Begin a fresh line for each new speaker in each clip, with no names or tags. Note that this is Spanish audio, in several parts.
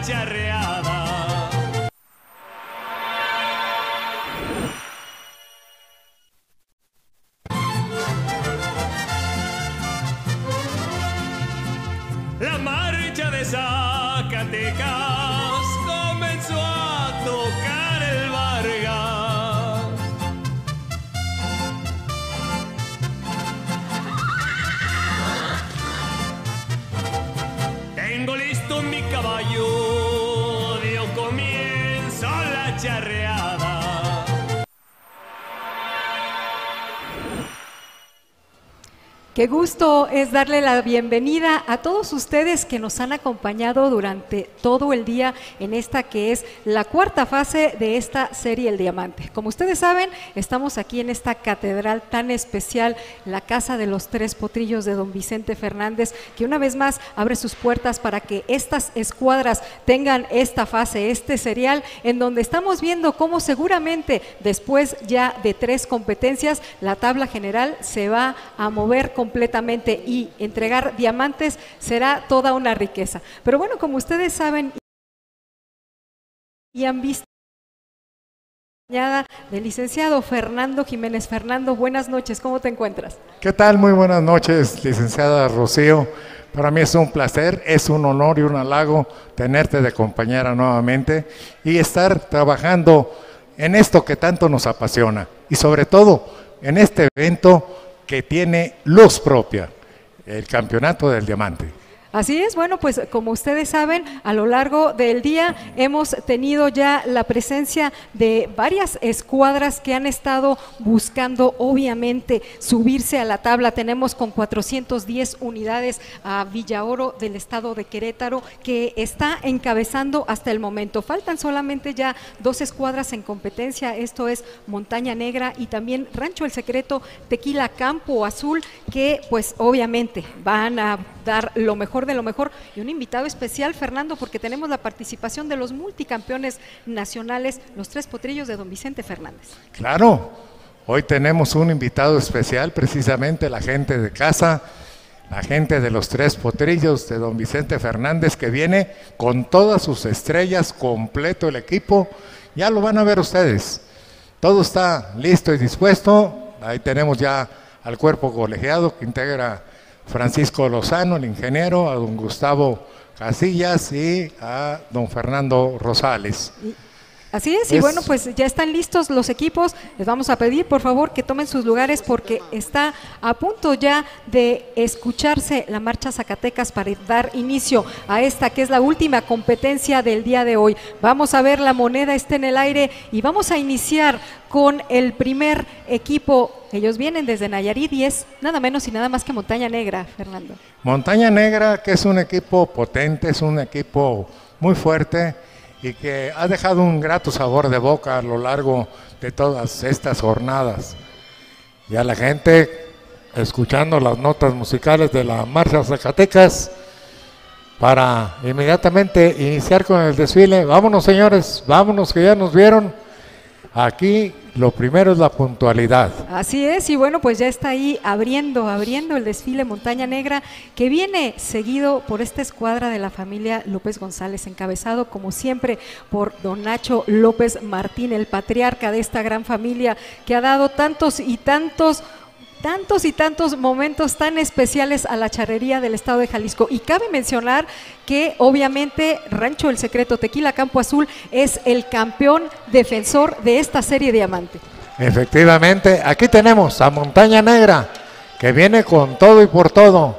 la charreada. La marcha de Zacatecas comenzó a tocar el Vargas. Tengo listo mi caballo, dio comienzo la charreada.
Qué gusto es darle la bienvenida a todos ustedes que nos han acompañado durante todo el día en esta que es la cuarta fase de esta serie El Diamante. Como ustedes saben, estamos aquí en esta catedral tan especial, la Casa de los Tres Potrillos de Don Vicente Fernández, que una vez más abre sus puertas para que estas escuadras tengan esta fase, este serial, en donde estamos viendo cómo seguramente después ya de 3 competencias, la tabla general se va a mover completamente y entregar diamantes será toda una riqueza. Pero bueno, como ustedes saben y han visto del licenciado Fernando Jiménez. Fernando, buenas noches, ¿cómo te encuentras?
¿Qué tal? Muy buenas noches, licenciada Rocío. Para mí es un placer, es un honor y un halago tenerte de compañera nuevamente y estar trabajando en esto que tanto nos apasiona y sobre todo en este evento que tiene luz propia, el Campeonato del Diamante.
Así es, bueno, pues como ustedes saben, a lo largo del día hemos tenido ya la presencia de varias escuadras que han estado buscando obviamente subirse a la tabla. Tenemos con 410 unidades a Villaoro del estado de Querétaro, que está encabezando hasta el momento. Faltan solamente ya 2 escuadras en competencia, esto es Montaña Negra y también Rancho El Secreto, Tequila Campo Azul, que pues obviamente van a dar lo mejor de lo mejor, y un invitado especial, Fernando, porque tenemos la participación de los multicampeones nacionales, los Tres Potrillos de Don Vicente Fernández.
Claro, hoy tenemos un invitado especial, precisamente la gente de casa, la gente de los Tres Potrillos de Don Vicente Fernández, que viene con todas sus estrellas, completo el equipo, ya lo van a ver ustedes, todo está listo y dispuesto. Ahí tenemos ya al cuerpo colegiado que integra Francisco Lozano, el ingeniero, a don Gustavo Casillas y a don Fernando Rosales.
Así es, y bueno, pues ya están listos los equipos. Les vamos a pedir, por favor, que tomen sus lugares porque está a punto ya de escucharse la marcha Zacatecas para dar inicio a esta que es la última competencia del día de hoy. Vamos a ver, la moneda está en el aire y vamos a iniciar con el primer equipo. Ellos vienen desde Nayarit y es nada menos y nada más que Montaña Negra, Fernando.
Montaña Negra, que es un equipo potente, es un equipo muy fuerte y que ha dejado un grato sabor de boca a lo largo de todas estas jornadas. Ya la gente, escuchando las notas musicales de la marcha Zacatecas, para inmediatamente iniciar con el desfile. Vámonos, señores, vámonos, que ya nos vieron. Aquí lo primero es la puntualidad.
Así es, y bueno, pues ya está ahí abriendo el desfile Montaña Negra, que viene seguido por esta escuadra de la familia López González, encabezado como siempre por don Nacho López Martín, el patriarca de esta gran familia que ha dado tantos y tantos momentos tan especiales a la charrería del estado de Jalisco. Y cabe mencionar que obviamente Rancho El Secreto, Tequila Campo Azul, es el campeón defensor de esta serie Diamante.
Efectivamente, aquí tenemos a Montaña Negra, que viene con todo y por todo.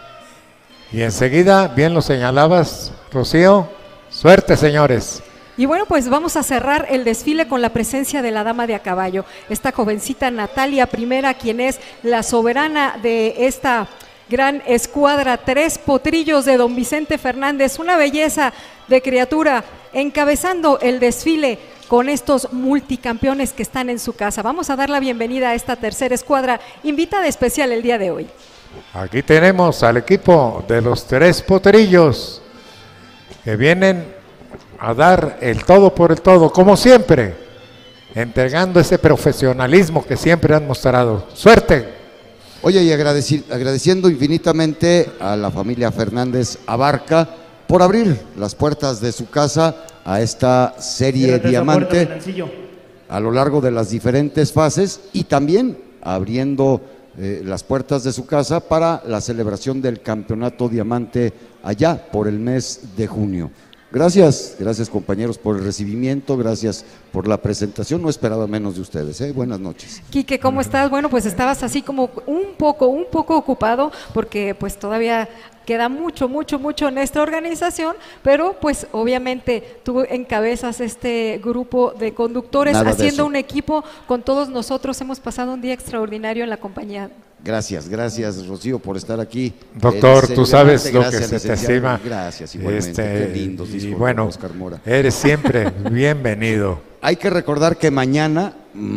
Y enseguida, bien lo señalabas, Rocío, suerte, señores.
Y bueno, pues vamos a cerrar el desfile con la presencia de la dama de a caballo, esta jovencita Natalia Primera, quien es la soberana de esta gran escuadra Tres Potrillos de Don Vicente Fernández, una belleza de criatura, encabezando el desfile con estos multicampeones que están en su casa. Vamos a dar la bienvenida a esta tercera escuadra, invitada especial el día de hoy.
Aquí tenemos al equipo de los Tres Potrillos, que vienen a dar el todo por el todo, como siempre, entregando ese profesionalismo que siempre han mostrado. ¡Suerte!
Oye, y agradeciendo infinitamente a la familia Fernández Abarca por abrir las puertas de su casa a esta serie Diamante a lo largo de las diferentes fases y también abriendo las puertas de su casa para la celebración del Campeonato Diamante allá por el mes de junio. Gracias compañeros por el recibimiento, gracias por la presentación, no esperaba menos de ustedes, ¿eh? Buenas noches.
Quique, ¿cómo estás? Bueno, pues estabas así como un poco ocupado porque pues todavía queda mucho en esta organización, pero pues obviamente tú encabezas este grupo de conductores haciendo un equipo con todos nosotros, hemos pasado un día extraordinario en la compañía.
Gracias Rocío por estar aquí.
Doctor, tú sabes lo que se te estima.
Gracias, igualmente, qué lindos discos,
y bueno,
Oscar Mora.
Eres siempre bienvenido.
Hay que recordar que mañana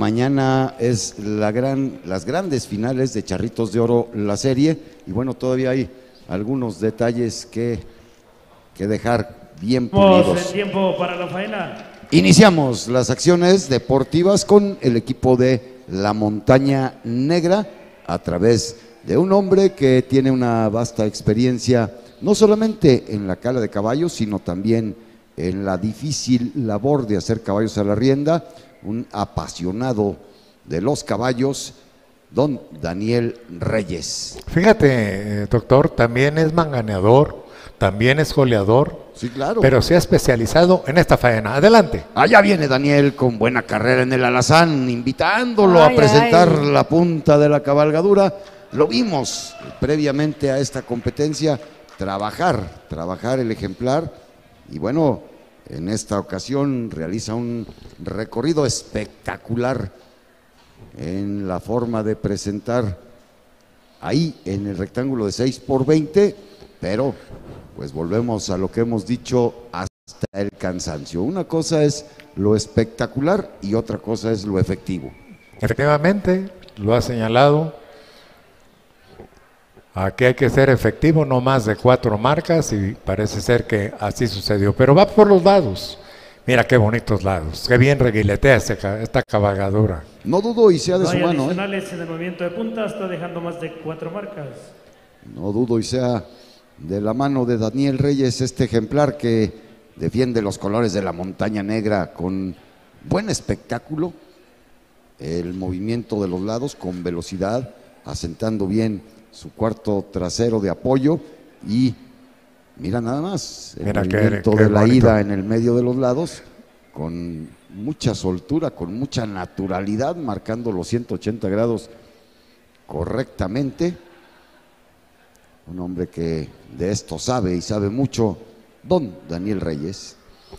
es las grandes finales de Charritos de Oro, la serie, y bueno, todavía hay algunos detalles que dejar bien pulidos.
El tiempo para la faena.
Iniciamos las acciones deportivas con el equipo de La Montaña Negra, a través de un hombre que tiene una vasta experiencia, no solamente en la cala de caballos, sino también en la difícil labor de hacer caballos a la rienda, un apasionado de los caballos, don Daniel Reyes.
Fíjate, doctor, también es manganeador, también es goleador.
Sí, claro.
Pero se ha especializado en esta faena. Adelante.
Allá viene Daniel con buena carrera en el alazán, invitándolo a presentar la punta de la cabalgadura. Lo vimos previamente a esta competencia trabajar el ejemplar y bueno, en esta ocasión realiza un recorrido espectacular en la forma de presentar ahí en el rectángulo de 6x20, pero pues volvemos a lo que hemos dicho hasta el cansancio. Una cosa es lo espectacular y otra cosa es lo efectivo.
Efectivamente, lo ha señalado. Aquí hay que ser efectivo, no más de 4 marcas y parece ser que así sucedió. Pero va por los lados. Mira qué bonitos lados, qué bien reguiletea esta cabalgadura.
No dudo y sea de su mano.
Adicionales en el movimiento de punta, está dejando más de 4 marcas.
No dudo y sea de la mano de Daniel Reyes este ejemplar que defiende los colores de La Montaña Negra con buen espectáculo, el movimiento de los lados con velocidad, asentando bien su cuarto trasero de apoyo y mira nada más el movimiento de la ida en el medio de los lados con mucha soltura, con mucha naturalidad, marcando los 180 grados correctamente. Un hombre que de esto sabe y sabe mucho, don Daniel Reyes.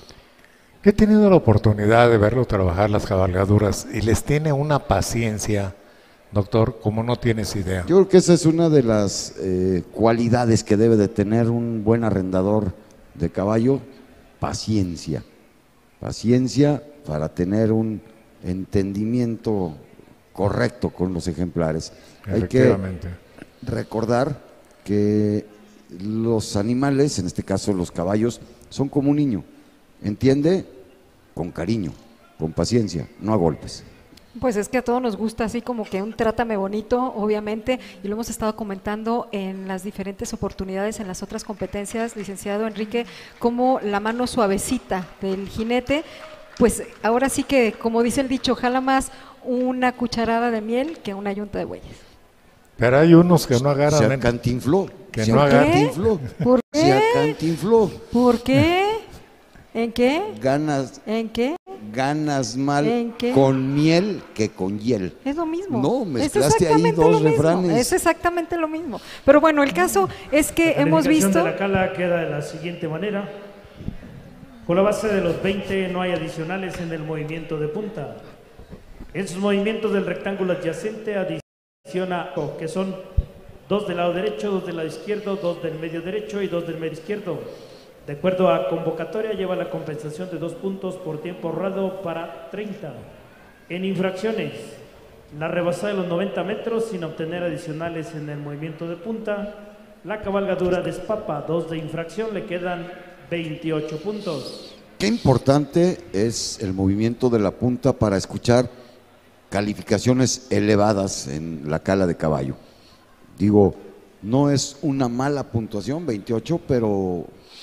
He tenido la oportunidad de verlo trabajar las cabalgaduras y les tiene una paciencia, doctor, como no tienes idea.
Yo creo que esa es una de las cualidades que debe de tener un buen arrendador de caballo, paciencia. Paciencia para tener un entendimiento correcto con los ejemplares. Hay que recordar que los animales, en este caso los caballos, son como un niño, entiende con cariño, con paciencia, no a golpes.
Pues es que a todos nos gusta así como que un trátame bonito, obviamente, y lo hemos estado comentando en las diferentes oportunidades, en las otras competencias, licenciado Enrique, como la mano suavecita del jinete, pues ahora sí que, como dice el dicho, jala más una cucharada de miel que una yunta de bueyes.
Pero hay unos que no agarran.
Se acantinfló.
Que no agarran.
¿Por qué?
Se acantinfló.
¿Por qué? ¿En qué?
¿En qué? Ganas mal
¿En qué?
con miel que con hiel.
Es lo mismo.
No, mezclaste ahí dos refranes.
Es exactamente lo mismo. Pero bueno, el caso es que hemos visto.
La calificación de la cala queda de la siguiente manera. Con la base de los 20 no hay adicionales en el movimiento de punta. En sus movimientos del rectángulo adyacente adiciona que son 2 del lado derecho, 2 del lado izquierdo, 2 del medio derecho y 2 del medio izquierdo. De acuerdo a convocatoria, lleva la compensación de 2 puntos por tiempo ahorrado para 30. En infracciones, la rebasada de los 90 metros sin obtener adicionales en el movimiento de punta. La cabalgadura despapa, 2 de infracción, le quedan 28 puntos.
Qué importante es el movimiento de la punta para escuchar calificaciones elevadas en la cala de caballo. Digo, no es una mala puntuación, 28, pero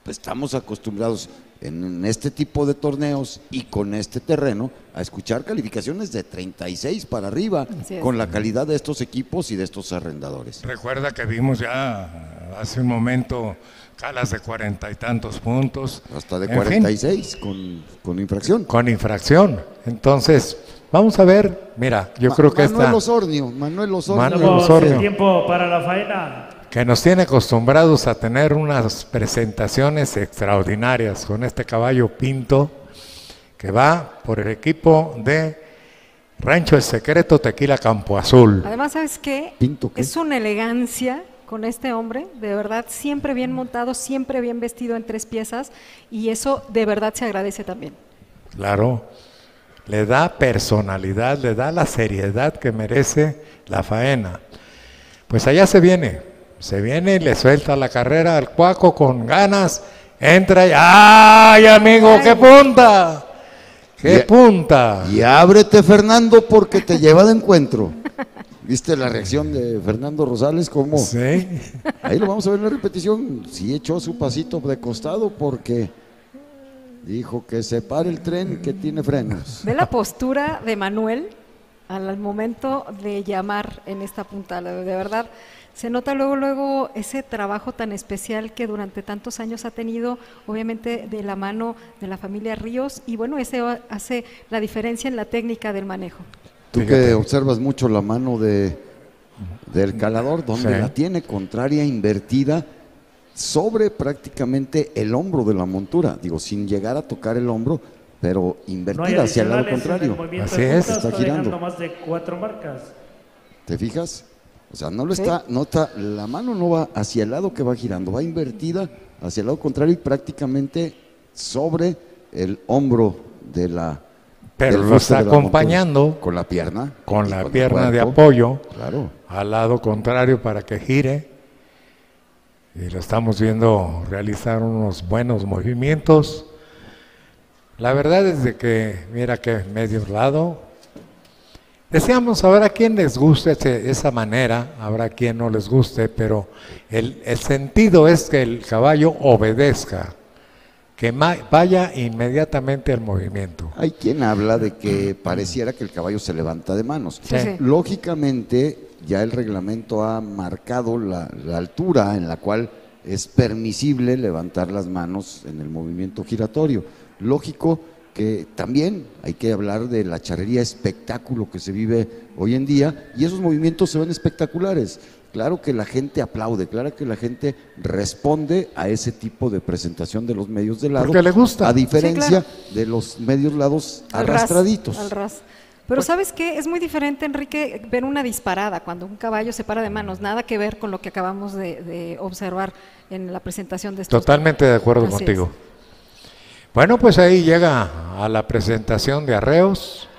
pues estamos acostumbrados en este tipo de torneos y con este terreno a escuchar calificaciones de 36 para arriba con la calidad de estos equipos y de estos arrendadores.
Recuerda que vimos ya hace un momento calas de 40 y tantos puntos.
Hasta de
En
46 con infracción.
Con infracción. Entonces, vamos a ver, mira, yo creo que
Manuel Osornio.
Tenemos el tiempo para la faena.
Que nos tiene acostumbrados a tener unas presentaciones extraordinarias con este caballo Pinto, que va por el equipo de Rancho El Secreto Tequila Campo Azul.
Además, ¿sabes qué?
¿Pinto qué?
Es una elegancia con este hombre, de verdad, siempre bien montado, siempre bien vestido en 3 piezas, y eso de verdad se agradece también.
Claro, le da personalidad, le da la seriedad que merece la faena. Pues allá se viene y le suelta la carrera al Cuaco con ganas, entra y ¡ay, amigo, qué punta! ¡Qué punta!
Y ábrete, Fernando, porque te lleva de encuentro. ¿Viste la reacción de Fernando Rosales? ¿Cómo?
Sí.
Ahí lo vamos a ver en la repetición. Sí echó su pasito de costado porque dijo que se pare el tren que tiene frenos.
Ve la postura de Manuel al momento de llamar en esta punta, de verdad. Se nota luego ese trabajo tan especial que durante tantos años ha tenido, obviamente de la mano de la familia Ríos, y bueno, ese hace la diferencia en la técnica del manejo.
Tú que observas mucho la mano del calador, donde la tiene contraria, invertida, sobre prácticamente el hombro de la montura, digo, sin llegar a tocar el hombro, pero invertida hacia el lado contrario.
Así es,
está girando.
Más de 4 marcas.
¿Te fijas? O sea, la mano no va hacia el lado que va girando, va invertida hacia el lado contrario y prácticamente sobre el hombro de la.
Pero lo está acompañando
con la pierna.
Con la pierna de apoyo,
claro,
al lado contrario para que gire. Y lo estamos viendo realizar unos buenos movimientos. La verdad es de que, mira que medio lado. Deseamos saber a quién les guste esa manera, habrá quien no les guste, pero el sentido es que el caballo obedezca, que vaya inmediatamente al movimiento.
Hay quien habla de que pareciera que el caballo se levanta de manos.
Sí.
Lógicamente, ya el reglamento ha marcado la altura en la cual es permisible levantar las manos en el movimiento giratorio. Lógico que también hay que hablar de la charrería espectáculo que se vive hoy en día, y esos movimientos se ven espectaculares. Claro que la gente aplaude, claro que la gente responde a ese tipo de presentación de los medios de lado.
Porque le gusta.
A diferencia de los medios lados arrastraditos.
Al ras. Pero ¿sabes qué? Es muy diferente, Enrique, ver una disparada cuando un caballo se para de manos. Nada que ver con lo que acabamos de observar en la presentación de estos.
Totalmente de acuerdo
Así
contigo. Bueno, pues ahí llega a la presentación de arreos.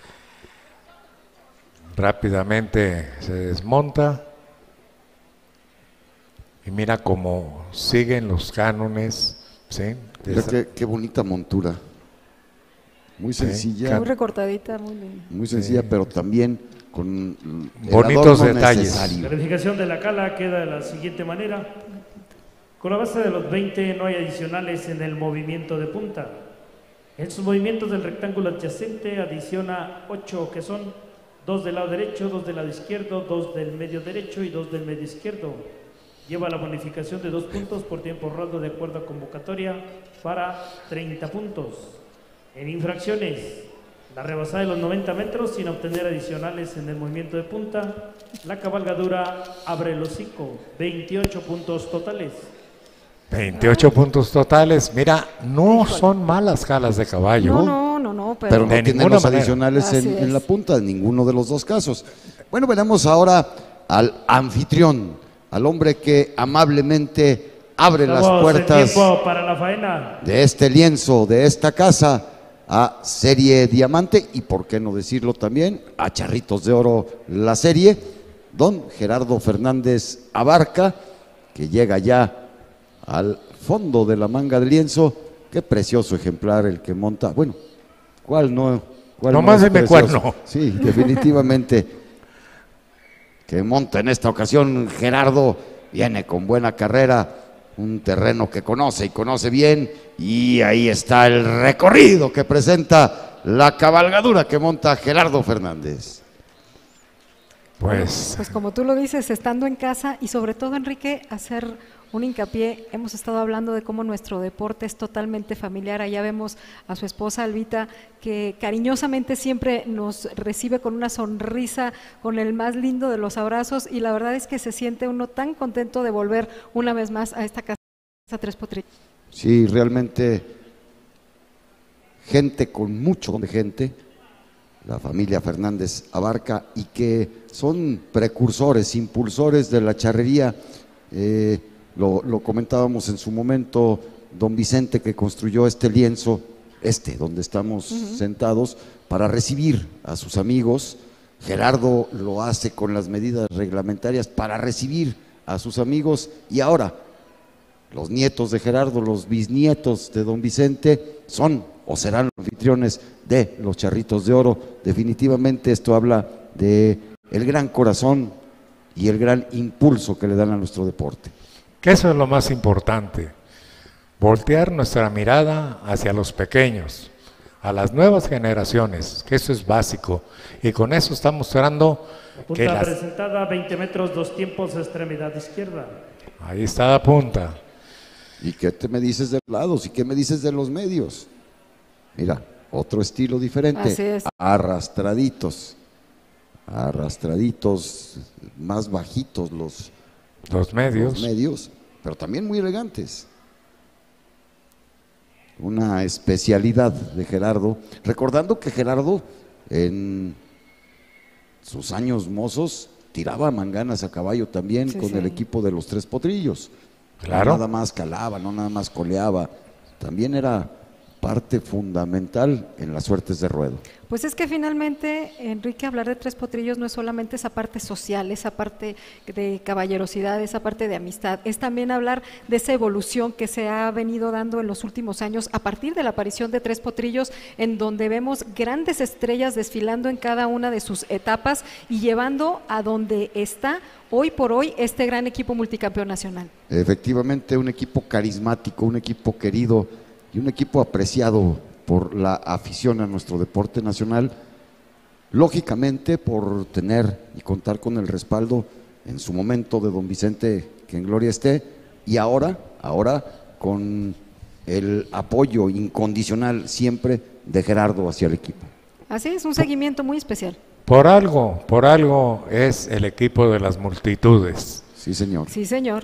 Rápidamente se desmonta. Y mira cómo siguen los cánones. ¿Sí?
Mira qué bonita montura. Muy sencilla.
Muy recortadita, muy linda.
Muy sencilla, pero también con
bonitos detalles.
Calificación de la cala queda de la siguiente manera. Con la base de los 20 no hay adicionales en el movimiento de punta. En sus movimientos del rectángulo adyacente adiciona 8, que son 2 del lado derecho, 2 del lado izquierdo, 2 del medio derecho y 2 del medio izquierdo. Lleva la bonificación de 2 puntos por tiempo rondo de acuerdo a convocatoria para 30 puntos. En infracciones, la rebasada de los 90 metros sin obtener adicionales en el movimiento de punta. La cabalgadura abre el hocico, 28 puntos totales.
28 puntos totales. Mira, no son malas calas de caballo.
No,
pero no tiene los adicionales en la punta, en ninguno de los dos casos. Bueno, veremos ahora al anfitrión, al hombre que amablemente abre las puertas
para la faena
de este lienzo, de esta casa, a Serie Diamante, y por qué no decirlo también, a Charritos de Oro la serie, don Gerardo Fernández Abarca, que llega ya al fondo de la manga del lienzo. Qué precioso ejemplar el que monta. Bueno, ¿cuál no?
No más de cuerno.
Sí, definitivamente. Que monta en esta ocasión Gerardo, viene con buena carrera, un terreno que conoce y conoce bien, y ahí está el recorrido que presenta la cabalgadura que monta Gerardo Fernández.
Pues como tú lo dices, estando en casa y sobre todo, Enrique, hacer un hincapié, hemos estado hablando de cómo nuestro deporte es totalmente familiar. Allá vemos a su esposa Albita, que cariñosamente siempre nos recibe con una sonrisa, con el más lindo de los abrazos, y la verdad es que se siente uno tan contento de volver una vez más a esta casa Tres Potrillos.
Sí, realmente gente con mucho de gente, la familia Fernández abarca, y que son precursores, impulsores de la charrería. Lo comentábamos en su momento, don Vicente, que construyó este lienzo, donde estamos sentados, para recibir a sus amigos. Gerardo lo hace con las medidas reglamentarias para recibir a sus amigos, y ahora los nietos de Gerardo, los bisnietos de don Vicente, son o serán los anfitriones de los Charritos de Oro. Definitivamente esto habla de el gran corazón y el gran impulso que le dan a nuestro deporte.
Que eso es lo más importante, voltear nuestra mirada hacia los pequeños, a las nuevas generaciones, que eso es básico, y con eso está mostrando que
punta presentada, 20 metros, 2 tiempos, extremidad izquierda.
Ahí está la punta.
¿Y qué te me dices de los lados? ¿Y qué me dices de los medios? Mira, otro estilo diferente.
Así es.
Arrastraditos, más bajitos los medios, pero también muy elegantes. Una especialidad de Gerardo, recordando que Gerardo en sus años mozos tiraba manganas a caballo también, con el equipo de los Tres Potrillos.
Claro.
No nada más calaba, no nada más coleaba, también era parte fundamental en las suertes de ruedo.
Pues es que finalmente, Enrique, hablar de Tres Potrillos no es solamente esa parte social, esa parte de caballerosidad, esa parte de amistad, es también hablar de esa evolución que se ha venido dando en los últimos años a partir de la aparición de Tres Potrillos, en donde vemos grandes estrellas desfilando en cada una de sus etapas y llevando a donde está hoy por hoy este gran equipo multicampeón nacional. Efectivamente, un equipo carismático, un equipo querido y un equipo apreciado por la afición a nuestro deporte nacional, lógicamente por tener y contar con el respaldo en su momento de don Vicente, que en gloria esté, y ahora con el apoyo incondicional siempre de Gerardo hacia el equipo. Así es, un seguimiento muy especial.
Por algo es el equipo de las multitudes.
Sí, señor.
Sí, señor.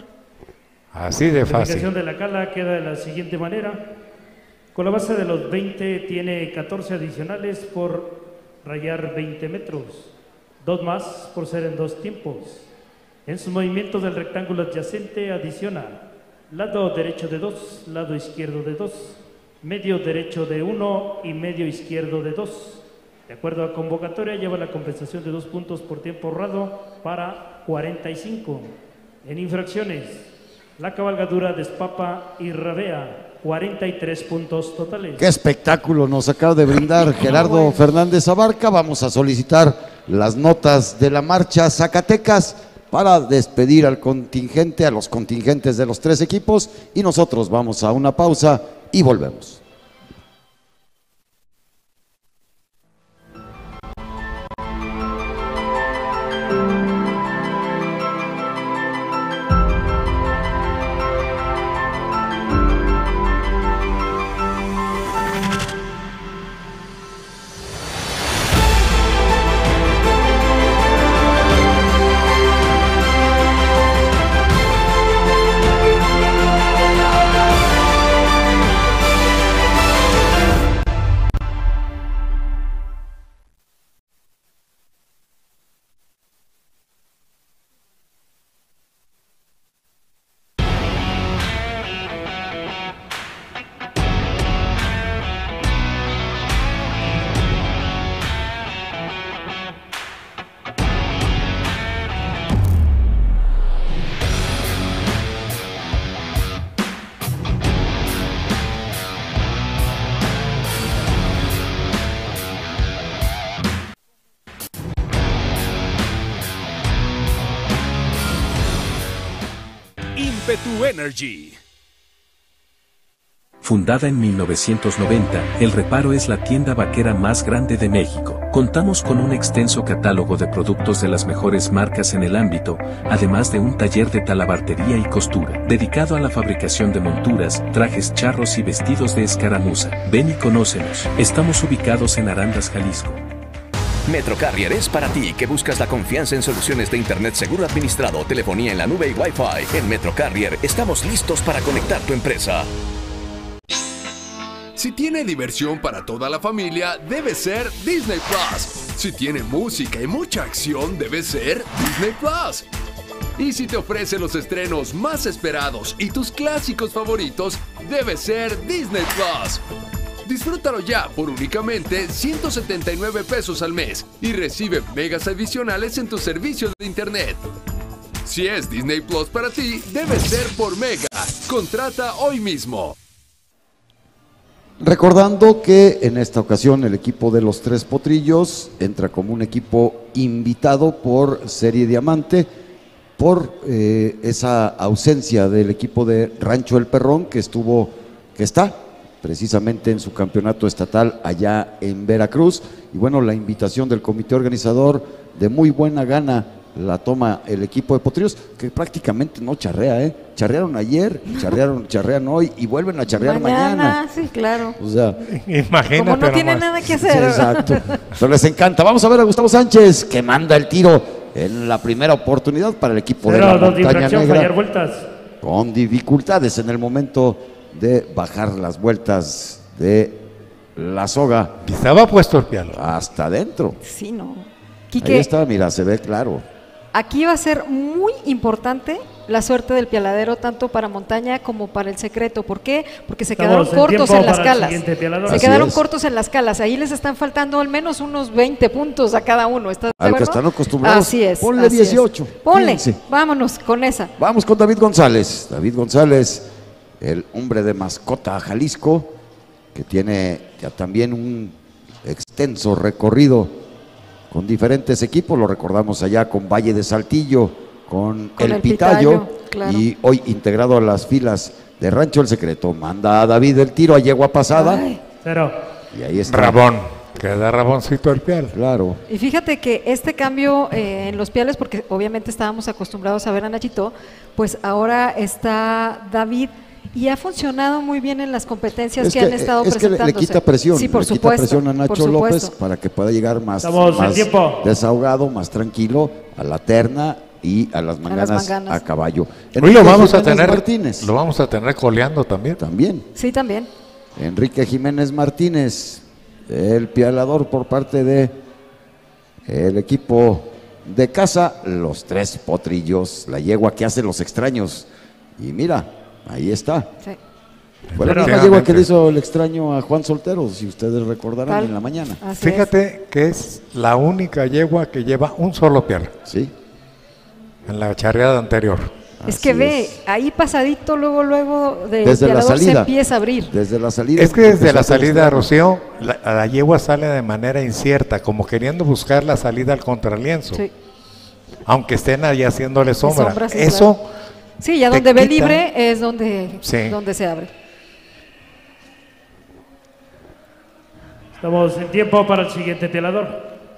Así de
La
fácil.
clasificación de la cala queda de la siguiente manera. Con la base de los 20 tiene 14 adicionales por rayar 20 metros, 2 más por ser en 2 tiempos. En sus movimientos del rectángulo adyacente adiciona lado derecho de 2, lado izquierdo de 2, medio derecho de 1 y medio izquierdo de 2. De acuerdo a convocatoria, lleva la compensación de 2 puntos por tiempo ahorrado para 45. En infracciones, la cabalgadura despapa y rabea, 43 puntos totales.
Qué espectáculo nos acaba de brindar Gerardo Fernández Abarca. Vamos a solicitar las notas de la marcha Zacatecas para despedir al contingente, a los contingentes de los 3 equipos, y nosotros vamos a una pausa y volvemos.
Impetu Energy Fundada en 1990, El Reparo es la tienda vaquera más grande de México. Contamos con un extenso catálogo de productos de las mejores marcas en el ámbito, además de un taller de talabartería y costura, dedicado a la fabricación de monturas, trajes charros y vestidos de escaramuza. Ven y conócenos. Estamos ubicados en Arandas, Jalisco.
MetroCarrier es para ti que buscas la confianza en soluciones de internet seguro administrado, telefonía en la nube y Wi-Fi. En MetroCarrier estamos listos para conectar tu empresa.
Si tiene diversión para toda la familia, debe ser Disney Plus. Si tiene música y mucha acción, debe ser Disney Plus. Y si te ofrece los estrenos más esperados y tus clásicos favoritos, debe ser Disney Plus. Disfrútalo ya por únicamente 179 pesos al mes y recibe megas adicionales en tu servicio de internet. Si es Disney Plus para ti, debe ser por mega. Contrata hoy mismo.
Recordando que en esta ocasión el equipo de los Tres Potrillos entra como un equipo invitado por Serie Diamante por esa ausencia del equipo de Rancho El Perrón que está precisamente en su campeonato estatal allá en Veracruz. Y bueno, la invitación del comité organizador de muy buena gana la toma el equipo de Potrillos, que prácticamente no charrea, charrearon ayer, charrean hoy y vuelven a charrear mañana.
Sí, claro.
O sea,
imagínate.
Como no tiene nada que hacer.
Sí, exacto. Pero les encanta. Vamos a ver a Gustavo Sánchez, que manda el tiro en la primera oportunidad para el equipo de la Montaña Negra.
Fallar vueltas.
Con dificultades en el momento de bajar las vueltas de la soga.
Estaba puesto el piano.
Hasta adentro.
Sí, no.
Ahí
Quique,
está, mira, se ve claro.
aquí va a ser muy importante la suerte del pialadero, tanto para Montaña como para el Secreto. ¿Por qué? Porque se quedaron cortos en las calas. Se quedaron cortos en las calas. Ahí les están faltando al menos unos 20 puntos a cada uno. ¿Estás de
Al que
acuerdo?
están acostumbrados.
Así es.
Ponle
así
18.
es. Ponle.
15.
Vámonos con esa.
Vamos con David González. David González, el hombre de mascota Jalisco, que tiene ya también un extenso recorrido con diferentes equipos. Lo recordamos allá con Valle de Saltillo, con el Pitayo,
claro.
Y hoy integrado a las filas de Rancho El Secreto. Manda a David el tiro a yegua pasada.
Ay.
Cero.
Y ahí está.
Rabón. Queda Raboncito el pial.
Claro.
Y fíjate que este cambio en los piales, porque obviamente estábamos acostumbrados a ver a Nachito, pues ahora está David y ha funcionado muy bien en las competencias que han estado presentándose.
Que le quita presión,
sí, por
le
supuesto,
quita presión a Nacho López
supuesto.
para que pueda llegar más
desahogado,
más tranquilo a la terna y a las manganas a caballo.
Hoy lo vamos a
Jiménez
tener,
Martínez.
lo vamos a tener coleando también.
También.
Sí, también.
Enrique Jiménez Martínez, el pialador por parte de el equipo de casa, los Tres Potrillos, la yegua que hace los extraños. Y mira, ahí está.
Sí.
Fue la misma yegua que le hizo el extraño a Juan Soltero, si ustedes recordarán, en la mañana.
Así
Fíjate que es la única yegua que lleva un solo pial.
Sí.
En la charreada anterior.
Es que ve, ahí pasadito, luego del
desde la
pialador
salida,
se empieza a abrir.
Desde la salida.
Es que desde la salida, Rocío, la yegua sale de manera incierta, como queriendo buscar la salida al contralienzo.
Sí.
Aunque estén ahí haciéndole sombra.
Sí,
eso.
claro. Sí, ya donde ve libre es donde se abre.
Estamos en tiempo para el siguiente pialador.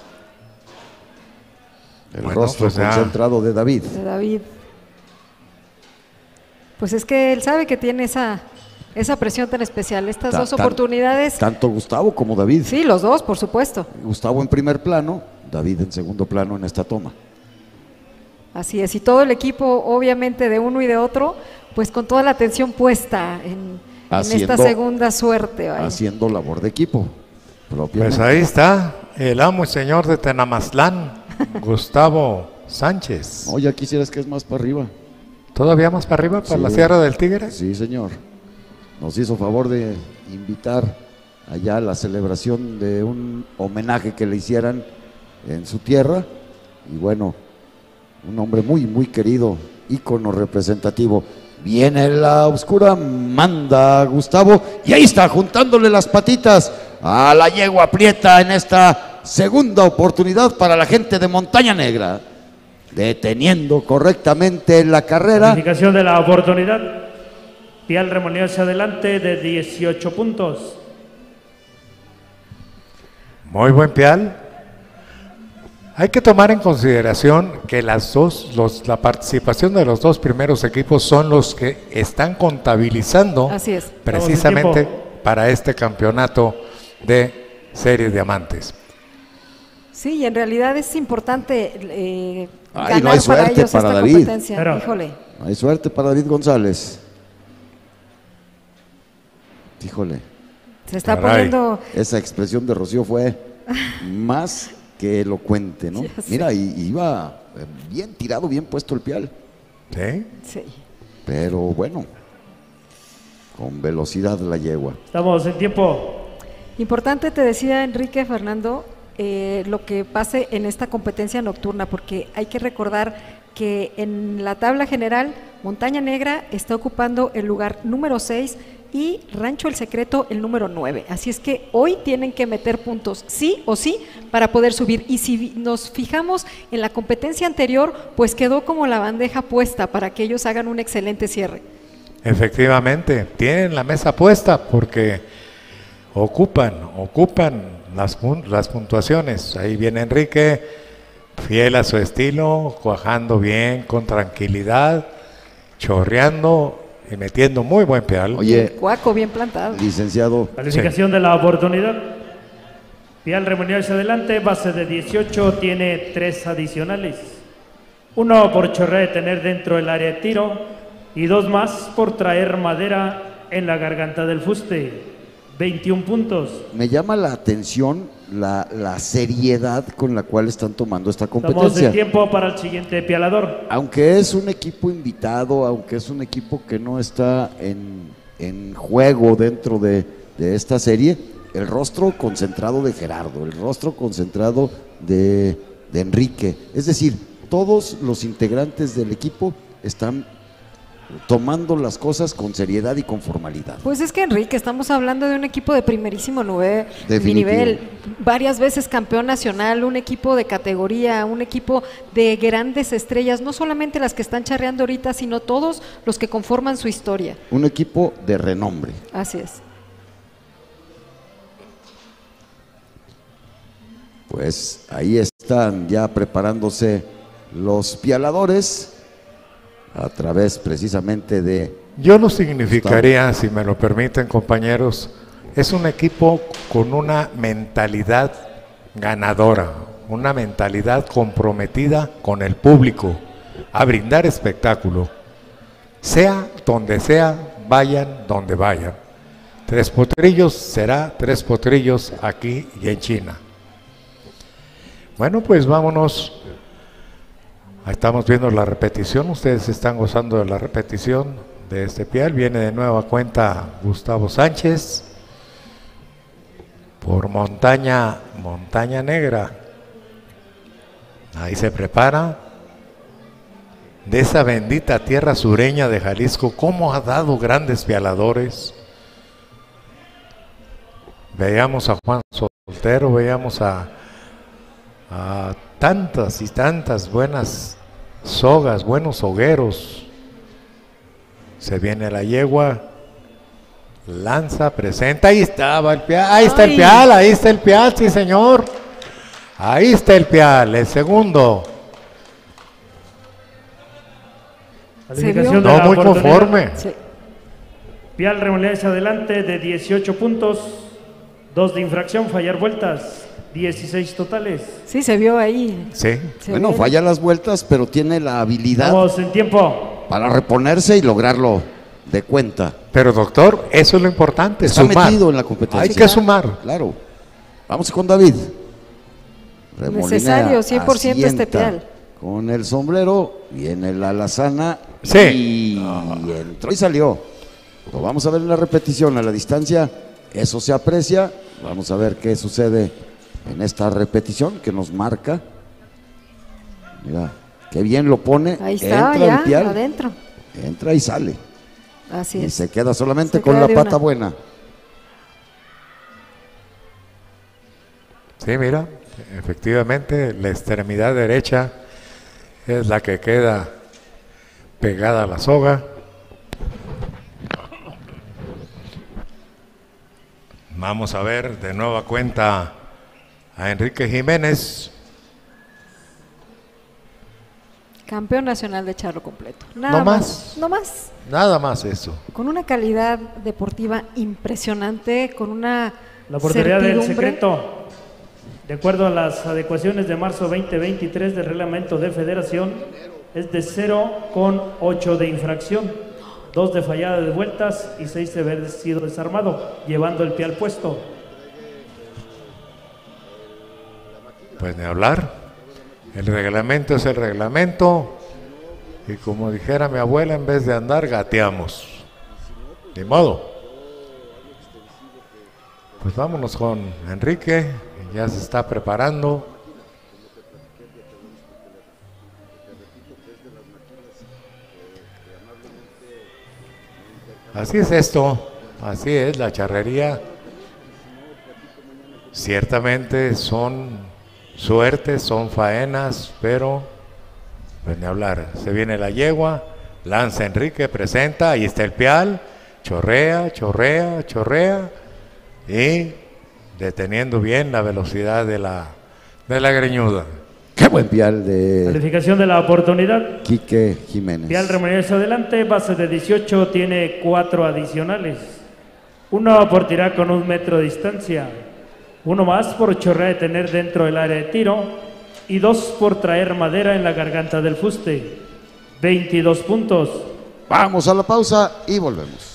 El rostro concentrado de David.
De David. Pues es que él sabe que tiene esa presión tan especial. Estas dos oportunidades.
Tanto Gustavo como David.
Sí, los dos, por supuesto.
Gustavo en primer plano, David en segundo plano en esta toma.
Así es, y todo el equipo, obviamente, de uno y de otro, pues con toda la atención puesta en esta segunda suerte. Vaya.
Haciendo labor de equipo. Propiamente.
Pues ahí está, el amo y señor de Tenamaztlán, Gustavo Sánchez.
Oye, ya quisieras que es más para arriba.
¿Todavía más para arriba, para la Sierra del Tigre?
Sí, señor. Nos hizo favor de invitar allá a la celebración de un homenaje que le hicieran en su tierra. Y bueno, un hombre muy, muy querido, ícono representativo. Viene la oscura, manda Gustavo, y ahí está, juntándole las patitas a la yegua aprieta en esta segunda oportunidad para la gente de Montaña Negra. Deteniendo correctamente la carrera.
Indicación de la oportunidad. Pial remolino hacia adelante de 18 puntos.
Muy buen pial. Hay que tomar en consideración que la participación de los dos primeros equipos son los que están contabilizando
Así es.
precisamente para este campeonato de Series Diamantes.
Sí, y en realidad es importante ganar
no hay suerte
para ellos
para
esta
David.
competencia.
Pero-
Híjole.
No hay suerte para David González. Híjole,
Se está
Caray.
poniendo.
esa expresión de Rocío fue más que elocuente, ¿no?
Ya sé.
Mira, iba bien tirado, bien puesto el pial.
¿Sí?
Sí.
Pero bueno, con velocidad la yegua.
Estamos en tiempo.
Importante, te decía Enrique Fernando, lo que pase en esta competencia nocturna, porque hay que recordar que en la tabla general Montaña Negra está ocupando el lugar número 6 y Rancho El Secreto el número 9. Así es que hoy tienen que meter puntos sí o sí para poder subir. Y si nos fijamos en la competencia anterior, pues quedó como la bandeja puesta para que ellos hagan un excelente cierre.
Efectivamente, tienen la mesa puesta porque ocupan las puntuaciones. Ahí viene Enrique, fiel a su estilo, cuajando bien, con tranquilidad, chorreando y metiendo muy buen pial.
Oye,
Cuaco bien plantado.
licenciado,
Calificación de la oportunidad. Pial remolino hacia adelante, base de 18, tiene 3 adicionales. 1 por chorrea de tener dentro el área de tiro y 2 más por traer madera en la garganta del fuste. 21 puntos.
me llama la atención la seriedad con la cual están tomando esta
Estamos en
competencia.
tiempo para el siguiente pialador.
Aunque es un equipo invitado, aunque es un equipo que no está en juego dentro de esta serie, el rostro concentrado de Gerardo, el rostro concentrado de Enrique, es decir, todos los integrantes del equipo están tomando las cosas con seriedad y con formalidad.
Pues es que Enrique, estamos hablando de un equipo de primerísimo
Definitivo.
nivel, varias veces campeón nacional, un equipo de categoría, un equipo de grandes estrellas, no solamente las que están charreando ahorita, sino todos los que conforman su historia.
Un equipo de renombre.
Así es.
Pues ahí están ya preparándose los pialadores a través precisamente de...
Yo lo significaría, si me lo permiten compañeros, es un equipo con una mentalidad ganadora, una mentalidad comprometida con el público, a brindar espectáculo, sea donde sea, vayan donde vayan. Tres Potrillos será Tres Potrillos aquí y en China. Bueno, pues vámonos. Estamos viendo la repetición, ustedes están gozando de la repetición de este pial. Viene de nueva cuenta Gustavo Sánchez por Montaña Negra. Ahí se prepara. De esa bendita tierra sureña de Jalisco, cómo ha dado grandes pialadores. Veíamos a Juan Soltero, veíamos a tantas y tantas buenas sogas, buenos hogueros. Se viene la yegua, lanza, presenta, ahí estaba el pial, ahí está el pial, ahí está el pial, sí señor, ahí está el pial, el segundo.
Calificación de
No
la
muy
oportunidad.
conforme.
Sí.
Pial remolino hacia adelante de 18 puntos, 2 de infracción, fallar vueltas, 16 totales.
Sí, se vio ahí.
Sí,
Se
Bueno,
ve.
falla las vueltas, pero tiene la habilidad
Estamos en tiempo.
para reponerse y lograrlo de cuenta.
pero doctor, eso es lo importante,
Está
sumar.
metido en la competencia.
Hay que sumar.
Claro. Vamos con David.
Necesario, 100% este
asienta
pial.
Con el sombrero, viene la alazana
Sí.
y entró y salió. Lo vamos a ver en la repetición, a la distancia, eso se aprecia. Vamos a ver qué sucede en esta repetición que nos marca. Mira, qué bien lo pone.
Ahí está,
entra
ya,
el pial,
adentro.
entra y sale.
Así
Y
es.
se queda solamente
Se
con
queda
la
de
pata
una.
buena.
Sí, mira, efectivamente la extremidad derecha es la que queda pegada a la soga. Vamos a ver de nueva cuenta a Enrique Jiménez.
Campeón nacional de charro completo. Nada
No
más.
más.
No más.
Nada más eso.
Con una calidad deportiva impresionante, con una
La oportunidad del
certidumbre.
secreto, de acuerdo a las adecuaciones de marzo 2023 del reglamento de federación, es de 0,8 de infracción, 2 de fallada de vueltas y 6 de haber sido desarmado, llevando el pie al puesto.
Pues ni hablar. El reglamento es el reglamento. Y como dijera mi abuela, en vez de andar, gateamos. Ni modo. Pues vámonos con Enrique, que ya se está preparando. Así es esto, así es la charrería. Ciertamente son suertes, son faenas, pero pues ni hablar. Se viene la yegua, lanza Enrique, presenta, ahí está el pial, chorrea, chorrea, chorrea y deteniendo bien la velocidad de la greñuda.
Qué buen pial de
Calificación de la oportunidad.
Quique Jiménez.
Pial remuneración adelante, base de 18, tiene 4 adicionales. 1 por tirar con 1 metro de distancia. 1 más por chorrear y tener dentro del área de tiro. Y 2 por traer madera en la garganta del fuste. 22 puntos.
Vamos a la pausa y volvemos.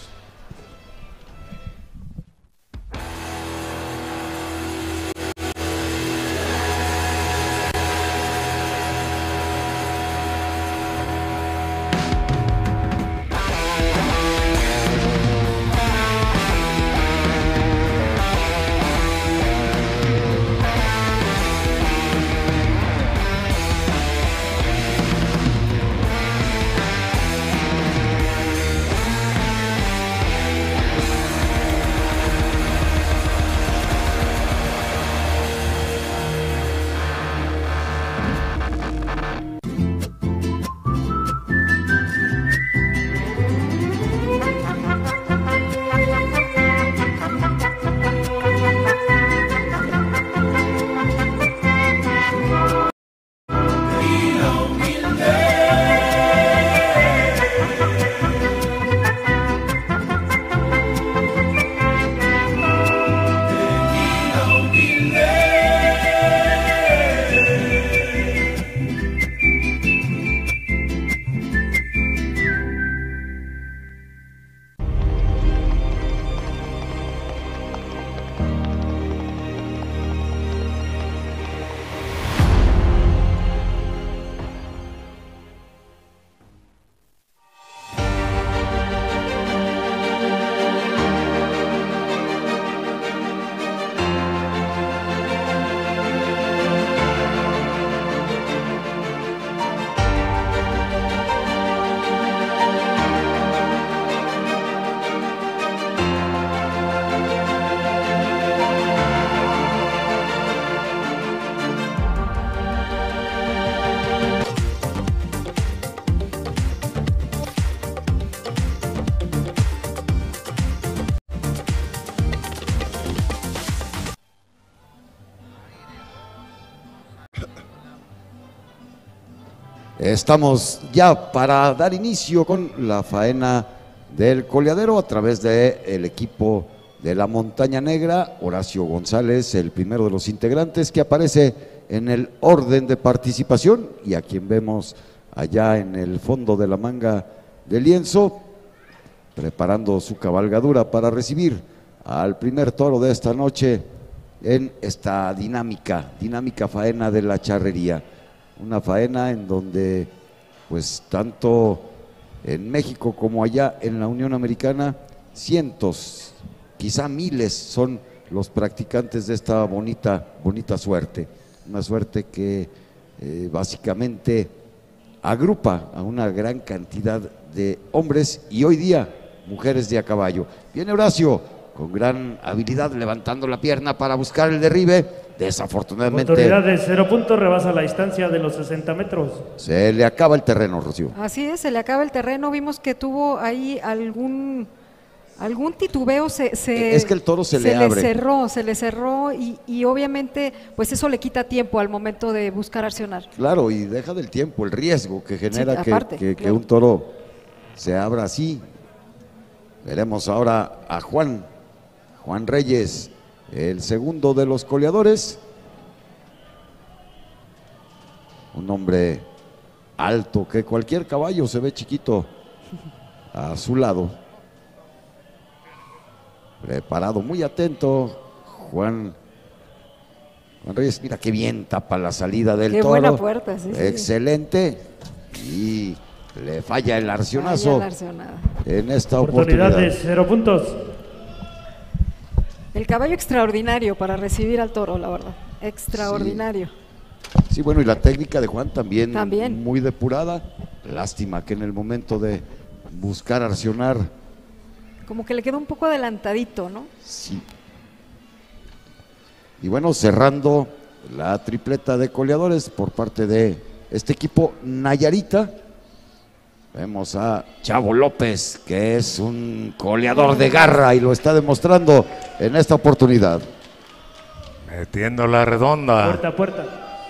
Estamos ya para dar inicio con la faena del coleadero a través del equipo de la Montaña Negra. Horacio González, el primero de los integrantes que aparece en el orden de participación, y a quien vemos allá en el fondo de la manga de lienzo, preparando su cabalgadura para recibir al primer toro de esta noche en esta dinámica faena de la charrería. Una faena en donde, pues tanto en México como allá en la Unión Americana, cientos, quizá miles son los practicantes de esta bonita suerte. Una suerte que básicamente agrupa a una gran cantidad de hombres y hoy día mujeres de a caballo. Viene Horacio con gran habilidad levantando la pierna para buscar el derribe. Desafortunadamente
Autoridad de 0 puntos, rebasa la distancia de los 60 metros.
se le acaba el terreno, Rocío.
Así es, se le acaba el terreno. Vimos que tuvo ahí algún titubeo
es que el toro se le abre.
Se le cerró y obviamente pues eso le quita tiempo al momento de buscar accionar.
Claro, y deja del tiempo, el riesgo que genera que
claro,
un toro se abra así. Veremos ahora a Juan Reyes, el segundo de los coleadores. Un hombre alto, que cualquier caballo se ve chiquito a su lado. Preparado, muy atento, Juan Reyes. Mira qué bien tapa la salida del toro.
Qué buena puerta, sí.
Excelente. Y le falla el arcionazo en esta
oportunidad de 0 puntos.
El caballo extraordinario para recibir al toro, la verdad. Extraordinario.
Sí, bueno, y la técnica de Juan también muy depurada. Lástima que en el momento de buscar accionar,
como que le quedó un poco adelantadito, ¿no?
Sí. Y bueno, cerrando la tripleta de coleadores por parte de este equipo Nayarita, vemos a Chavo López, que es un coleador de garra y lo está demostrando en esta oportunidad.
Metiendo la redonda.
Puerta a puerta.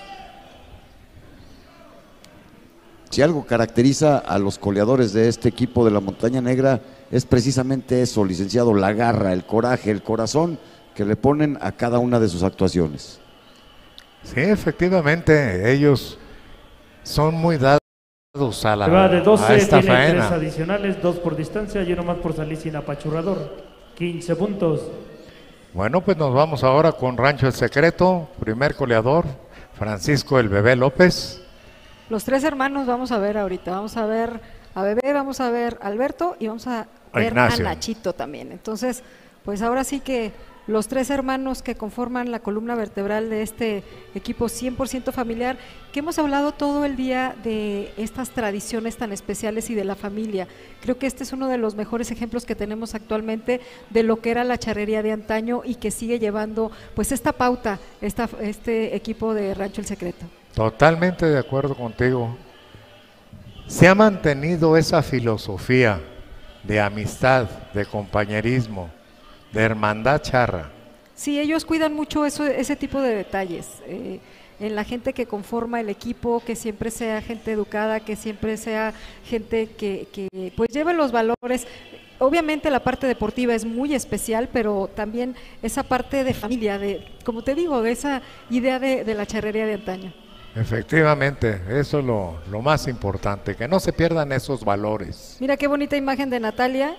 Si algo caracteriza a los coleadores de este equipo de la Montaña Negra es precisamente eso, licenciado, la garra, el coraje, el corazón que le ponen a cada una de sus actuaciones.
Sí, efectivamente, ellos son muy dados a
va de 12,
esta
tiene
faena.
3 adicionales, 2 por distancia y uno más por salir sin apachurrador. 15 puntos.
Bueno, pues nos vamos ahora con Rancho El Secreto, primer coleador, Francisco el Bebé López.
Los 3 hermanos vamos a ver ahorita, vamos a ver a Bebé, vamos a ver a Alberto y vamos a ver a Nachito también. Entonces, pues ahora sí que los 3 hermanos que conforman la columna vertebral de este equipo 100% familiar, que hemos hablado todo el día de estas tradiciones tan especiales y de la familia. Creo que este es uno de los mejores ejemplos que tenemos actualmente de lo que era la charrería de antaño y que sigue llevando pues esta pauta, este equipo de Rancho El Secreto.
Totalmente de acuerdo contigo. Se ha mantenido esa filosofía de amistad, de compañerismo, de hermandad charra.
Sí, ellos cuidan mucho ese tipo de detalles, en la gente que conforma el equipo, que siempre sea gente educada, que siempre sea gente que pues lleve los valores. Obviamente la parte deportiva es muy especial, pero también esa parte de familia, de, como te digo, de esa idea de la charrería de antaño.
Efectivamente, eso es lo más importante, que no se pierdan esos valores.
Mira qué bonita imagen de Natalia.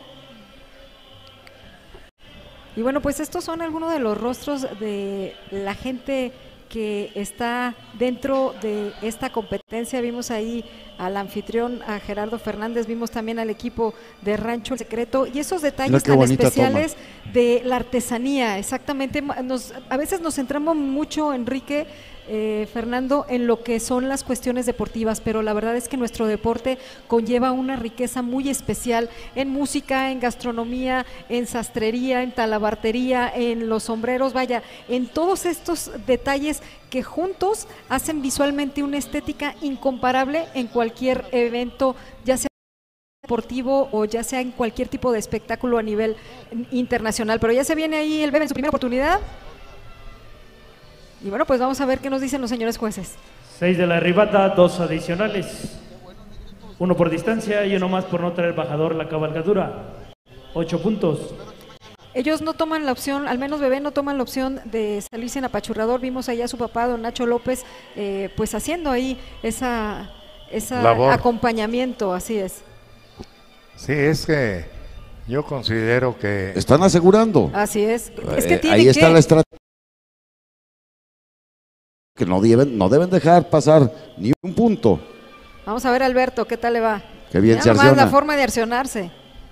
Y bueno, pues estos son algunos de los rostros de la gente que está dentro de esta competencia. Vimos ahí al anfitrión, a Gerardo Fernández, vimos también al equipo de Rancho El Secreto y esos detalles tan especiales de la artesanía. Exactamente, a veces nos centramos mucho, Enrique, Fernando, en lo que son las cuestiones deportivas, pero la verdad es que nuestro deporte conlleva una riqueza muy especial en música, en gastronomía, en sastrería, en talabartería, en los sombreros, vaya, en todos estos detalles que juntos hacen visualmente una estética incomparable en cualquier evento, ya sea deportivo o ya sea en cualquier tipo de espectáculo a nivel internacional. Pero ya se viene ahí el Bebé en su primera oportunidad. Y bueno, pues vamos a ver qué nos dicen los señores jueces.
6 de la arribata, 2 adicionales. 1 por distancia y 1 más por no traer bajador la cabalgadura. 8 puntos.
Ellos no toman la opción, al menos Bebé no toman la opción de salirse en apachurrador. Vimos allá a su papá, don Nacho López, pues haciendo ahí esa acompañamiento, así es.
Sí, es que yo considero que...
Están asegurando.
Así es. Es que
ahí está la estrategia. Que no deben dejar pasar ni un punto.
Vamos a ver, Alberto, ¿qué tal le va?
Qué bien se acciona.
La forma de accionarse.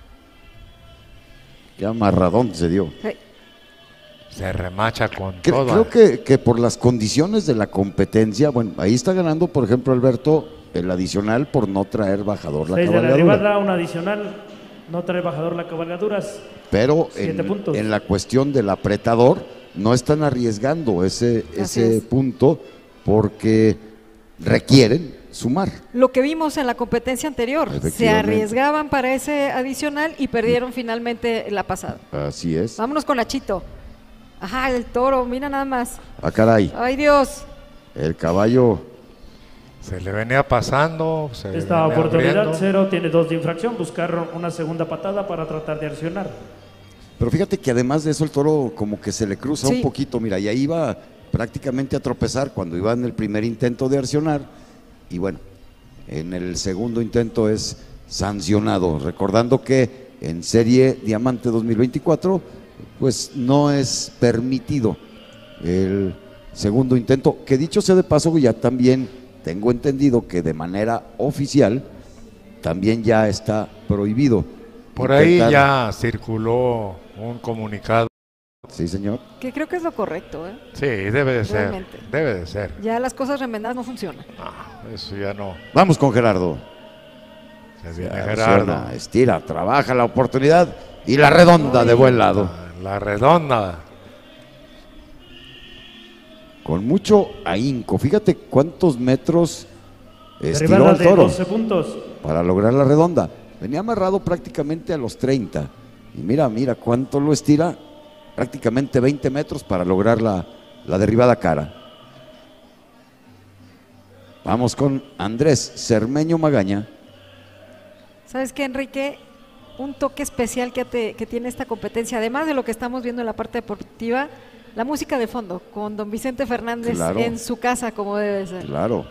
Qué amarradón se dio.
Sí.
Se remacha con todo.
Creo que por las condiciones de la competencia, bueno, ahí está ganando, por ejemplo, Alberto, el adicional por no traer bajador la cabalgadura.
6 de la arribada, un adicional, no trae bajador la cabalgadura.
Pero en la cuestión del apretador, no están arriesgando ese punto porque requieren sumar.
Lo que vimos en la competencia anterior, se
Efectivamente.
arriesgaban para ese adicional y perdieron finalmente la pasada.
Así es.
Vámonos con Nachito. Ajá, el toro, mira nada más.
Ah, caray,
Ay, Dios.
el caballo,
Se le venía pasando, se
Esta
venía
oportunidad,
abriendo.
Cero tiene 2 de infracción, buscar una segunda patada para tratar de accionar.
pero fíjate que además de eso el toro como que se le cruza
Sí.
un poquito, mira, y ahí iba prácticamente a tropezar cuando iba en el primer intento de accionar, y bueno, en el segundo intento es sancionado, recordando que en Serie Diamante 2024, pues no es permitido el segundo intento, que dicho sea de paso, ya también tengo entendido que de manera oficial también ya está prohibido.
Por ahí
intentar-
ya circuló un comunicado.
Sí, señor.
Que creo que es lo correcto, ¿eh?
Sí, debe de ser.
Realmente.
Debe de ser.
Ya las cosas remendadas no funcionan.
No, eso ya no.
Vamos con Gerardo.
Se viene
Acciona,
Gerardo.
estira, trabaja la oportunidad y la redonda de buen lado.
La redonda.
Con mucho ahínco. Fíjate cuántos metros estiró
Derivada
al
de
toro
12 puntos.
para lograr la redonda. Venía amarrado prácticamente a los 30. Y mira, mira cuánto lo estira. Prácticamente 20 metros para lograr la derribada cara. Vamos con Andrés Cermeño Magaña.
¿Sabes qué, Enrique? Un toque especial que tiene esta competencia, además de lo que estamos viendo en la parte deportiva, la música de fondo, con don Vicente Fernández
Claro.
en su casa, como debe ser.
Claro.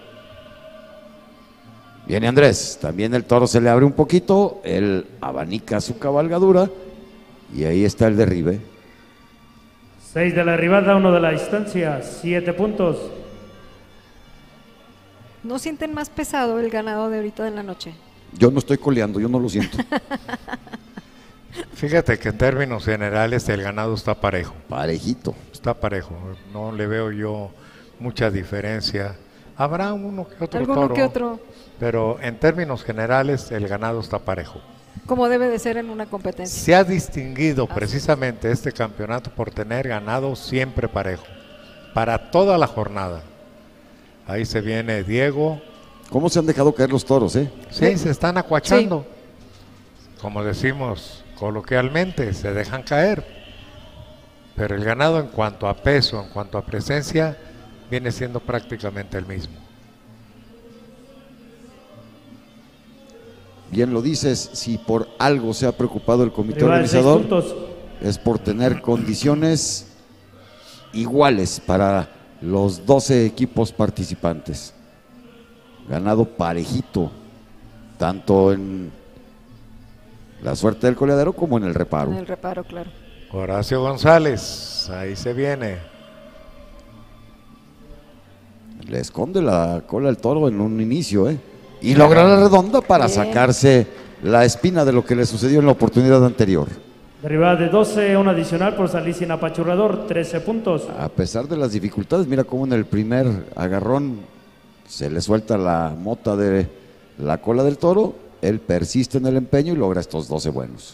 Viene Andrés, también el toro se le abre un poquito, él abanica su cabalgadura y ahí está el derribe.
6 de la derribada, 1 de la distancia, 7 puntos.
¿No sienten más pesado el ganado de ahorita de la noche?
Yo no estoy coleando, yo no lo siento.
Fíjate que en términos generales el ganado está parejo.
Parejito.
Está parejo. No le veo yo mucha diferencia. Habrá uno que otro
Alguno
toro,
que otro,
pero en términos generales el ganado está parejo.
como debe de ser en una competencia.
Se ha distinguido precisamente este campeonato por tener ganado siempre parejo, para toda la jornada. Ahí se viene Diego.
¿Cómo se han dejado caer los toros,
Sí, se están acuachando. Como decimos coloquialmente, se dejan caer. Pero el ganado en cuanto a peso, en cuanto a presencia, viene siendo prácticamente el mismo.
Bien lo dices, si por algo se ha preocupado el comité
Derribada de 6
organizador,
puntos.
es por tener condiciones iguales para los 12 equipos participantes. Ganado parejito, tanto en la suerte del coleadero como en el reparo.
En el reparo, claro.
Horacio González, ahí se viene.
Le esconde la cola al toro en un inicio, y logra la redonda para
Bien.
sacarse la espina de lo que le sucedió en la oportunidad anterior.
Derribada de 12, un adicional por salir sin apachurrador, 13 puntos.
A pesar de las dificultades, mira cómo en el primer agarrón se le suelta la mota de la cola del toro, él persiste en el empeño y logra estos 12 buenos.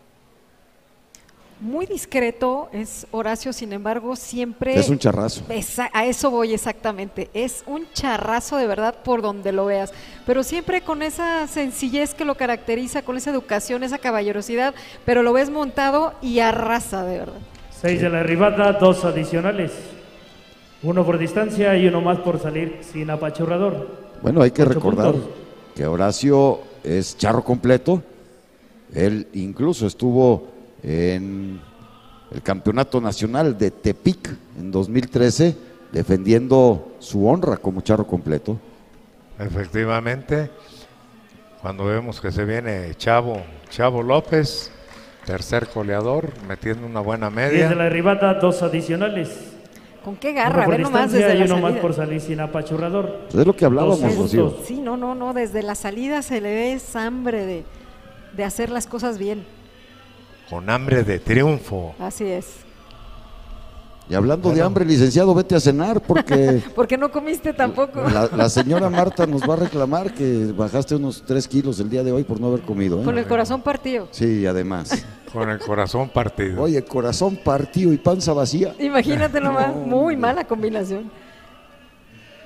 Muy discreto es Horacio, sin embargo, siempre...
Es un charrazo.
A eso voy exactamente, es un charrazo de verdad por donde lo veas, pero siempre con esa sencillez que lo caracteriza, con esa educación, esa caballerosidad, pero lo ves montado y arrasa de verdad.
6 de la derribada, 2 adicionales. 1 por distancia y 1 más por salir sin apachurrador.
Bueno, hay que
8
recordar
puntos.
que Horacio es charro completo, él incluso estuvo en el Campeonato Nacional de Tepic en 2013 defendiendo su honra como charro completo.
Efectivamente, cuando vemos que se viene Chavo López, tercer coleador, metiendo una buena
10 de
media.
la derribada, 2 adicionales.
¿Con qué
1
garra?
por
Ve nomás
distancia
desde
y
la
1 más
salida.
por salir sin apachurrador.
Pues es lo que hablábamos,
12
Rocío.
puntos.
Sí, no, desde la salida se le ve esa hambre de hacer las cosas bien,
Con hambre de triunfo.
así es.
Y hablando de hambre, licenciado, vete a cenar porque
¿Por qué no comiste tampoco?
la señora Marta nos va a reclamar que bajaste unos 3 kilos el día de hoy por no haber comido.
Con el corazón partido.
Sí, además.
Con el corazón partido.
Oye, corazón partido y panza vacía.
Imagínate nomás,
No,
muy
hombre.
mala combinación.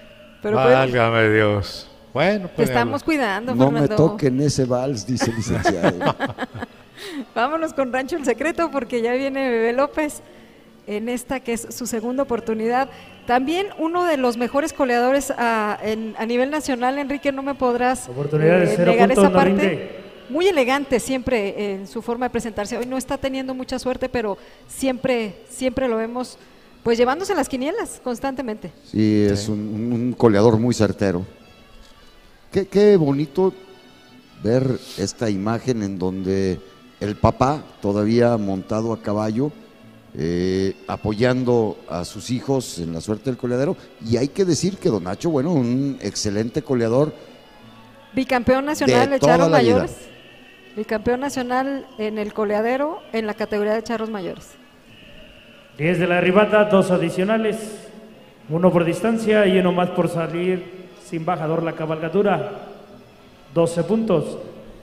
Pero
válgame Dios. Bueno,
te
pues
estamos cuidando,
No
Fernando.
me toquen ese vals, dice el licenciado.
Vámonos con Rancho El Secreto porque ya viene Bebé López en esta que es su segunda oportunidad. También uno de los mejores coleadores a nivel nacional, Enrique, no me podrás
Oportunidad de 0
negar
puntos,
esa
no
parte.
rinde.
Muy elegante siempre en su forma de presentarse. Hoy no está teniendo mucha suerte, pero siempre lo vemos pues llevándose las quinielas constantemente.
Sí, es un coleador muy certero. Qué bonito ver esta imagen en donde el papá, todavía montado a caballo, apoyando a sus hijos en la suerte del coleadero. Y hay que decir que Don Nacho, bueno, un excelente coleador.
Bicampeón nacional de
toda
charros
la vida.
mayores. Bicampeón nacional en el coleadero en la categoría de charros mayores.
10 de la ribata, 2 adicionales, 1 por distancia y 1 más por salir sin bajador la cabalgadura. 12 puntos.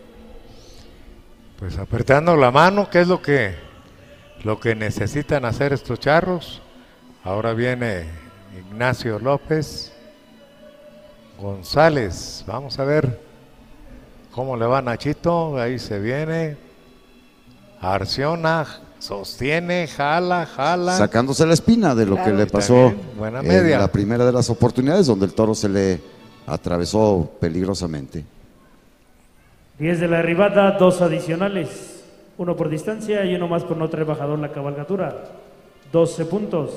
pues apretando la mano, ¿qué es lo que necesitan hacer estos charros? Ahora viene Ignacio López González. Vamos a ver cómo le va Nachito. Ahí se viene. Arciona, sostiene, jala.
Sacándose la espina de lo
Claro.
que le
Está
pasó
bien, buena media.
en la primera de las oportunidades, donde el toro se le atravesó peligrosamente.
10 de la ribata, 2 adicionales, 1 por distancia y 1 más por no traer bajador la cabalgadura. 12 puntos.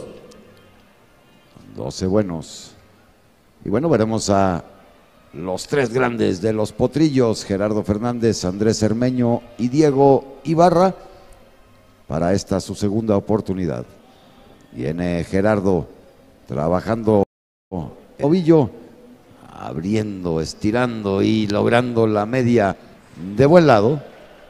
12 buenos. Y bueno, veremos a los 3 grandes de los potrillos, Gerardo Fernández, Andrés Cermeño y Diego Ibarra, para esta su segunda oportunidad. Viene Gerardo trabajando el tobillo, abriendo, estirando y logrando la media de buen lado.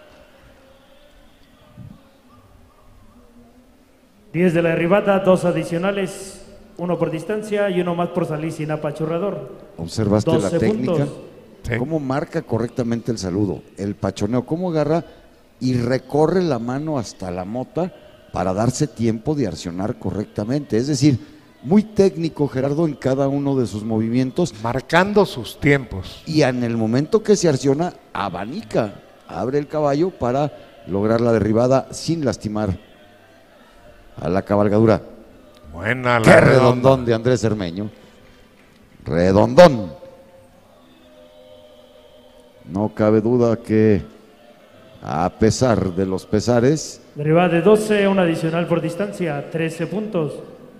10 de la ribata, 2 adicionales, 1 por distancia y 1 más por salir sin apachurrador.
¿Observaste la
12
técnica?
puntos.
Sí.
Cómo marca correctamente el saludo, el pachoneo, cómo agarra y recorre la mano hasta la mota para darse tiempo de accionar correctamente. Es decir, muy técnico Gerardo en cada uno de sus movimientos,
Marcando sus tiempos.
y en el momento que se acciona, abanica, abre el caballo para lograr la derribada sin lastimar a la cabalgadura.
Buena la
Qué
redonda.
redondón de Andrés Cermeño. Redondón. No cabe duda que, a pesar de los pesares,
Derivada de 12, 1 adicional por distancia, 13 puntos.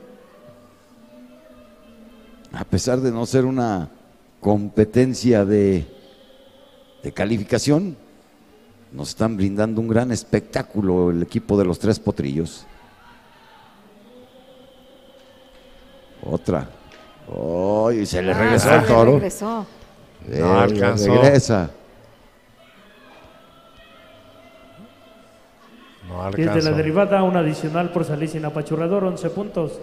a pesar de no ser una competencia de calificación, nos están brindando un gran espectáculo el equipo de los 3 potrillos. Otra. ¡Ay! Se le regresó
se
al
le
toro.
regresó.
No alcanzó.
Regresa.
No
10 de la
alcanzó.
derivada, 1 adicional por salir sin apachurrador, 11 puntos.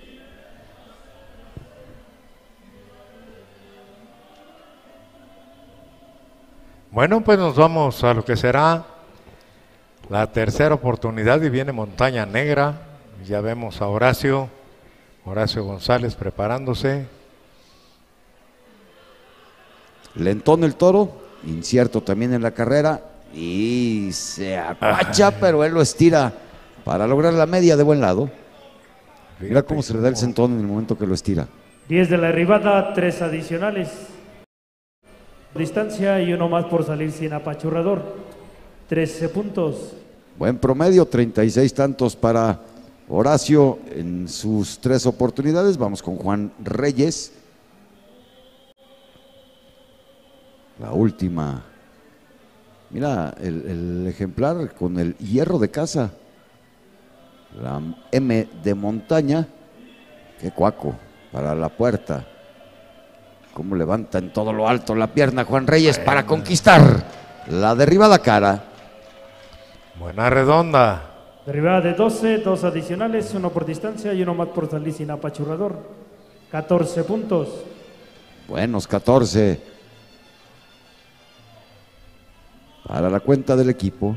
Bueno, pues nos vamos a lo que será la tercera oportunidad y viene Montaña Negra. Ya vemos a Horacio González preparándose.
Lentón el toro, incierto también en la carrera y se apacha, pero él lo estira para lograr la media de buen lado. Mira cómo se le da el sentón en el momento que lo estira.
10 de la derivada, 3 adicionales. Distancia y 1 más por salir sin apachurrador. 13 puntos.
Buen promedio, 36 tantos para Horacio en sus 3 oportunidades. Vamos con Juan Reyes. La última. Mira el ejemplar con el hierro de casa. La M de montaña. Qué cuaco para la puerta. Cómo levanta en todo lo alto la pierna Juan Reyes para conquistar la derribada cara.
Buena redonda.
Derivada de 12, 2 adicionales, 1 por distancia y 1 más por salir sin apachurrador. 14 puntos.
Buenos 14 para la cuenta del equipo.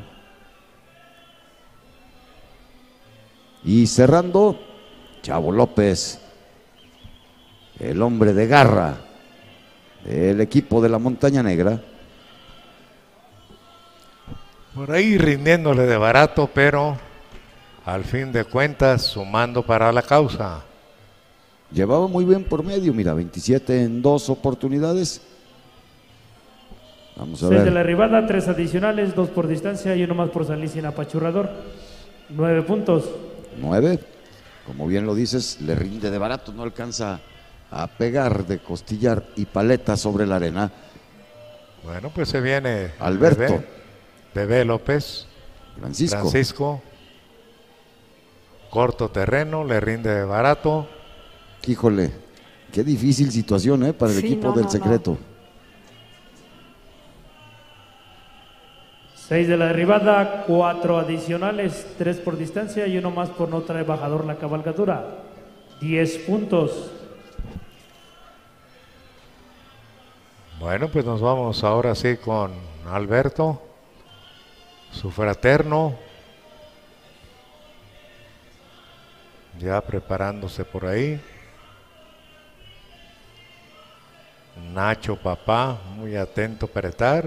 Y cerrando, Chavo López. el hombre de garra del equipo de la Montaña Negra.
Por ahí rindiéndole de barato, pero al fin de cuentas sumando para la causa.
Llevaba muy bien por medio, mira, 27 en 2 oportunidades. Vamos a
6
ver.
de la arribada, 3 adicionales, 2 por distancia y 1 más por salir sin apachurrador. 9 puntos.
9, como bien lo dices, le rinde de barato, no alcanza a pegar de costillar y paleta sobre la arena.
Bueno, pues se viene
Alberto.
Bebé López.
Francisco.
Corto terreno, le rinde de barato.
Híjole, qué difícil situación para el
Sí,
equipo
no,
del
no,
secreto.
6 de la derribada, 4 adicionales, 3 por distancia y 1 más por no traer bajador la cabalgadura. 10 puntos.
Bueno, pues nos vamos ahora sí con Alberto, su fraterno, ya preparándose por ahí. Nacho papá, muy atento para estar.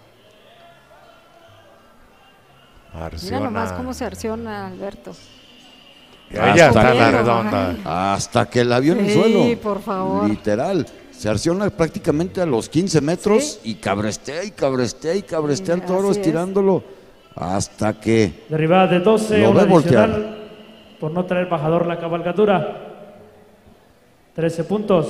Mira nomás cómo se arciona Alberto.
Ya está
Hasta
la
que-
redonda.
Hasta que la vio en el
Sí,
suelo.
por favor.
Literal. Se arciona prácticamente a los 15 metros y cabrestea
Sí,
al toro,
así es.
estirándolo hasta que
Derribada de 12,
Lo
1
ve voltear.
adicional por no traer bajador la cabalgadura. 13 puntos.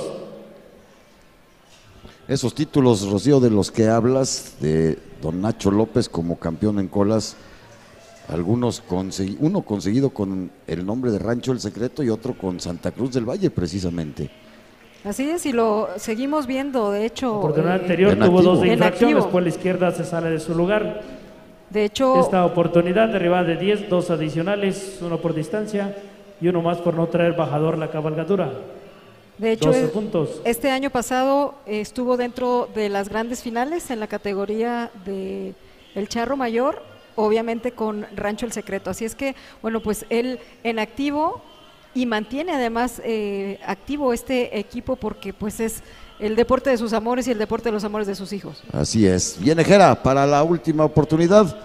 esos títulos, Rocío, de los que hablas, de don Nacho López como campeón en colas, algunos uno conseguido con el nombre de Rancho El Secreto y otro con Santa Cruz del Valle, precisamente.
Así es, y lo seguimos viendo, de hecho.
Oportunidad anterior
en
tuvo 2 de
activo.
infracción,
En activo.
después la izquierda se sale de su lugar.
De hecho,
Esta oportunidad derribada de 10, 2 adicionales, 1 por distancia y 1 más por no traer bajador la cabalgadura.
de hecho
12 puntos.
este año pasado estuvo dentro de las grandes finales en la categoría de el charro mayor, obviamente con Rancho El Secreto. Así es que, bueno, pues él en activo y mantiene además activo este equipo porque pues es el deporte de sus amores y el deporte de los amores de sus hijos.
Así es. Viene Jera para la última oportunidad.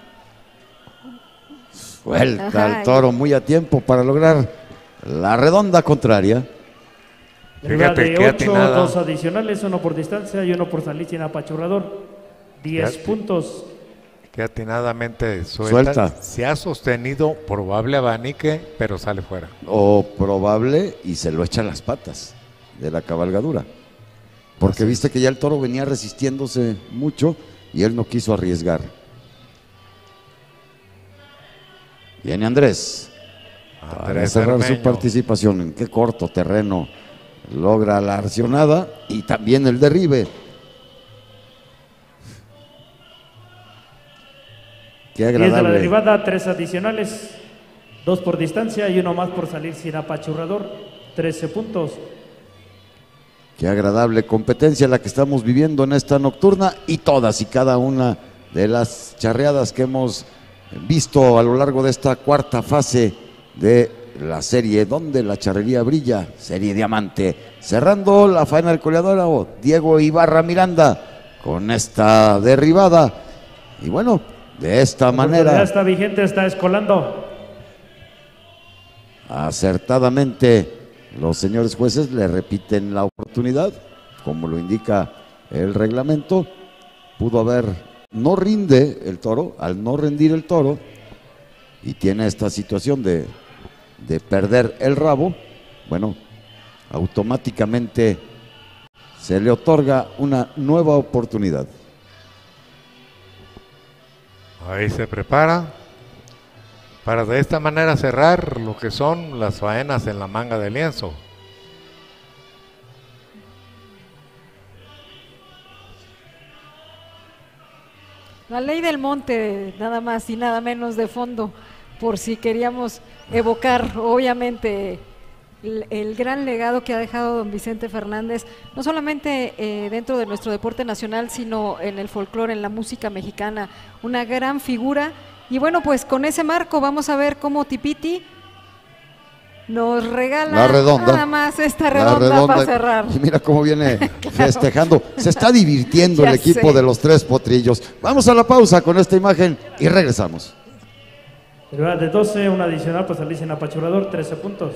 Suelta
Ajá,
el toro muy a tiempo para lograr la redonda contraria.
Derribada
Fíjate
de
qué
8,
atinada.
2 adicionales, 1 por distancia y 1 por salir sin apachurrador. 10
Fíjate.
puntos.
Que atinadamente suelta.
Suelta.
Se ha sostenido, probable abanique, pero sale fuera.
O probable y se lo echa a las patas de la cabalgadura. Porque viste que ya el toro venía resistiéndose mucho y él no quiso arriesgar. Viene Andrés para
Andrés
cerrar su
Cermeño.
participación. En qué corto terreno logra la arcionada y también el derribe. Qué
10 de la
agradable.
derribada, 3 adicionales, 2 por distancia y 1 más por salir sin apachurrador. 13 puntos.
Qué agradable competencia la que estamos viviendo en esta nocturna y todas y cada una de las charreadas que hemos visto a lo largo de esta cuarta fase de la serie donde la charrería brilla, serie Diamante. Cerrando la faena del coleador, Diego Ibarra Miranda con esta derribada. Y bueno, de esta
La oportunidad
manera,
está vigente, está escolando.
acertadamente los señores jueces le repiten la oportunidad, como lo indica el reglamento. Pudo haber, no rinde el toro, al no rendir el toro, y tiene esta situación de perder el rabo, bueno, automáticamente se le otorga una nueva oportunidad.
Ahí se prepara para de esta manera cerrar lo que son las faenas en la manga de lienzo.
La ley del monte, nada más y nada menos de fondo, por si queríamos evocar, obviamente, el gran legado que ha dejado don Vicente Fernández, no solamente dentro de nuestro deporte nacional, sino en el folclore, en la música mexicana, una gran figura. Y bueno, pues con ese marco vamos a ver cómo Tipiti nos regala
La redonda.
nada más esta redonda para cerrar.
Y mira cómo viene festejando. Se está divirtiendo
Ya
el equipo
sé.
de los tres potrillos. Vamos a la pausa con esta imagen y regresamos.
Pero de 12, un adicional, pues Alicia en apachurador, 13 puntos.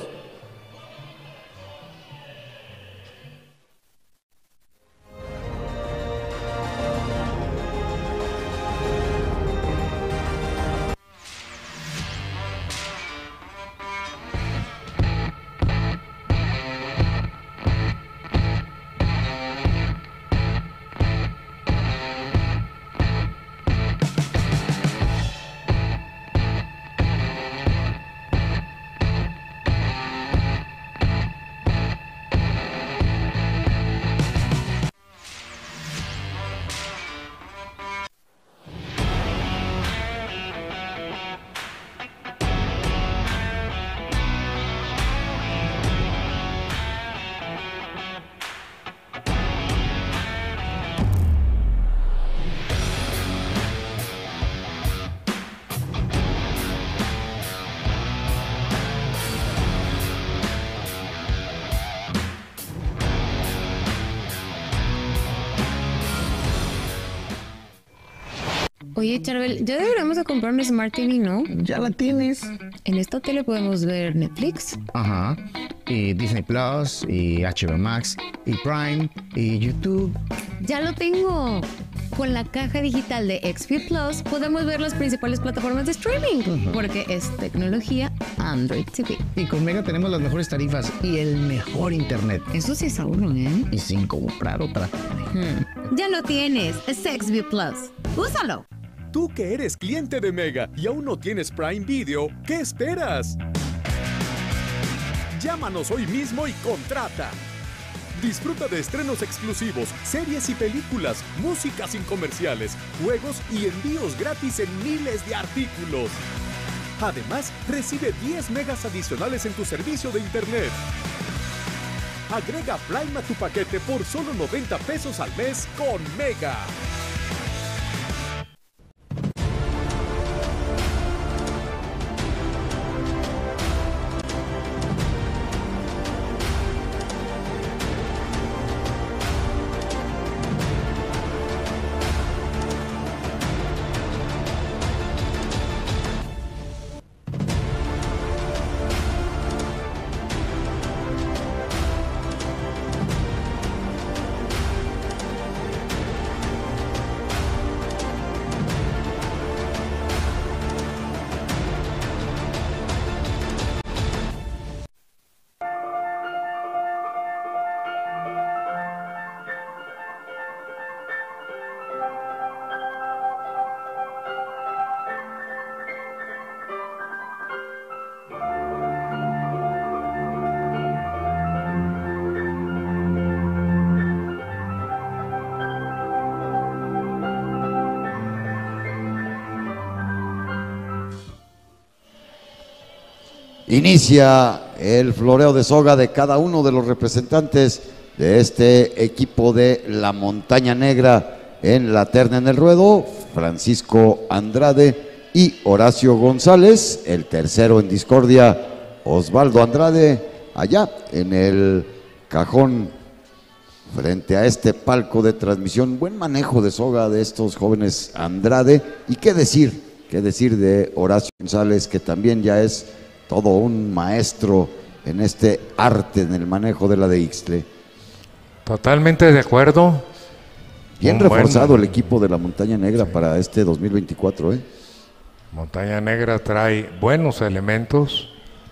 Oye, Charbel, ya deberíamos de comprar un Smart TV, ¿no?
Ya la tienes.
En esta tele podemos ver Netflix.
Ajá. Y Disney Plus, y HBO Max, y Prime, y YouTube.
¡Ya lo tengo! Con la caja digital de XP Plus podemos ver las principales plataformas de streaming, porque es tecnología Android TV.
Y con Mega tenemos las mejores tarifas y el mejor internet.
Eso sí es ahorro, ¿eh?
Y sin comprar otra.
Ya lo tienes, es XP Plus. ¡Úsalo!
Tú que eres cliente de Mega y aún no tienes Prime Video, ¿qué esperas? Llámanos hoy mismo y contrata. Disfruta de estrenos exclusivos, series y películas, música sin comerciales, juegos y envíos gratis en miles de artículos. Además, recibe 10 megas adicionales en tu servicio de internet. Agrega Prime a tu paquete por solo 90 pesos al mes con Mega.
Inicia el floreo de soga de cada uno de los representantes de este equipo de la Montaña Negra en la terna en el ruedo, Francisco Andrade y Horacio González. El tercero en discordia, Osvaldo Andrade, allá en el cajón frente a este palco de transmisión. Buen manejo de soga de estos jóvenes Andrade. Y qué decir de Horacio González, que también ya es todo un maestro en este arte, en el manejo de la de Ixtle.
Totalmente de acuerdo.
Bien reforzado el equipo de la Montaña Negra para este 2024, ¿eh?
Montaña Negra trae buenos elementos.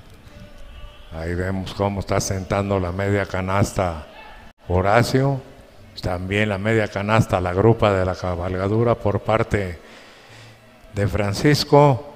Ahí vemos cómo está sentando la media canasta Horacio. También la media canasta, la grupa de la cabalgadura por parte de Francisco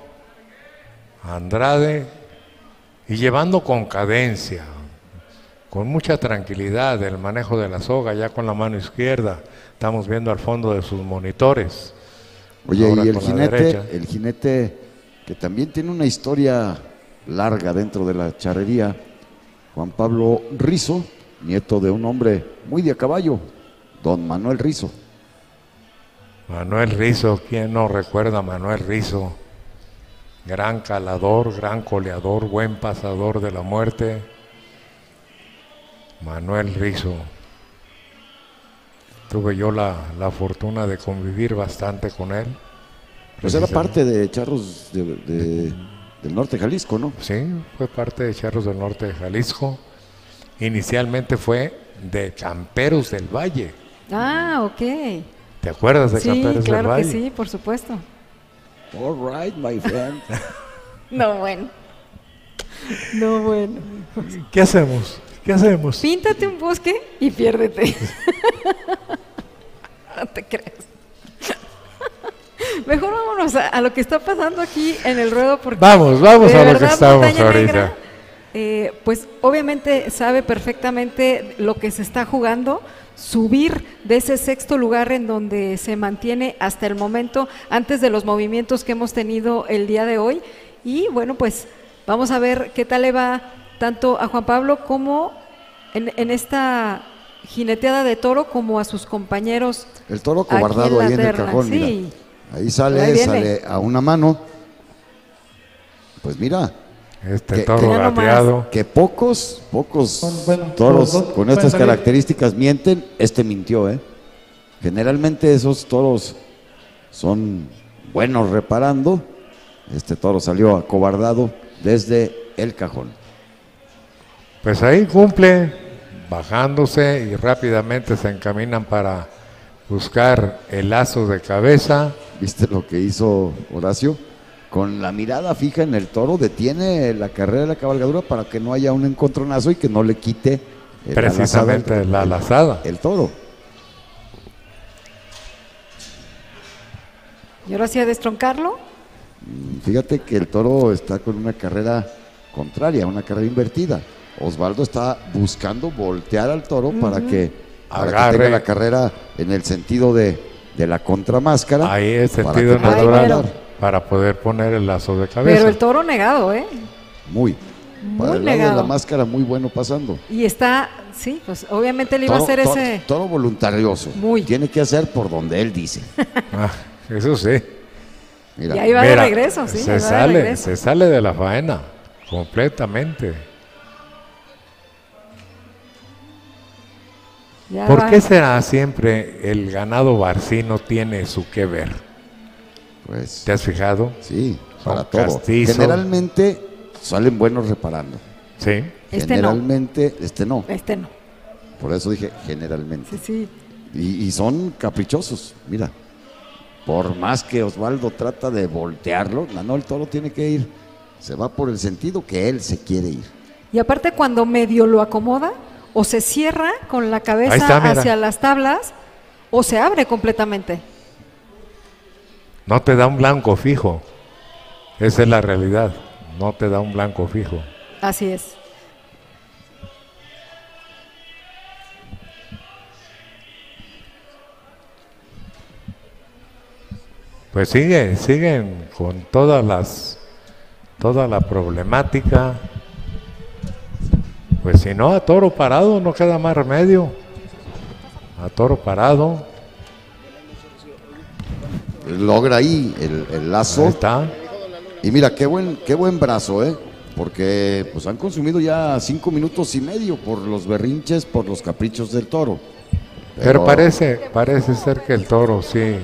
Andrade. Y llevando con cadencia, con mucha tranquilidad el manejo de la soga, ya con la mano izquierda. Estamos viendo al fondo de sus monitores.
Oye,
ahora
y el jinete que también tiene una historia larga dentro de la charrería, Juan Pablo Rizo, nieto de un hombre muy de a caballo, don Manuel Rizo.
Manuel Rizo, ¿quién no recuerda a Manuel Rizo? gran calador, gran coleador, buen pasador de la muerte, Manuel Rizo. Tuve yo la fortuna de convivir bastante con él.
Pues era parte de Charros del norte de Jalisco, ¿no?
Sí, fue parte de Charros del norte de Jalisco. Inicialmente fue de Camperos del Valle.
Ah, ok.
¿Te acuerdas de Camperos del
claro
Valle?
que sí, por supuesto.
All right, my friend.
No, bueno. No, bueno.
¿Qué hacemos? ¿Qué hacemos?
Píntate un bosque y piérdete. No te creas. Mejor vámonos a lo que está pasando aquí en el ruedo. Porque
vamos a lo que estamos
Montaña
ahorita.
Negra, pues obviamente sabe perfectamente lo que se está jugando, subir de ese sexto lugar en donde se mantiene hasta el momento, antes de los movimientos que hemos tenido el día de hoy. Y bueno, pues vamos a ver qué tal le va tanto a Juan Pablo como en esta jineteada de toro, como a sus compañeros.
El toro cobardado ahí en el cajón,
sí.
mira. Ahí sale a una mano. Pues mira.
Este toro gateado.
Que pocos toros con estas características mienten. Este mintió, ¿eh? Generalmente esos toros son buenos reparando. Este toro salió acobardado desde el cajón.
Pues ahí cumple, bajándose, y rápidamente se encaminan para buscar el lazo de cabeza.
¿Viste lo que hizo Horacio? Con la mirada fija en el toro, detiene la carrera de la cabalgadura para que no haya un encontronazo y que no le quite
precisamente la lazada.
El toro.
¿Y ahora sí a destroncarlo?
Fíjate que el toro está con una carrera contraria, una carrera invertida. Osvaldo está buscando voltear al toro para que tenga la carrera en el sentido de la contramáscara.
Ahí es sentido natural para poder poner el lazo de cabeza.
Pero el toro negado, ¿eh?
Muy para el lado de la máscara, muy bueno pasando.
Y está, sí, pues obviamente le iba a hacer ese...
Toro voluntarioso.
Muy.
Tiene que hacer por donde él dice.
Eso sí.
Mira,
y ahí va de regreso, sí.
Se sale de la faena completamente. ¿Por qué será siempre el ganado barcino tiene su que ver?
Pues,
¿te has fijado?
Sí, para
todo.
Castizo. Generalmente salen buenos reparando.
Sí.
Generalmente, no.
Este no.
Por eso dije generalmente.
Sí.
Y son caprichosos, mira. Por más que Osvaldo trata de voltearlo, no, el toro tiene que ir. Se va por el sentido que él se quiere ir.
Y aparte cuando medio lo acomoda, o se cierra con la cabeza hacia las tablas, o se abre completamente.
No te da un blanco fijo. Esa es la realidad. No te da un blanco fijo.
Así es.
Pues siguen con toda la problemática. Pues si no, a toro parado no queda más remedio. A toro parado.
Logra ahí el lazo.
Ahí está.
Y mira, qué buen brazo, porque pues han consumido ya 5 minutos y medio por los berrinches, por los caprichos del toro.
Pero parece ser que el toro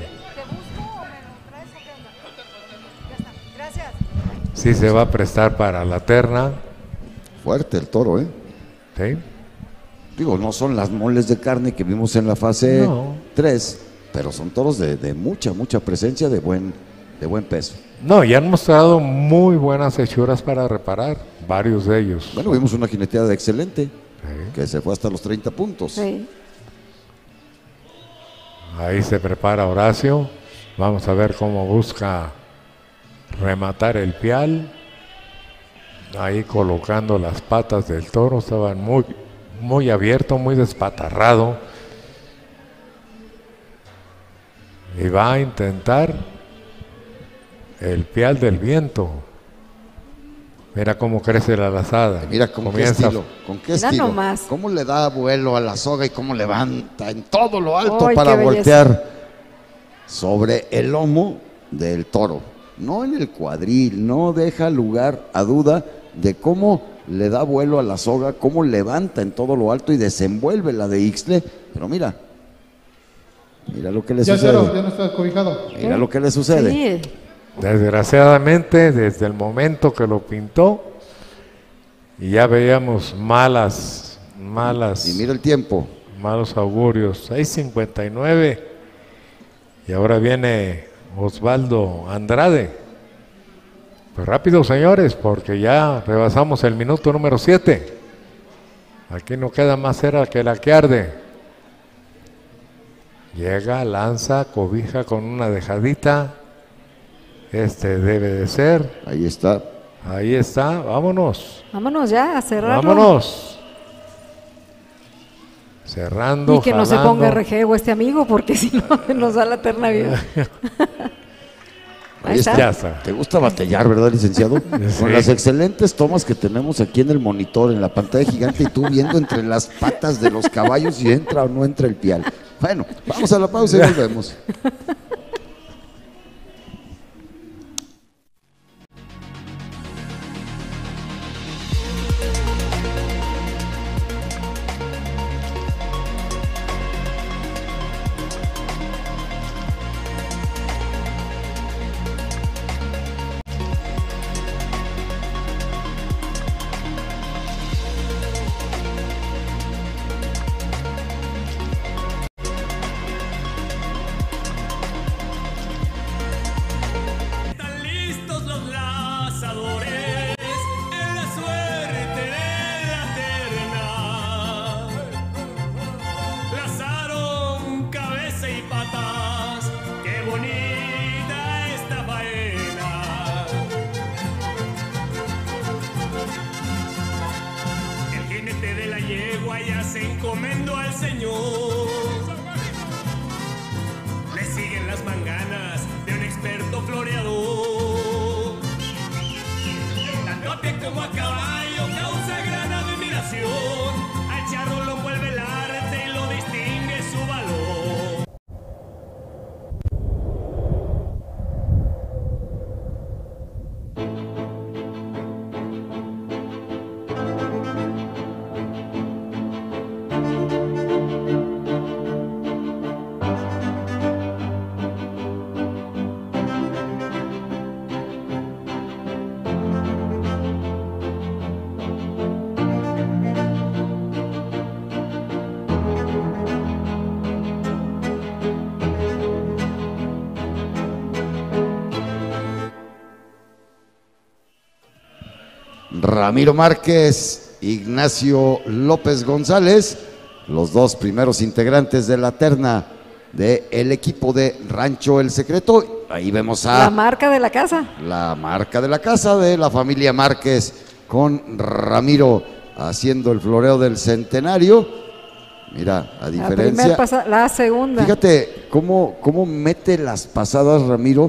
sí se va a prestar para la terna.
Fuerte el toro,
Sí.
Digo, no son las moles de carne que vimos en la fase 3, pero son toros de mucha presencia, de buen peso.
No, y han mostrado muy buenas hechuras para reparar, varios de ellos.
Bueno, vimos una jineteada excelente, que se fue hasta los 30 puntos.
Sí.
Ahí se prepara Horacio. Vamos a ver cómo busca rematar el pial. Ahí colocando las patas del toro, estaban muy abierto, muy despatarrado. Y va a intentar el pial del viento. Mira cómo crece la lazada.
Mira con qué estilo.
Nomás.
Cómo le da vuelo a la soga y cómo levanta en todo lo alto
¡Ay,
para
qué
voltear sobre el lomo del toro. no en el cuadril, no deja lugar a duda de cómo le da vuelo a la soga, cómo levanta en todo lo alto y desenvuelve la de Ixtle, pero mira lo que le sucede.
Ya no está cobijado.
Mira lo que le sucede.
Sí.
Desgraciadamente, desde el momento que lo pintó, y ya veíamos malas.
Y mira el tiempo.
Malos augurios. 6:59. Y ahora viene Osvaldo Andrade. Pues rápido, señores, porque ya rebasamos el minuto número 7. Aquí no queda más cera que la que arde. Llega, lanza, cobija con una dejadita. Debe de ser.
Ahí está.
Ahí está, vámonos.
Vámonos ya a cerrarlo.
Vámonos. Cerrando,
y que no se ponga rejego este amigo, porque si no nos da la terna vida.
Ahí está. Ya está. ¿Te gusta batallar, verdad, licenciado? Sí. Con las excelentes tomas que tenemos aquí en el monitor, en la pantalla gigante, y tú viendo entre las patas de los caballos si entra o no entra el pial. Bueno, vamos a la pausa y volvemos. Ramiro Márquez, Ignacio López González, los dos primeros integrantes de la terna del equipo de Rancho El Secreto. Ahí vemos a
la marca de la casa.
La marca de la casa de la familia Márquez, con Ramiro haciendo el floreo del centenario. Mira, a diferencia.
La segunda.
Fíjate cómo mete las pasadas Ramiro.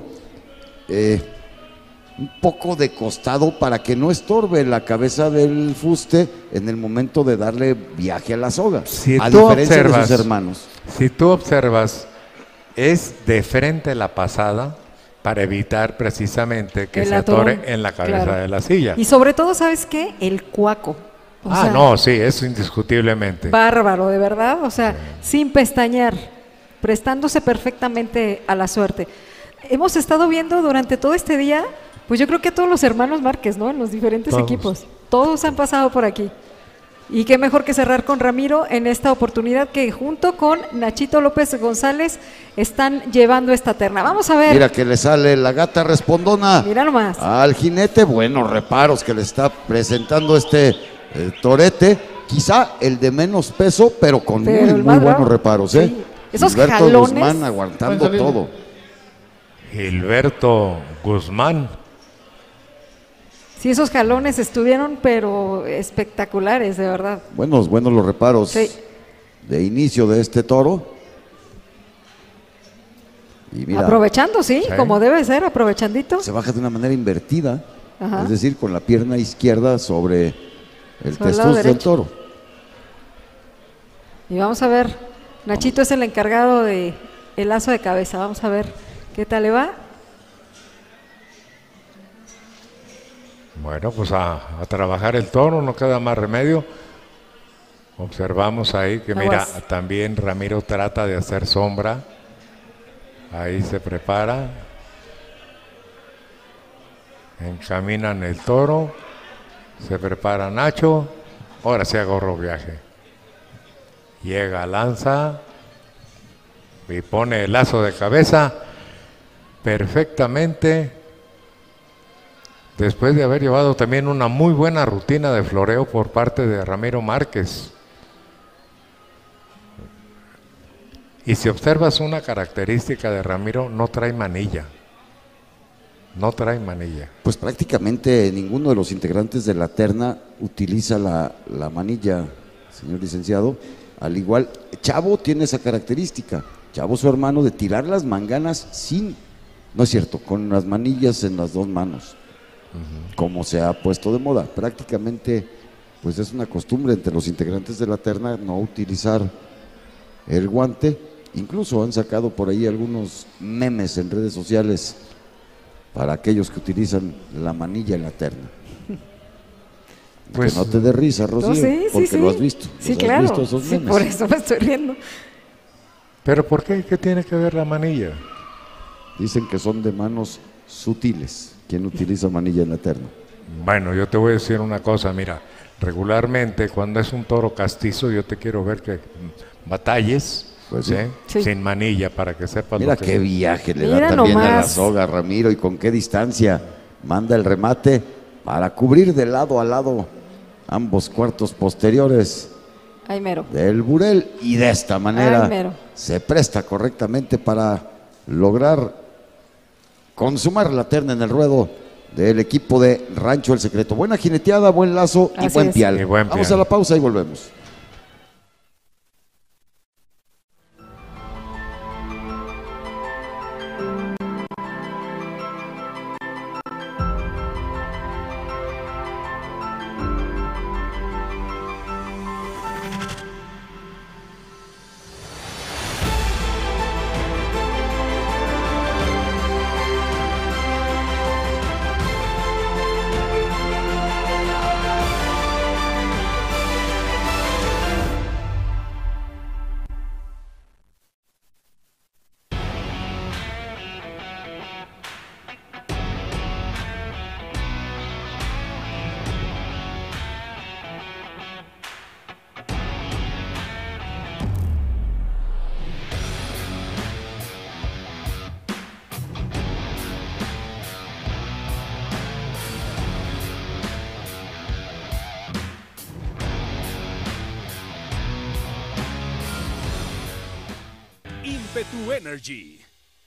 Un poco de costado para que no estorbe la cabeza del fuste en el momento de darle viaje a la soga, a diferencia de sus hermanos.
Si tú observas, es de frente la pasada para evitar precisamente que se atore en la cabeza de la silla.
Y sobre todo, ¿sabes qué? El cuaco.
No, sí, eso indiscutiblemente.
Bárbaro, de verdad, o sea, sin pestañear, prestándose perfectamente a la suerte. Hemos estado viendo durante todo este día, pues yo creo que todos los hermanos Márquez, ¿no? En los diferentes equipos. Todos han pasado por aquí. Y qué mejor que cerrar con Ramiro en esta oportunidad que junto con Nachito López González están llevando esta terna. Vamos a ver.
Mira que le sale la gata respondona.
Mira nomás.
Al jinete, buenos reparos que le está presentando torete. Quizá el de menos peso, pero con muy buenos reparos, ¿eh?
Sí. Esos
Gilberto
jalones.
Guzmán aguantando todo.
Gilberto Guzmán.
Sí, esos jalones estuvieron, pero espectaculares, de verdad.
Buenos los reparos de inicio de este toro. Y mira,
aprovechando, sí, como debe ser, aprovechandito.
Se baja de una manera invertida, es decir, con la pierna izquierda sobre el testuz del toro.
Y vamos a ver, Nachito es el encargado de el lazo de cabeza, vamos a ver qué tal le va.
Bueno, pues a trabajar el toro, no queda más remedio. Observamos ahí que mira, también Ramiro trata de hacer sombra. Ahí se prepara. Encaminan el toro. Se prepara Nacho. Ahora sí agarró viaje. Llega, lanza. Y pone el lazo de cabeza. Perfectamente. Después de haber llevado también una muy buena rutina de floreo por parte de Ramiro Márquez. Y si observas una característica de Ramiro, no trae manilla. No trae manilla.
Pues prácticamente ninguno de los integrantes de la terna utiliza la manilla, señor licenciado. Al igual, Chavo tiene esa característica. Chavo, su hermano, de tirar las manganas sin, no es cierto, con las manillas en las dos manos. Como se ha puesto de moda. Prácticamente, pues es una costumbre entre los integrantes de la terna no utilizar el guante. Incluso han sacado por ahí algunos memes en redes sociales para aquellos que utilizan la manilla en la terna. Pues que no te dé risa, Rocío, no, sí, porque sí, lo has visto.
Sí, claro. ¿Has visto esos memes? Por eso me estoy riendo.
¿Pero por qué? ¿Qué tiene que ver la manilla?
Dicen que son de manos sutiles quien utiliza manilla en la terna.
Bueno, yo te voy a decir una cosa, mira, regularmente cuando es un toro castizo yo te quiero ver que batalles, pues, sí, sin manilla, para que sepas.
Mira lo que qué viaje le da también a la soga, Ramiro, y con qué distancia manda el remate para cubrir de lado a lado ambos cuartos posteriores del burel, y de esta manera se presta correctamente para lograr consumar la terna en el ruedo del equipo de Rancho El Secreto. Buena jineteada, buen lazo y buen pial. Vamos a la pausa y volvemos.
Impetu Energy.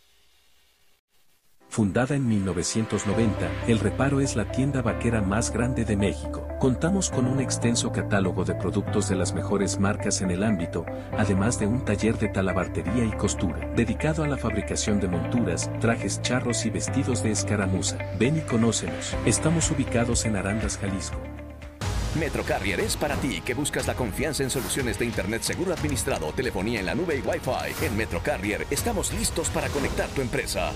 Fundada en 1990, El Reparo es la tienda vaquera más grande de México. Contamos con un extenso catálogo de productos de las mejores marcas en el ámbito, además de un taller de talabartería y costura, dedicado a la fabricación de monturas, trajes charros y vestidos de escaramuza. Ven y conócenos. Estamos ubicados en Arandas, Jalisco.
Metro Carrier es para ti que buscas la confianza en soluciones de internet seguro administrado, telefonía en la nube y Wi-Fi. En Metro Carrier estamos listos para conectar tu empresa.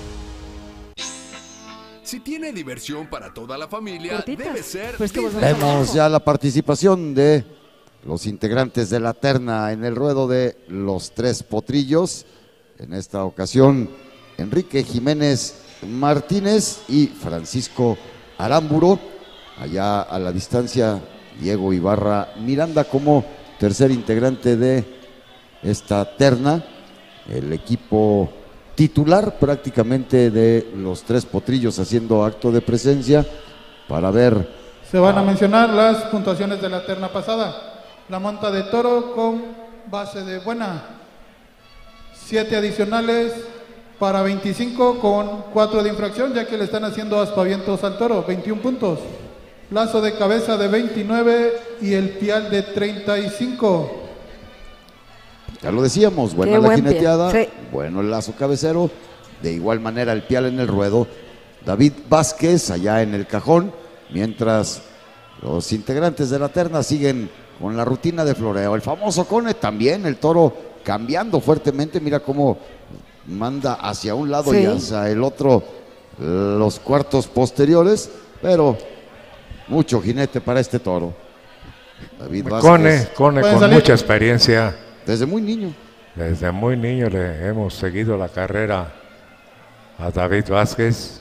Si tiene diversión para toda la familia, debe ser...
Vemos ya la participación de los integrantes de la terna en el ruedo de los tres potrillos. En esta ocasión, Enrique Jiménez Martínez y Francisco Aramburo. Allá a la distancia, Diego Ibarra Miranda como tercer integrante de esta terna. El equipo titular prácticamente de los tres potrillos haciendo acto de presencia para ver.
Se van a mencionar las puntuaciones de la terna pasada. La monta de toro con base de buena, 7 adicionales para 25 con 4 de infracción, ya que le están haciendo aspavientos al toro, 21 puntos. Lazo de cabeza de 29 y el pial de 35.
Ya lo decíamos, buena la jineteada, sí. Bueno el lazo cabecero, de igual manera el pial en el ruedo. David Vázquez allá en el cajón, mientras los integrantes de la terna siguen con la rutina de floreo. El famoso cone también, el toro cambiando fuertemente, mira cómo manda hacia un lado y hacia el otro los cuartos posteriores, pero Mucho jinete para este toro. David
Cone
Vázquez.
con
salir?
mucha experiencia.
Desde muy niño.
Desde muy niño le hemos seguido la carrera a David Vázquez.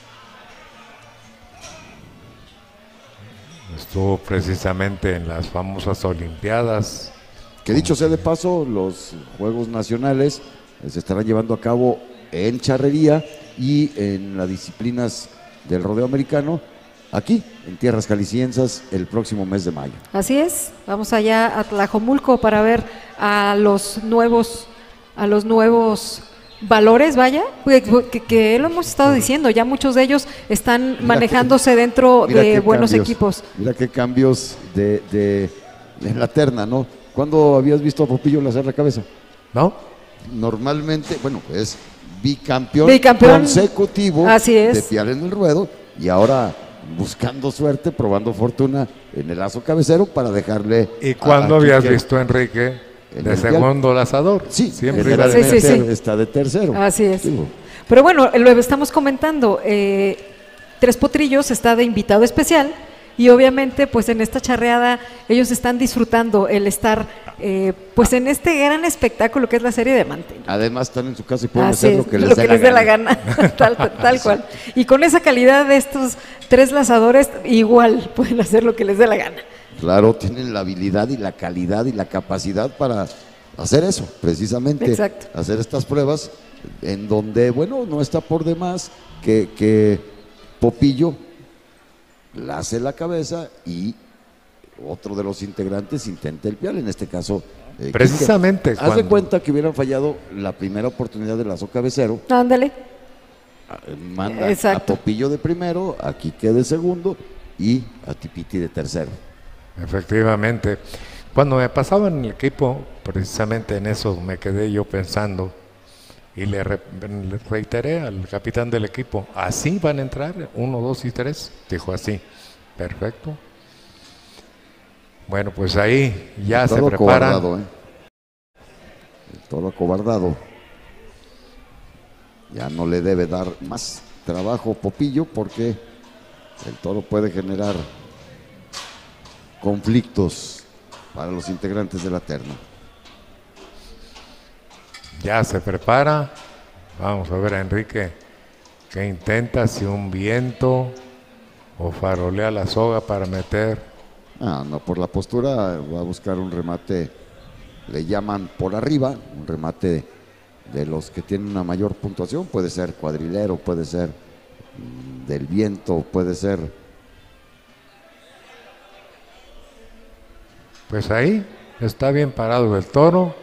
Estuvo precisamente en las famosas Olimpiadas.
Que dicho sea de paso, los Juegos Nacionales se estarán llevando a cabo en charrería y en las disciplinas del rodeo americano, aquí en tierras jaliscienses, el próximo mes de mayo.
Así es, vamos allá a Tlajomulco para ver a los nuevos valores, vaya, que lo hemos estado diciendo, ya muchos de ellos están manejándose dentro de buenos equipos.
Mira qué cambios en la terna, ¿no? ¿Cuándo habías visto a Popillo lanzar la cabeza?
¿No?
Normalmente, bueno, pues bicampeón consecutivo
así es.
de Pial en el ruedo y ahora buscando suerte, probando fortuna en el lazo cabecero para dejarle.
¿Y cuándo habías
Quique
visto a Enrique
en
de
el
segundo lazador?
Sí,
siempre
generalmente
Sí.
está de tercero.
Así es.
Digo,
Pero bueno, lo estamos comentando, Tres Potrillos está de invitado especial y obviamente pues en esta charreada ellos están disfrutando el estar pues en este gran espectáculo que es la serie de Mante.
además están en su casa y pueden
Así
hacer
es,
lo que les
dé la gana, tal cual. Y con esa calidad de estos tres lazadores, igual pueden hacer lo que les dé la gana.
Claro, tienen la habilidad y la calidad y la capacidad para hacer eso, precisamente.
Exacto.
Hacer estas pruebas en donde, bueno, no está por demás que Popillo lace la cabeza y otro de los integrantes intente el pial, en este caso
Precisamente
Quique. Haz de
cuando-
cuenta que hubieran fallado la primera oportunidad del lazo cabecero,
Ándale.
manda
Exacto.
a Popillo de primero, a Quique de segundo y a Tipiti de tercero.
Efectivamente. Cuando me pasaba en el equipo, precisamente en eso me quedé yo pensando y le reiteré al capitán del equipo, ¿así van a entrar? 1, 2 y 3. Dijo así. Perfecto. Bueno, pues ahí ya se
Todo
preparan.
acobardado, todo acobardado. Ya no le debe dar más trabajo Popillo porque el toro puede generar conflictos para los integrantes de la terna.
Ya se prepara. Vamos a ver a Enrique que intenta, si un viento o farolea la soga para meter.
No, por la postura va a buscar un remate, le llaman por arriba, un remate de los que tienen una mayor puntuación, puede ser cuadrilero, puede ser del viento, puede ser.
Pues ahí está bien parado el toro.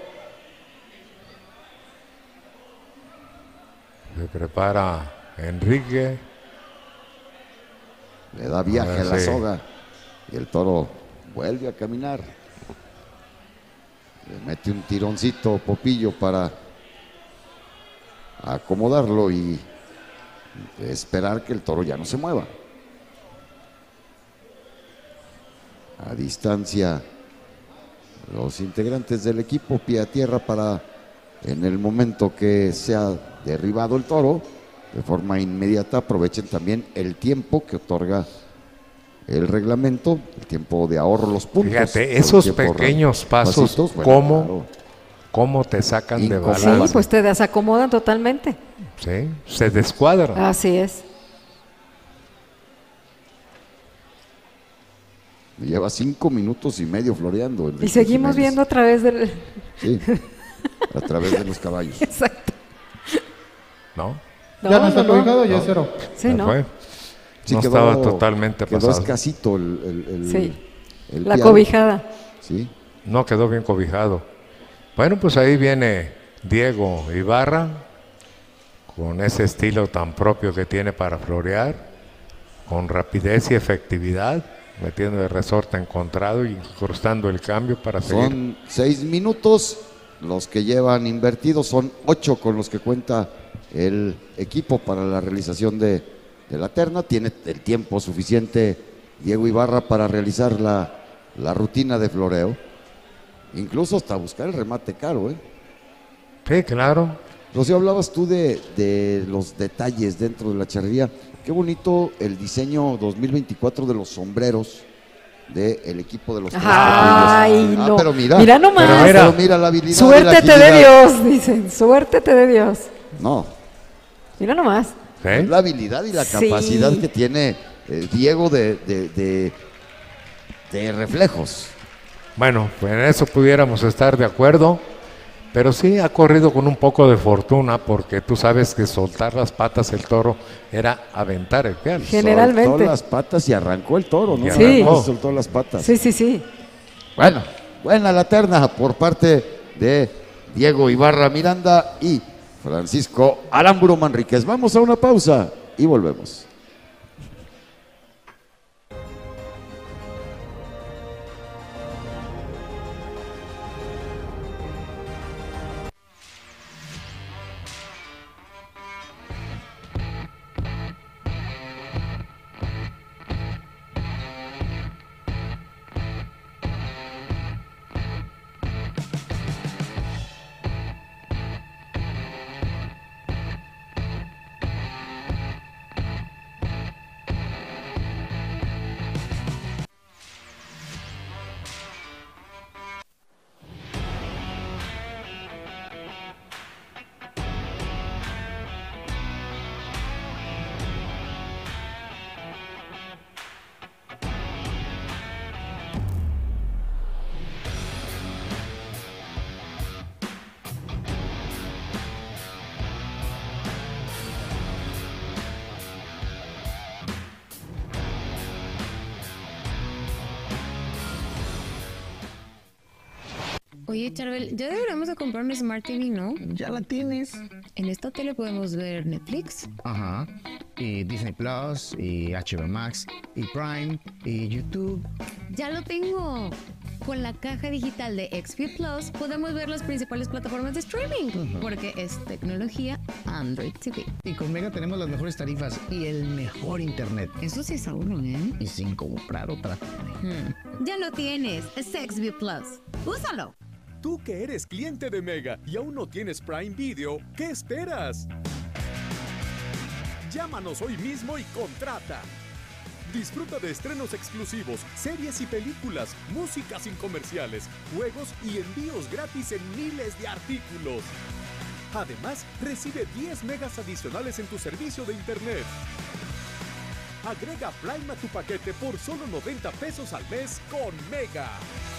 Se prepara Enrique.
Le da viaje a la
Sí.
soga y el toro vuelve a caminar. Le mete un tironcito Popillo para acomodarlo y esperar que el toro ya no se mueva. A distancia los integrantes del equipo, pie a tierra para en el momento que sea derribado el toro, de forma inmediata aprovechen también el tiempo que otorga el reglamento, el tiempo de ahorro, los puntos.
Fíjate, esos
El tiempo
pequeños pasos,
pasitos, bueno, claro.
cómo te sacan de
Incomodan.
Sí,
balance.
pues te desacomodan totalmente.
Sí, se descuadran.
Así es.
Lleva 5 minutos y medio floreando. Enrique
Y seguimos
Jiménez.
viendo a través del...
Sí, a través de los caballos.
Exacto.
¿No?
Ya no está cobijado, ya es cero.
Sí,
Se
¿no?
fue.
Sí,
No
quedó-
estaba totalmente
quedó
pasado.
escasito
Sí.
el
La
pial.
cobijada.
Sí.
No quedó bien cobijado. Bueno, pues ahí viene Diego Ibarra con ese estilo tan propio que tiene para florear, con rapidez y efectividad, metiendo el resorte encontrado y incrustando el cambio para seguir.
Son 6 minutos, los que llevan invertidos son 8 con los que cuenta el equipo para la realización de la terna. Tiene el tiempo suficiente Diego Ibarra para realizar la rutina de floreo, incluso hasta buscar el remate caro,
Sí, claro.
Rocío, hablabas tú de los detalles dentro de la charrería. Qué bonito el diseño 2024 de los sombreros del equipo de los tres
Ay,
potrillos.
no.
Pero mira,
nomás.
pero mira la habilidad.
Suerte te dé Dios, dicen. Suerte te dé Dios.
No.
Mira nomás.
¿Sí? La habilidad y la capacidad que tiene Diego de reflejos.
Bueno, pues en eso pudiéramos estar de acuerdo, pero sí ha corrido con un poco de fortuna, porque tú sabes que soltar las patas el toro era aventar el pial.
Generalmente.
Soltó las patas y arrancó el toro, ¿no?
Sí.
Soltó las patas.
Sí.
Bueno, buena la terna por parte de Diego Ibarra Miranda y Francisco Aramburu Manríquez. Vamos a una pausa y volvemos.
Oye, Charbel, ya deberíamos de comprar un Smart TV, ¿no?
Ya la tienes.
En esta tele podemos ver Netflix.
Ajá. Y Disney Plus, y HBO Max, y Prime, y YouTube.
¡Ya lo tengo! Con la caja digital de XP Plus podemos ver las principales plataformas de streaming, porque es tecnología Android TV.
Y con Mega tenemos las mejores tarifas y el mejor internet.
Eso sí es ahorro, ¿eh?
Y sin comprar otra tele.
Ya lo tienes, es XP Plus. ¡Úsalo!
Tú que eres cliente de Mega y aún no tienes Prime Video, ¿qué esperas? Llámanos hoy mismo y contrata. Disfruta de estrenos exclusivos, series y películas, música sin comerciales, juegos y envíos gratis en miles de artículos. Además, recibe 10 megas adicionales en tu servicio de internet. Agrega Prime a tu paquete por solo 90 pesos al mes con Mega.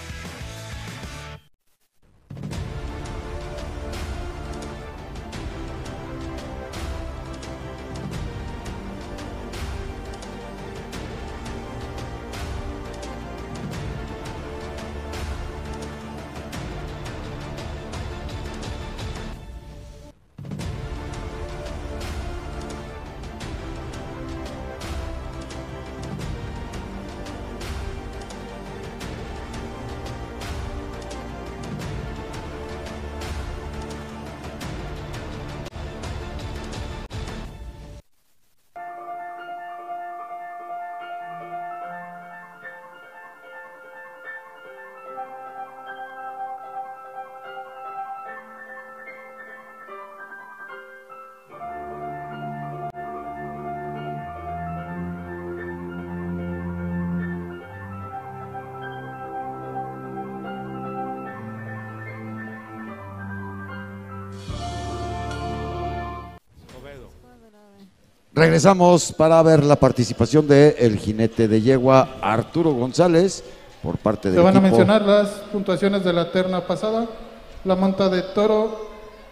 Regresamos para ver la participación de el jinete de yegua Arturo González por parte del
Se van
equipo.
a mencionar las puntuaciones de la terna pasada. La monta de toro,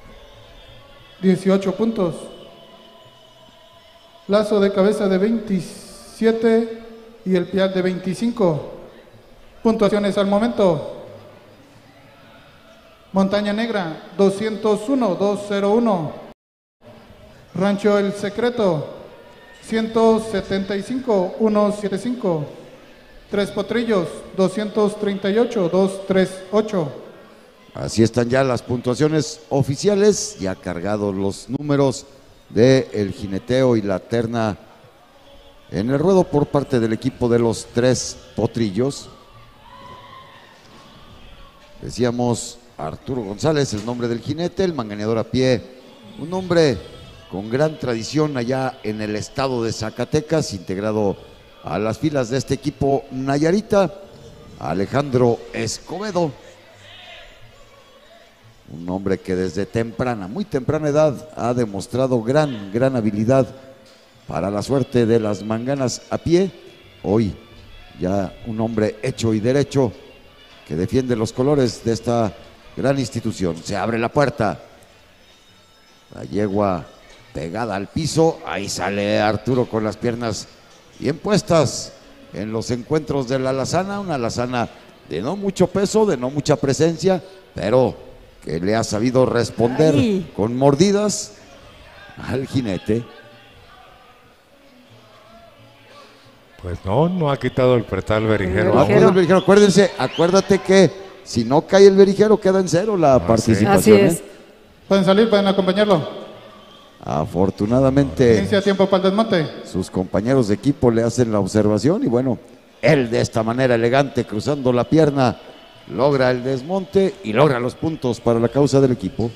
18 puntos. Lazo de cabeza de 27 y el pial de 25. Puntuaciones al momento. Montaña Negra, 201, 201. Rancho El Secreto, 175, 175. Tres Potrillos, 238, 238.
Así están ya las puntuaciones oficiales, ya cargados los números de el jineteo y la terna en el ruedo por parte del equipo de los Tres Potrillos. Decíamos Arturo González, el nombre del jinete, el manganeador a pie Un hombre con gran tradición allá en el estado de Zacatecas, integrado a las filas de este equipo nayarita, Alejandro Escobedo. Un hombre que desde muy temprana edad ha demostrado gran habilidad para la suerte de las manganas a pie. Hoy ya un hombre hecho y derecho que defiende los colores de esta gran institución. Se abre la puerta. La yegua pegada al piso. Ahí sale Arturo con las piernas bien puestas en los encuentros de la alazana. Una alazana de no mucho peso, de no mucha presencia, pero que le ha sabido responder con mordidas al jinete.
Pues no ha quitado el pretal berijero.
No ha quitado el berijero. Acuérdate que si no cae el berijero queda en cero la participación.
Así es.
Pueden salir, pueden acompañarlo.
Afortunadamente,
Inicia tiempo para el desmonte.
sus compañeros de equipo le hacen la observación y bueno, él de esta manera elegante, cruzando la pierna, logra el desmonte y logra los puntos para la causa del equipo.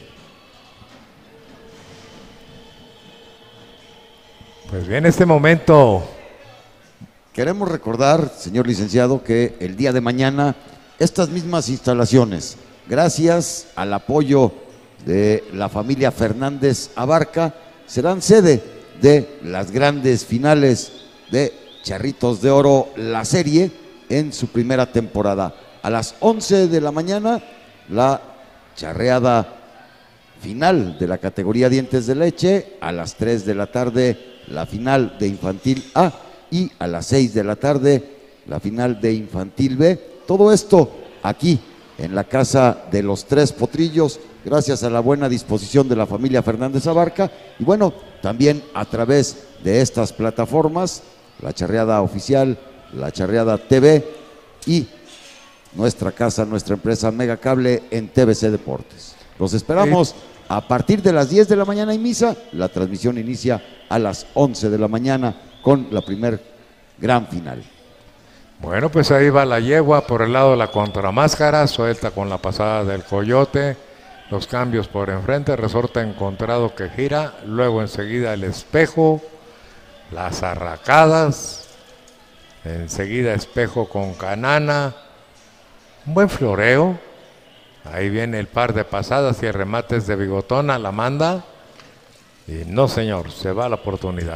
Pues bien, este momento.
Queremos recordar, señor licenciado, que el día de mañana estas mismas instalaciones, gracias al apoyo de la familia Fernández Abarca, serán sede de las grandes finales de Charritos de Oro, la serie, en su primera temporada. A las 11 de la mañana, la charreada final de la categoría Dientes de Leche. A las 3 de la tarde, la final de Infantil A. Y a las 6 de la tarde, la final de Infantil B. Todo esto aquí, en la Casa de los Tres Potrillos, gracias a la buena disposición de la familia Fernández Abarca. Y bueno, también a través de estas plataformas, la charreada oficial, la charreada TV y nuestra casa, nuestra empresa Megacable en TVC Deportes. Los esperamos a partir de las 10 de la mañana en misa. La transmisión inicia a las 11 de la mañana con la primer gran final.
Bueno, pues ahí va la yegua por el lado de la contramáscara, suelta con la pasada del coyote, los cambios por enfrente, resorte encontrado que gira, luego enseguida el espejo, las arracadas, enseguida espejo con canana, un buen floreo, ahí viene el par de pasadas y el remates de bigotona, la manda, y no señor, se va la oportunidad.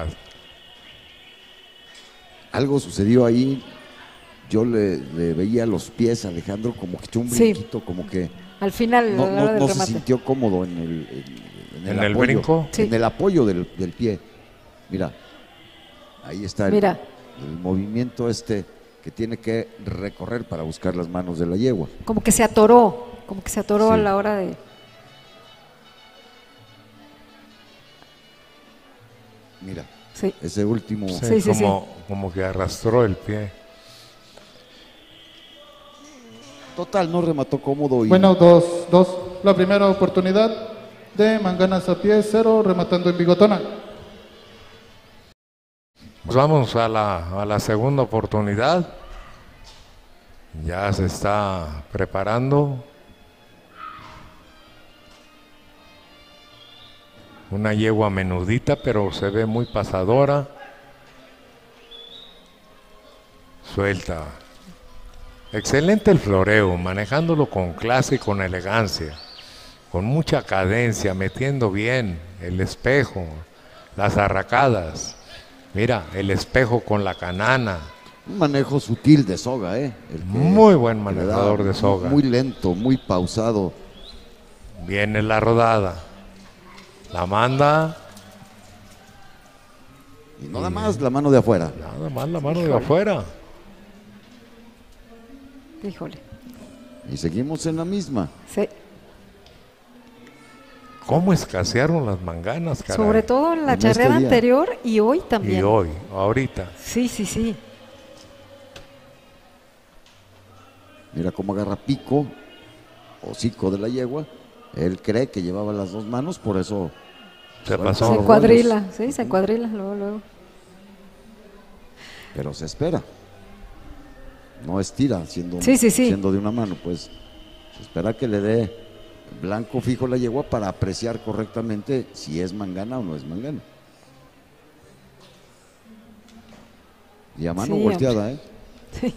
Algo sucedió ahí, yo le veía los pies a Alejandro como que echó un brinquito, como que
al final
no se sintió cómodo en el apoyo,
brinco,
en el apoyo del pie. Mira, ahí está el movimiento que tiene que recorrer para buscar las manos de la yegua.
Como que se atoró a la hora de...
Mira, ese último...
Como que arrastró el pie.
Total, no remató cómodo.
Bueno, dos. La primera oportunidad de manganas a pie, 0, rematando en bigotona.
Pues vamos a la segunda oportunidad. Ya se está preparando. Una yegua menudita, pero se ve muy pasadora. Suelta. Excelente el floreo, manejándolo con clase y con elegancia, con mucha cadencia, metiendo bien el espejo, las arracadas. Mira, el espejo con la canana.
Un manejo sutil de soga,
muy buen manejador de soga.
Muy lento, muy pausado.
Viene la rodada. La manda.
Y nada más la mano de afuera.
Nada más la mano de afuera.
Híjole.
Y seguimos en la misma.
Sí.
¿Cómo escasearon las manganas, caray?
Sobre todo en la charreada anterior y hoy también.
Y hoy, ahorita.
Sí.
Mira cómo agarra pico, hocico de la yegua. Él cree que llevaba las dos manos, por eso
se pasó.
Se cuadrila, se cuadrila luego.
Pero se espera. No estira siendo
sí.
de una mano, pues se espera que le dé blanco fijo la yegua para apreciar correctamente si es mangana o no es mangana. Y a mano
Sí,
volteada,
Sí.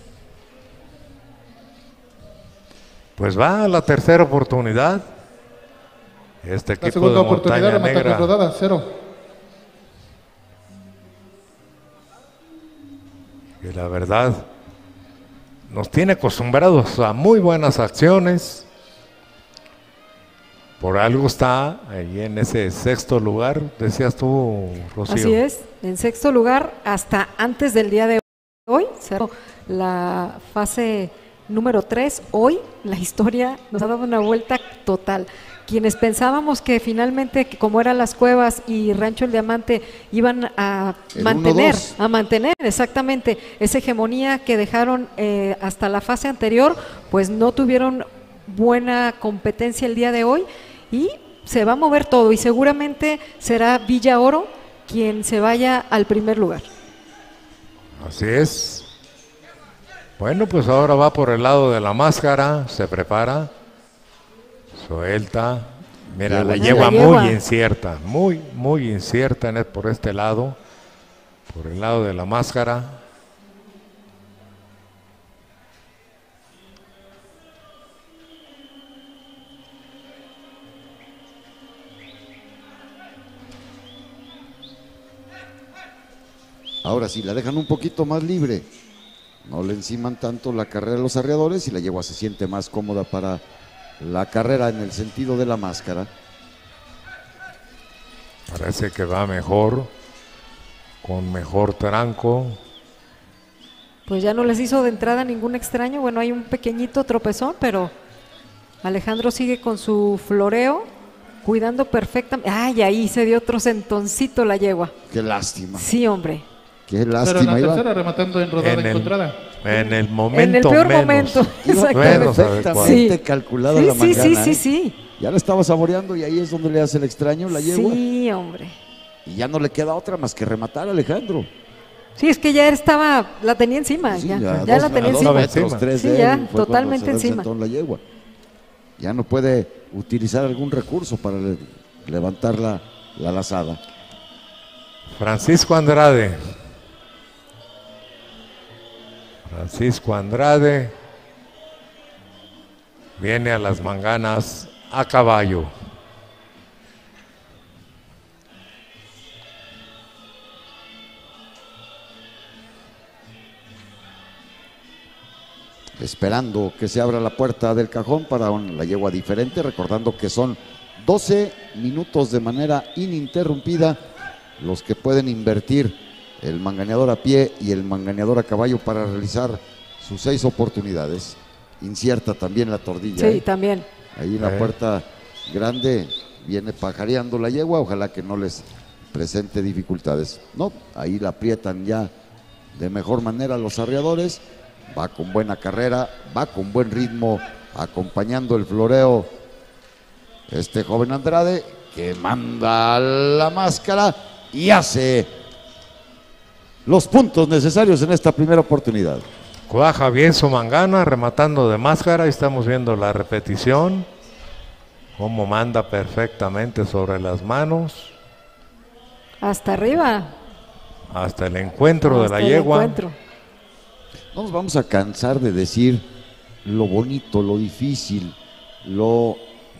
Pues va a la tercera oportunidad. Este
La
equipo
segunda
de
oportunidad,
Montaña
remata
Negra.
con rodada, 0.
Y la verdad, nos tiene acostumbrados a muy buenas acciones. Por algo está ahí en ese sexto lugar, decías tú, Rocío.
Así es, en sexto lugar, hasta antes del día de hoy, cerró la fase número 3. Hoy la historia nos ha dado una vuelta total. Quienes pensábamos que finalmente, como eran Las Cuevas y Rancho El Diamante, iban a
El
mantener,
1-2.
exactamente esa hegemonía que dejaron hasta la fase anterior, pues no tuvieron buena competencia el día de hoy y se va a mover todo y seguramente será Villa Oro quien se vaya al primer lugar.
Así es. Bueno, pues ahora va por el lado de la máscara, se prepara, suelta. Mira, la yegua muy incierta, muy incierta por este lado, por el lado de la máscara.
Ahora sí, la dejan un poquito más libre. No le enciman tanto la carrera de los arreadores y la yegua se siente más cómoda para la carrera en el sentido de la máscara.
Parece que va mejor, con mejor tranco.
Pues ya no les hizo de entrada ningún extraño, bueno, hay un pequeñito tropezón, pero Alejandro sigue con su floreo, cuidando perfectamente. Ay, ahí se dio otro sentoncito la yegua.
Qué lástima.
Sí, hombre.
Qué
Pero en
lástima.
la
Iba
tercera, rematando en rodada encontrada.
En el momento
En el peor
menos,
momento,
iba
exactamente.
perfectamente calculada la mangana.
Sí.
Ya la estaba saboreando y ahí es donde le hace el extraño la yegua.
Sí, hombre.
Y ya no le queda otra más que rematar a Alejandro.
Sí, es que ya estaba, la tenía encima,
Sí,
ya
a
la
dos-
tenía
a 2
encima.
metros, 3
Sí,
de él,
ya,
fue cuando
totalmente
se da el
encima.
sentón la yegua. Ya no puede utilizar algún recurso para levantar la lazada.
Francisco Andrade. Francisco Andrade viene a las manganas a caballo.
Esperando que se abra la puerta del cajón para la yegua diferente, recordando que son 12 minutos de manera ininterrumpida los que pueden invertir el manganeador a pie y el manganeador a caballo para realizar sus 6 oportunidades. Incierta también la tordilla.
Sí, también.
Ahí en la puerta grande viene pajareando la yegua, ojalá que no les presente dificultades. No, ahí la aprietan ya de mejor manera los arreadores. Va con buena carrera, va con buen ritmo, acompañando el floreo este joven Andrade, que manda la máscara y hace los puntos necesarios en esta primera oportunidad.
Cuaja bien su mangana, rematando de máscara. Estamos viendo la repetición. Cómo manda perfectamente sobre las manos.
Hasta arriba.
Hasta el encuentro
Hasta
de la
el
yegua.
encuentro.
No nos vamos a cansar de decir lo bonito, lo difícil, lo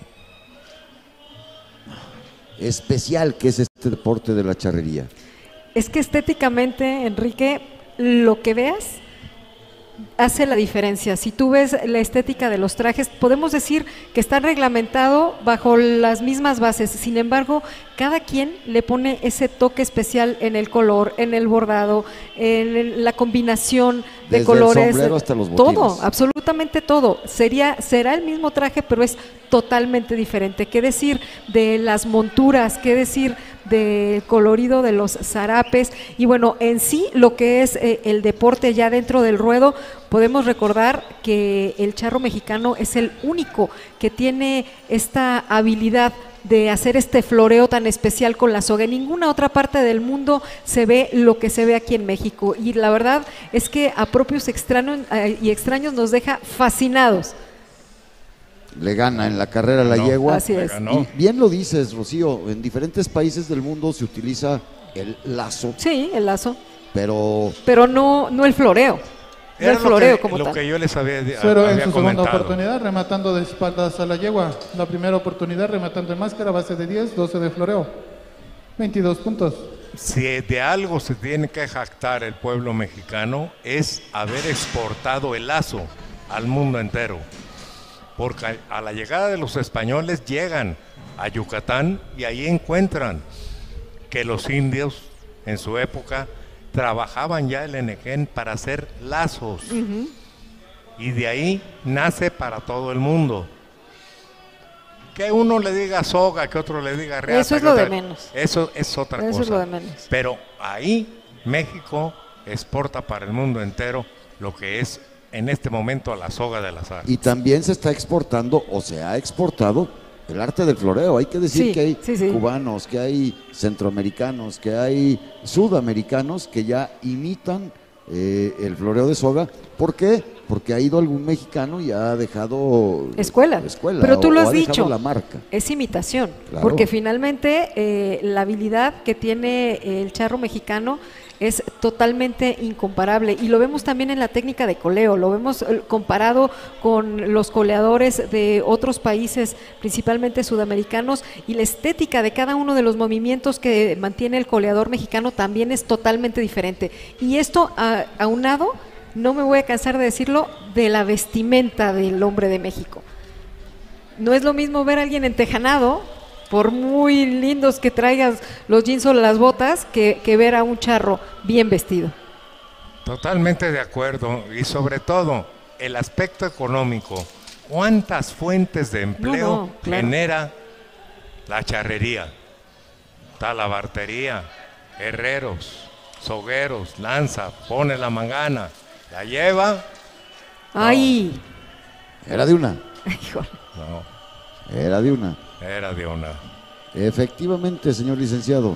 especial que es este deporte de la charrería.
Es que estéticamente, Enrique, lo que veas hace la diferencia. Si tú ves la estética de los trajes, podemos decir que está reglamentado bajo las mismas bases. Sin embargo, cada quien le pone ese toque especial en el color, en el bordado, en la combinación de
Desde
colores.
el sombrero hasta los botines.
Todo, absolutamente todo. Será el mismo traje, pero es totalmente diferente. ¿Qué decir de las monturas? ¿Qué decir del colorido de los zarapes? Y bueno, en sí lo que es el deporte ya dentro del ruedo, podemos recordar que el charro mexicano es el único que tiene esta habilidad de hacer este floreo tan especial con la soga. En ninguna otra parte del mundo se ve lo que se ve aquí en México, y la verdad es que a propios extraños nos deja fascinados.
Le gana en la carrera la yegua.
Así es.
Y bien lo dices, Rocío, en diferentes países del mundo se utiliza el lazo.
Sí, el lazo.
Pero
no el floreo. No el floreo como tal.
Lo que yo les había
Pero en
había
su segunda
comentado.
oportunidad, rematando de espaldas a la yegua. La primera oportunidad, rematando en máscara, base de 10, 12 de floreo. 22 puntos.
Si de algo se tiene que jactar el pueblo mexicano es haber exportado el lazo al mundo entero. Porque a la llegada de los españoles llegan a Yucatán y ahí encuentran que los indios en su época trabajaban ya el enequén para hacer lazos. Y de ahí nace para todo el mundo. Que uno le diga soga, que otro le diga reata.
Eso es lo de menos.
Eso es otra cosa.
Eso es lo de menos.
Pero ahí México exporta para el mundo entero lo que es en este momento la soga del azar.
y también se está exportando o se ha exportado el arte del floreo. Hay que decir
Sí,
que hay
sí, sí.
cubanos, que hay centroamericanos, que hay sudamericanos que ya imitan el floreo de soga. ¿Por qué? Porque ha ido algún mexicano y ha dejado
Escuela.
o
Pero tú lo has
ha dejado
dicho,
la marca.
es imitación,
Claro.
porque finalmente la habilidad que tiene el charro mexicano es totalmente incomparable y lo vemos también en la técnica de coleo, lo vemos comparado con los coleadores de otros países, principalmente sudamericanos, y la estética de cada uno de los movimientos que mantiene el coleador mexicano también es totalmente diferente. Y esto aunado, no me voy a cansar de decirlo, de la vestimenta del hombre de México. No es lo mismo ver a alguien entejanado, por muy lindos que traigas los jeans o las botas, que ver a un charro bien vestido.
Totalmente de acuerdo. Y sobre todo, el aspecto económico. ¿Cuántas fuentes de empleo
claro.
genera la charrería? Talabartería, herreros, sogueros, lanza, pone la mangana, la lleva.
¡Ay!
Era de una.
Híjole.
No,
Era de una.
era de una.
Efectivamente, señor licenciado,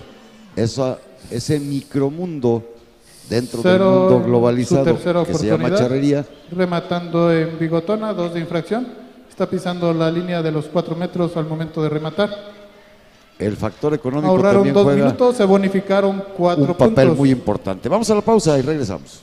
ese micromundo dentro
Cero,
del mundo
su
globalizado
tercera
que se llama
oportunidad.
charrería,
Rematando en bigotona, 2 de infracción. Está pisando la línea de los 4 metros al momento de rematar.
el factor económico
Ahorraron
también
2
juega
minutos, se bonificaron 4
un papel
puntos.
muy importante. Vamos a la pausa y regresamos.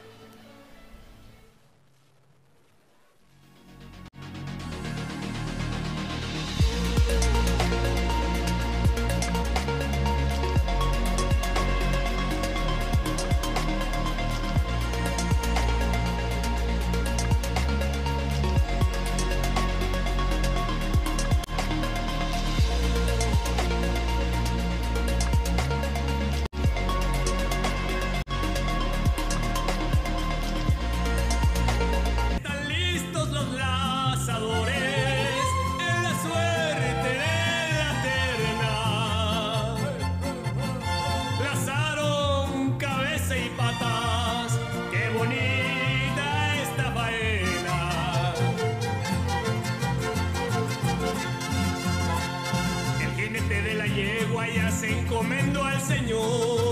Están listos los lazadores en la suerte de la terna. Lazaron cabeza y patas, qué bonita esta faena. El jinete de la yegua ya se encomendó al Señor.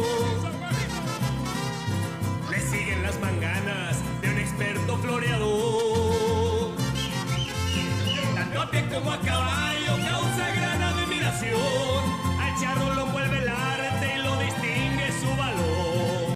Le siguen las manganas de un experto floreador. Tanto a pie como a caballo causa gran admiración. Al charro lo envuelve el arte y lo distingue su valor.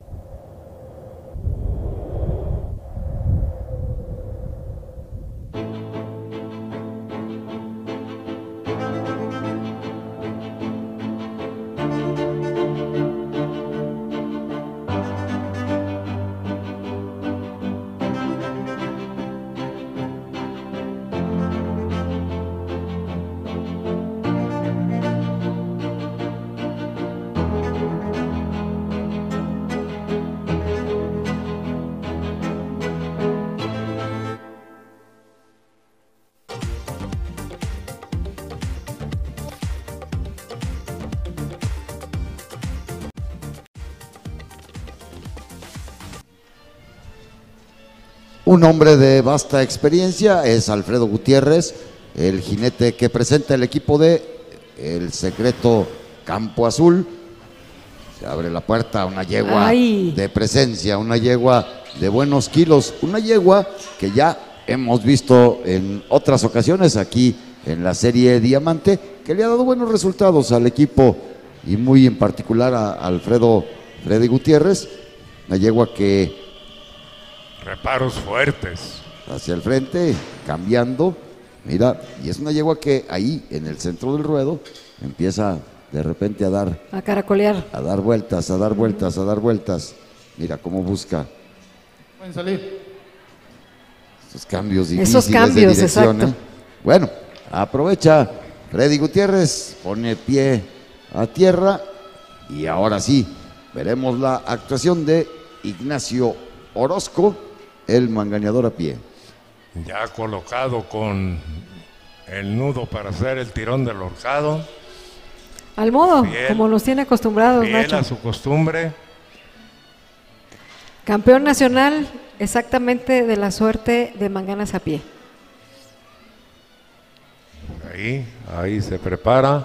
Un hombre de vasta experiencia es Alfredo Gutiérrez, el jinete que presenta el equipo de El Secreto Campo Azul. Se abre la puerta a una yegua
¡Ay!
de presencia, una yegua de buenos kilos, una yegua que ya hemos visto en otras ocasiones aquí en la serie Diamante, que le ha dado buenos resultados al equipo y muy en particular a Freddy Gutiérrez, una yegua que
reparos fuertes
hacia el frente, cambiando, mira, y es una yegua que ahí en el centro del ruedo empieza de repente
a caracolear,
a dar vueltas, a dar vueltas, a dar vueltas. Mira cómo busca.
Pueden salir.
Esos cambios difíciles de dirección.
Exacto.
Bueno, aprovecha Freddy Gutiérrez, pone pie a tierra y ahora sí, veremos la actuación de Ignacio Orozco, el manganeador a pie.
Ya colocado con el nudo para hacer el tirón del horcado.
Al modo,
Fiel,
como nos tiene acostumbrados,
fiel
Nacho.
a su costumbre.
Campeón nacional exactamente de la suerte de manganas a pie.
Ahí se prepara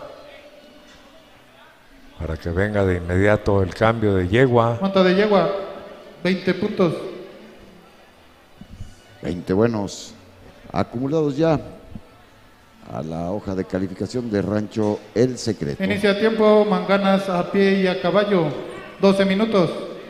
para que venga de inmediato el cambio de yegua.
Monta de yegua, 20 puntos.
20 buenos acumulados ya a la hoja de calificación de Rancho El Secreto.
Inicia tiempo, manganas a pie y a caballo, 12 minutos.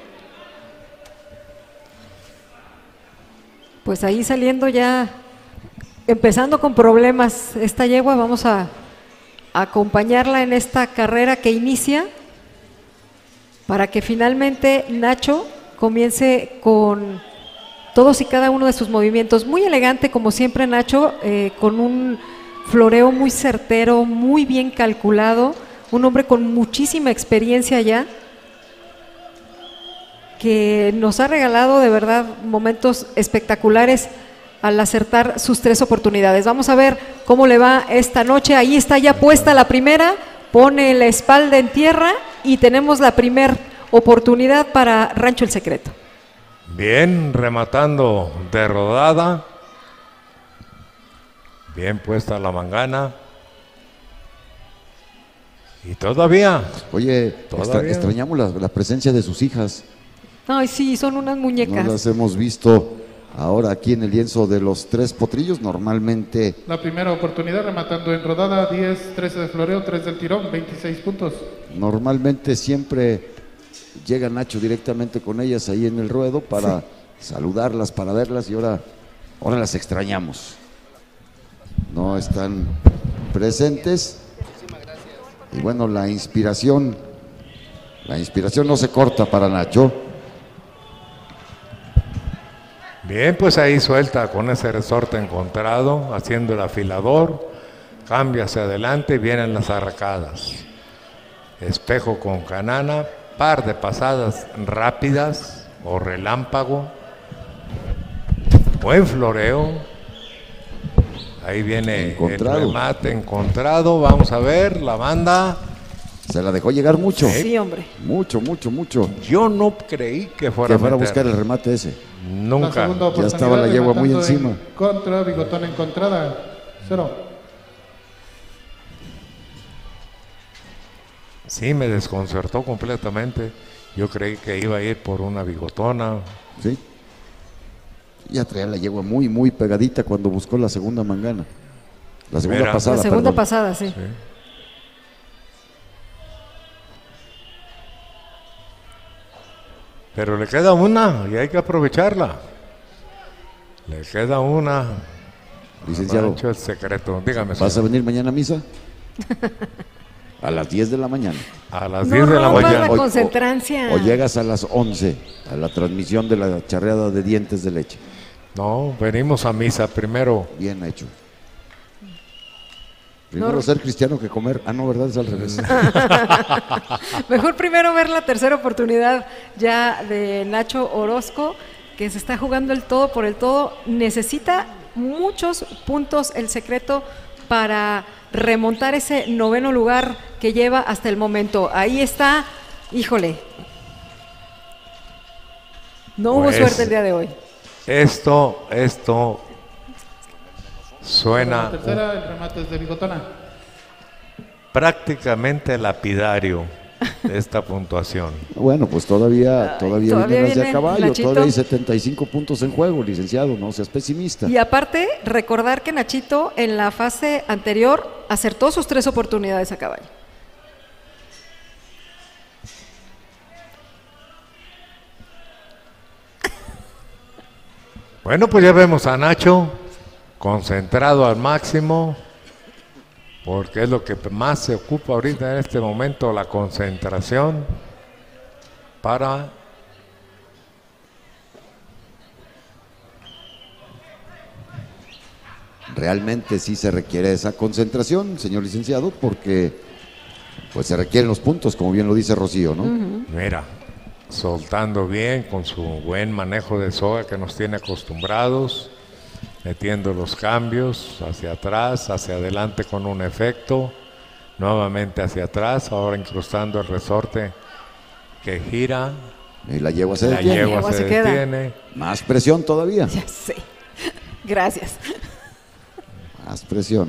Pues ahí saliendo ya, empezando con problemas esta yegua, vamos a acompañarla en esta carrera que inicia para que finalmente Nacho comience con todos y cada uno de sus movimientos. Muy elegante como siempre Nacho, con un floreo muy certero, muy bien calculado, un hombre con muchísima experiencia ya, que nos ha regalado de verdad momentos espectaculares al acertar sus 3 oportunidades. Vamos a ver cómo le va esta noche. Ahí está ya puesta la primera, pone la espalda en tierra y tenemos la primera oportunidad para Rancho El Secreto.
Bien, rematando de rodada. Bien puesta la mangana. Y todavía.
Oye,
todavía
extrañamos la presencia de sus hijas.
Ay, sí, son unas muñecas.
No las hemos visto ahora aquí en el lienzo de los 3 potrillos. Normalmente.
La primera oportunidad rematando en rodada, 10, 13 de floreo, 3 del tirón, 26 puntos.
Normalmente siempre llega Nacho directamente con ellas ahí en el ruedo para saludarlas, para verlas, y ahora las extrañamos. No están presentes. Y bueno, la inspiración no se corta para Nacho.
Bien, pues ahí suelta con ese resorte encontrado, haciendo el afilador, cambia hacia adelante, vienen las arracadas. Espejo con canana, par de pasadas rápidas o relámpago, buen floreo. Ahí viene el remate encontrado, vamos a ver, la banda.
Se la dejó llegar mucho.
Sí, hombre.
Mucho.
Yo no creí que fuera
a buscar el remate ese.
Nunca.
Ya estaba la yegua muy encima.
Contra, bigotón encontrada, 0.
Sí, me desconcertó completamente. Yo creí que iba a ir por una bigotona.
Sí. Ya traía la yegua muy pegadita cuando buscó la segunda mangana. La segunda pasada.
La segunda pasada, sí.
Pero le queda una y hay que aprovecharla. Le queda una.
Licenciado,
Rancho El Secreto. Dígame.
¿Vas a venir mañana a misa? A las 10 de la mañana.
A las 10 de la mañana.
La concentrancia.
O llegas a las 11 a la transmisión de la charreada de dientes de leche.
No, venimos a misa primero.
Bien hecho. Primero ser cristiano que comer. Ah, no, ¿verdad? Es al revés.
Mejor primero ver la tercera oportunidad ya de Nacho Orozco, que se está jugando el todo por el todo. Necesita muchos puntos El Secreto para remontar ese 9º lugar que lleva hasta el momento. Ahí está, híjole. No hubo suerte el día de hoy.
Esto suena
La tercera, el remate es de bigotona.
prácticamente lapidario. esta puntuación.
Bueno, pues todavía vienen las de
viene
a caballo,
Nachito.
todavía hay 75 puntos en juego, licenciado, no seas pesimista.
Y aparte, recordar que Nachito en la fase anterior acertó sus 3 oportunidades a caballo.
Bueno, pues ya vemos a Nacho concentrado al máximo, porque es lo que más se ocupa ahorita en este momento, la concentración para
Realmente sí se requiere esa concentración, señor licenciado, porque pues se requieren los puntos, como bien lo dice Rocío, ¿no?
Mira, soltando bien con su buen manejo de soga que nos tiene acostumbrados, metiendo los cambios hacia atrás, hacia adelante con un efecto, nuevamente hacia atrás, ahora incrustando el resorte que gira.
Y la yegua se
La
detiene.
yegua se detiene.
Más presión todavía.
Ya sé. Gracias.
Más presión.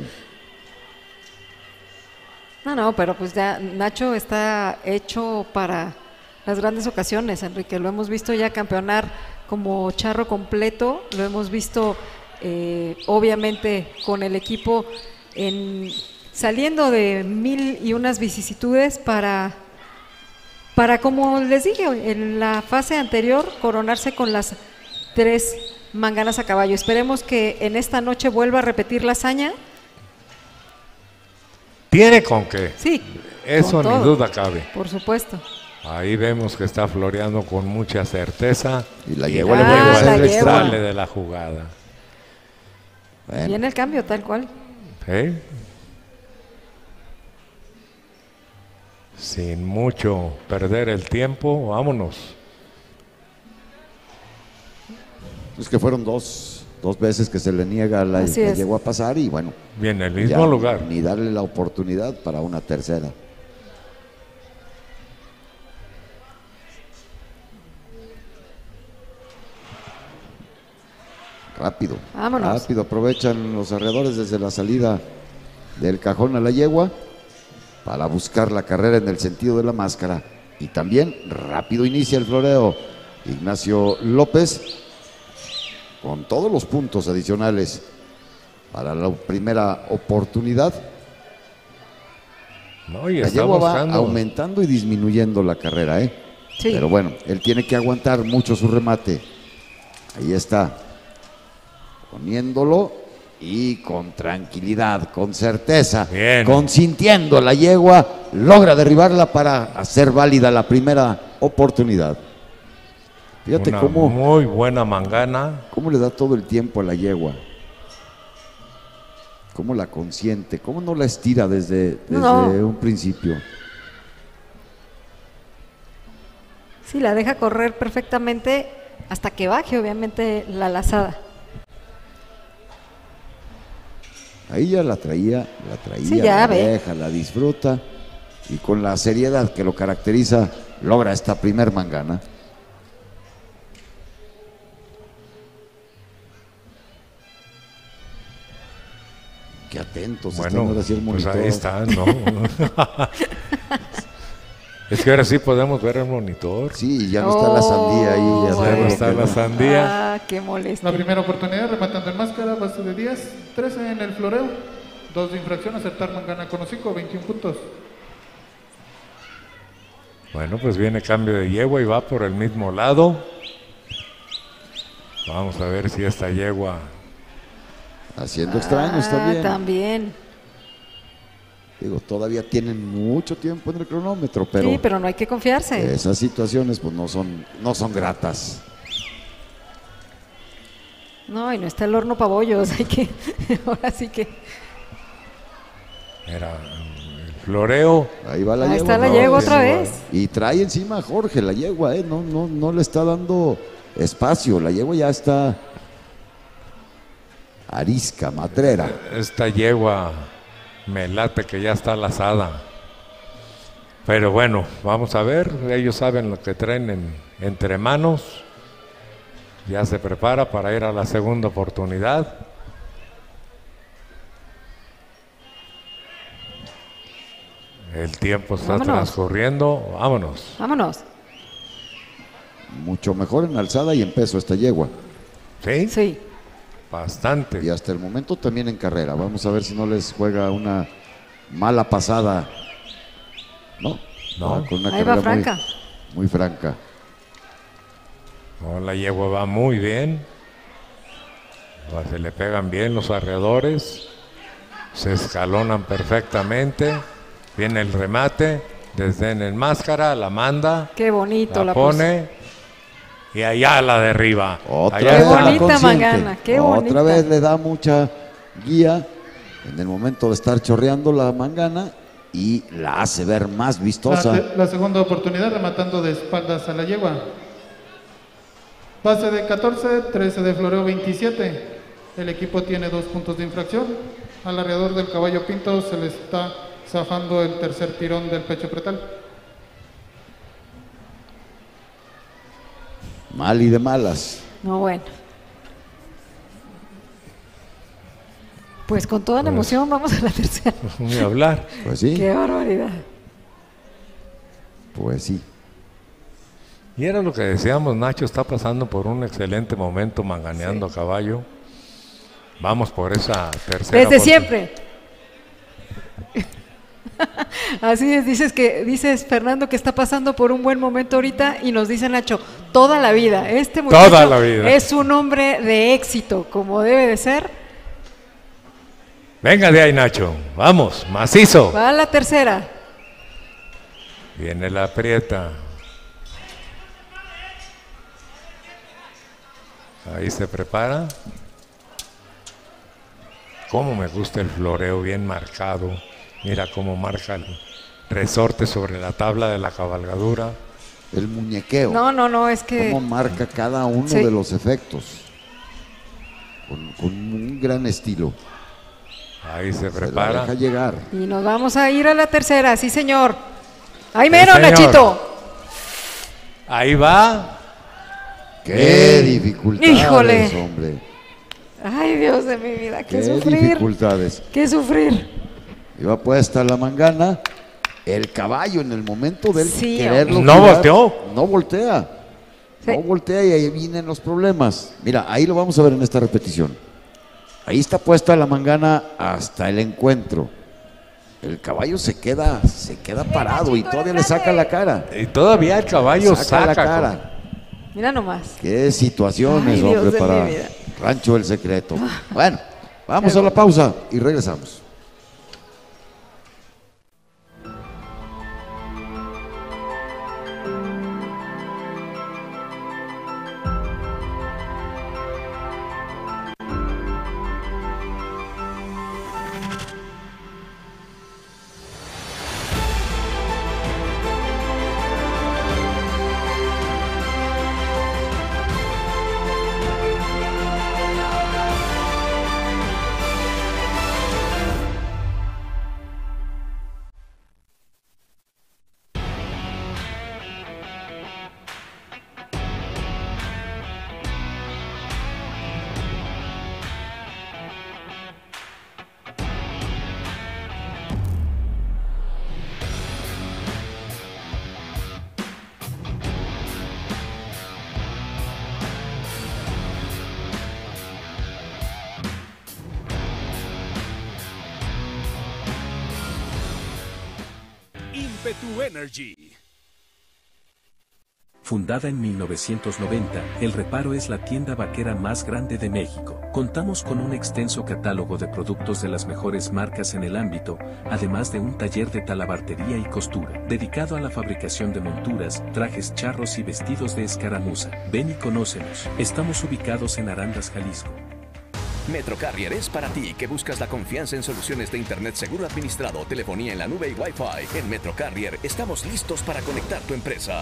No, pero pues ya Nacho está hecho para las grandes ocasiones, Enrique. Lo hemos visto ya campeonar como charro completo, lo hemos visto obviamente con el equipo saliendo de 1001 vicisitudes para, como les dije, en la fase anterior coronarse con las 3 manganas a caballo. Esperemos que en esta noche vuelva a repetir la hazaña.
Tiene con qué.
Sí.
Eso
con
ni
todo,
duda cabe.
por supuesto.
Ahí vemos que está floreando con mucha certeza.
Y la yegua le vuelve a hacer el extra.
Sale de la jugada.
Bueno.
Viene el cambio, tal cual.
¿Eh? Sin mucho perder el tiempo, vámonos.
Es que fueron dos veces que se le niega la llegó a pasar y bueno.
Viene el mismo lugar.
Ni darle la oportunidad para una tercera. Rápido.
Vámonos.
Rápido, aprovechan los arreadores desde la salida del cajón a la yegua para buscar la carrera en el sentido de la máscara. Y también rápido inicia el floreo Ignacio López con todos los puntos adicionales para la primera oportunidad.
No, y
la
está
yegua
buscando.
va aumentando y disminuyendo la carrera, ¿eh?
Sí.
Pero bueno, él tiene que aguantar mucho su remate. Ahí está, poniéndolo y con tranquilidad, con certeza, consintiendo la yegua, logra derribarla para hacer válida la primera oportunidad. Fíjate
Una
cómo
muy buena mangana.
cómo le da todo el tiempo a la yegua. Cómo la consiente, cómo no la estira desde un principio.
Sí, la deja correr perfectamente hasta que baje, obviamente, la lazada.
Ahí ya la traía,
Sí, ya
la
ve.
deja, la disfruta y con la seriedad que lo caracteriza logra esta primer mangana. Qué atentos
Bueno,
están ahora sí el
pues
monitor.
ahí está, ¿no? Es que ahora sí podemos ver el monitor.
Sí, ya no está la sandía ahí.
Ya no está la sandía.
Ah, qué molesto.
La primera oportunidad, rematando en máscara, base de 10, 13 en el floreo, 2 de infracción, acertar mangana con hocico, 21 puntos.
Bueno, pues viene cambio de yegua y va por el mismo lado. Vamos a ver si esta yegua...
Haciendo extraños también.
También.
Digo, todavía tienen mucho tiempo en el cronómetro, pero
Sí, pero no hay que confiarse.
esas situaciones pues no son gratas.
No, y no está el horno para bollos, hay que, ahora sí que.
Era el floreo.
Ahí va la
Ahí
yegua.
está la yegua otra vez.
Y trae encima a Jorge la yegua, no le está dando espacio. La yegua ya está arisca, matrera.
Esta yegua me late que ya está lazada. Pero bueno, vamos a ver. Ellos saben lo que traen entre manos. Ya se prepara para ir a la segunda oportunidad. El tiempo está
Vámonos.
transcurriendo. Vámonos.
Vámonos.
Mucho mejor en alzada y en peso esta yegua.
¿Sí?
Sí.
Bastante.
Y hasta el momento también en carrera. Vamos a ver si no les juega una mala pasada. No.
No.
Con una
Ahí va
carrera
franca.
muy franca.
No, la yegua va muy bien. Se le pegan bien los arreadores. Se escalonan perfectamente. Viene el remate. Desde en el máscara la manda.
Qué bonito
La
la puso.
pone. Y allá la derriba.
Otra
Allá
vez
está.
la
bonita
consciente.
mangana, qué
Otra
bonita.
vez le da mucha guía en el momento de estar chorreando la mangana y la hace ver más vistosa.
La segunda oportunidad rematando de espaldas a la yegua. Base de 14, 13 de floreo 27. El equipo tiene 2 puntos de infracción. Al arreador del caballo Pinto se le está zafando el tercer tirón del pecho pretal.
Mal y de malas.
No, bueno. Pues con toda la emoción vamos a la tercera.
Ni hablar.
Pues sí,
Qué barbaridad.
pues sí.
Y era lo que decíamos, Nacho está pasando por un excelente momento manganeando a caballo. Vamos por esa tercera.
Desde siempre. Así es, dices Fernando que está pasando por un buen momento ahorita y nos dice Nacho, toda la vida. Este muchacho
Toda la vida.
es un hombre de éxito, como debe de ser.
Venga de ahí, Nacho. Vamos, macizo.
Va a la tercera.
Viene la aprieta. Ahí se prepara. Cómo me gusta el floreo bien marcado. Mira cómo marca el resorte sobre la tabla de la cabalgadura.
El muñequeo.
No, es que...
Cómo marca cada uno
Sí.
de los efectos. Con un gran estilo.
Ahí se
Se la
prepara.
deja llegar.
Y nos vamos a ir a la tercera, sí señor. ¡Ahí mero,
señor.
Nachito!
Ahí va.
¡Qué dificultades,
Híjole.
hombre!
¡Ay, Dios de mi vida! ¡Qué
¡Qué
sufrir!
dificultades!
¡Qué sufrir!
Iba puesta la mangana. El caballo en el momento del
Sí,
quererlo
No
girar,
volteó.
No voltea.
Sí.
No voltea y ahí vienen los problemas. Mira, ahí lo vamos a ver en esta repetición. Ahí está puesta la mangana hasta el encuentro. El caballo se queda parado y todavía le saca la cara.
Y todavía el caballo saca
la cara.
Mira nomás.
Qué situaciones,
Ay, Dios
hombre,
de
para
mi vida.
Rancho El Secreto. Bueno, vamos a la pausa y regresamos.
Impetu Energy.
Fundada en 1990, El Reparo es la tienda vaquera más grande de México. Contamos con un extenso catálogo de productos de las mejores marcas en el ámbito, además de un taller de talabartería y costura, dedicado a la fabricación de monturas, trajes charros y vestidos de escaramuza. Ven y conócenos. Estamos ubicados en Arandas, Jalisco.
Metro Carrier es para ti que buscas la confianza en soluciones de Internet seguro administrado, telefonía en la nube y Wi-Fi. En Metro Carrier estamos listos para conectar tu empresa.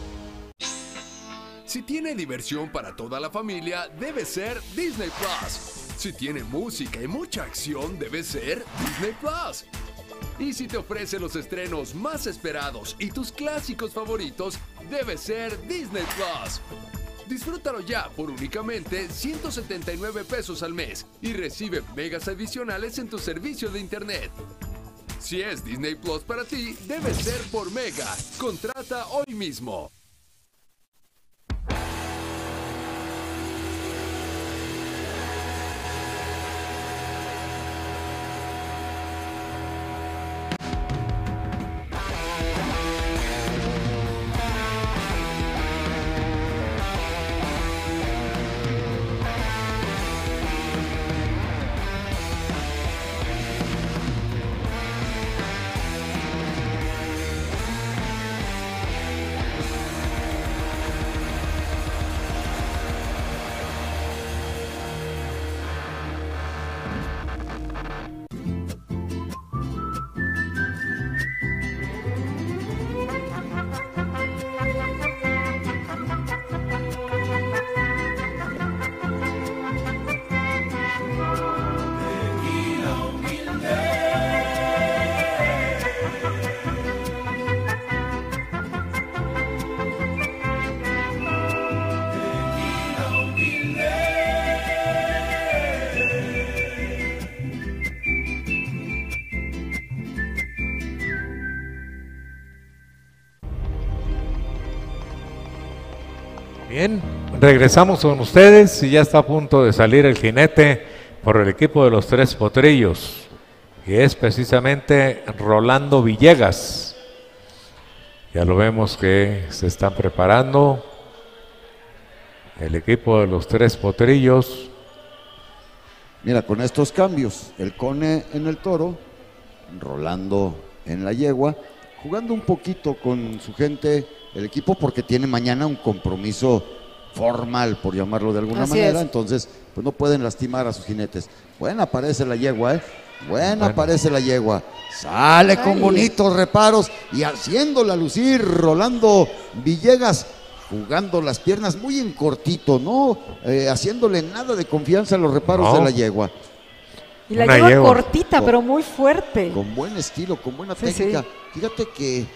Si tiene diversión para toda la familia, debe ser Disney Plus. Si tiene música y mucha acción, debe ser Disney Plus. Y si te ofrece los estrenos más esperados y tus clásicos favoritos, debe ser Disney Plus. Disfrútalo ya por únicamente 179 pesos al mes y recibe megas adicionales en tu servicio de internet. Si es Disney Plus para ti, debe ser por Mega. Contrata hoy mismo.
Bien, regresamos con ustedes y ya está a punto de salir el jinete por el equipo de los Tres Potrillos, y es precisamente Rolando Villegas. Ya lo vemos que se están preparando el equipo de los Tres Potrillos.
Mira, con estos cambios, el Cone en el toro, Rolando en la yegua, jugando un poquito con su gente, el equipo, porque tiene mañana un compromiso formal, por llamarlo de alguna manera, entonces pues no pueden lastimar a sus jinetes. Buena aparece la yegua, buena aparece la yegua, sale con bonitos reparos y haciéndola lucir Rolando Villegas, jugando las piernas muy en cortito, no haciéndole nada de confianza a los reparos de la yegua.
Y la yegua cortita, pero muy fuerte.
Con buen estilo, con buena técnica. Fíjate que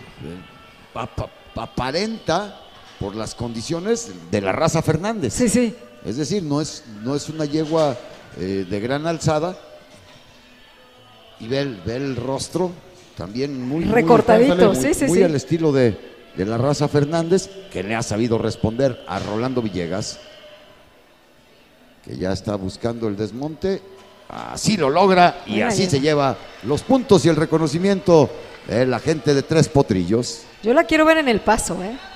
aparenta por las condiciones de la raza Fernández.
Sí, sí.
Es decir, no es una yegua de gran alzada. Y ve el rostro también muy
recortadito,
muy al estilo de la raza Fernández, que le ha sabido responder a Rolando Villegas, que ya está buscando el desmonte. Así lo logra y así se lleva los puntos y el reconocimiento de la gente de Tres Potrillos.
Yo la quiero ver en el paso,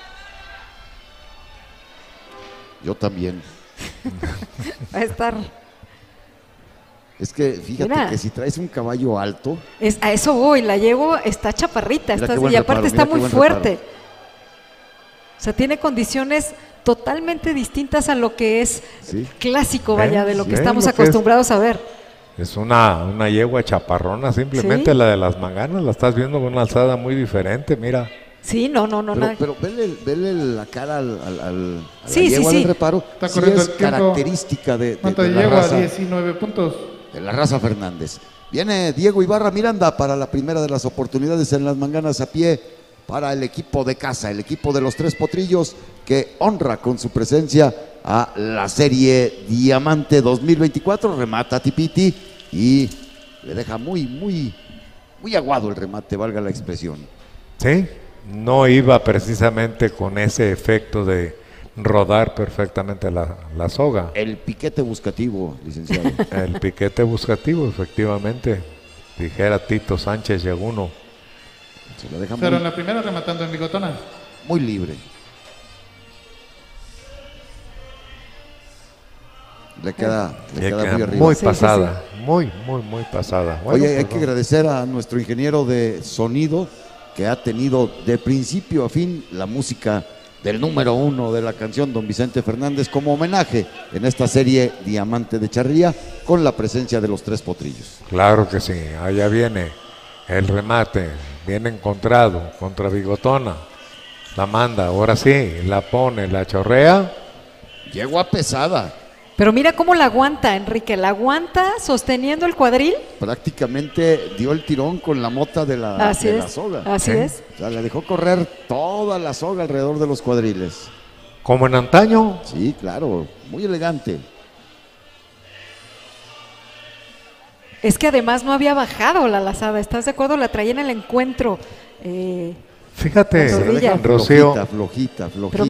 Yo también.
Va a estar.
Es que fíjate que si traes un caballo alto.
A eso voy, la llevo, está chaparrita, y aparte está muy fuerte. O sea, tiene condiciones totalmente distintas a lo que es clásico, vaya, de lo que estamos acostumbrados a ver.
Es una yegua chaparrona, simplemente la de las manganas, la estás viendo con una alzada muy diferente, mira.
Sí, no.
Pero vele la cara a la yegua del reparo.
Está corriendo
es característica de la
yegua,
raza.
19 puntos.
De la raza Fernández. Viene Diego Ibarra Miranda para la primera de las oportunidades en las manganas a pie para el equipo de casa, el equipo de los Tres Potrillos, que honra con su presencia a la serie Diamante 2024, remata Tipiti y le deja muy aguado el remate, valga la expresión.
Sí, no iba precisamente con ese efecto de rodar perfectamente la soga.
El piquete buscativo, licenciado.
El piquete buscativo, efectivamente, dijera Tito Sánchez Yeguno.
Se lo deja
Pero en la primera rematando en bigotona.
Muy libre. Le queda muy arriba.
Muy pasada, muy pasada. Bueno,
oye, hay que agradecer a nuestro ingeniero de sonido, que ha tenido de principio a fin la música del número 1 de la canción, don Vicente Fernández, como homenaje en esta serie Diamante de Charría, con la presencia de los Tres Potrillos.
Claro que sí, allá viene el remate, bien encontrado contra Bigotona, la manda, ahora sí, la pone, la chorrea.
Yegua pesada.
Pero mira cómo la aguanta, Enrique, la aguanta sosteniendo el cuadril.
Prácticamente dio el tirón con la mota de la soga.
Así es.
O sea, le dejó correr toda la soga alrededor de los cuadriles.
¿Como en antaño?
Sí, claro, muy elegante.
Es que además no había bajado la lazada, ¿estás de acuerdo? La traía en el encuentro.
Fíjate,
la rodilla.
Rocío.
Flojita.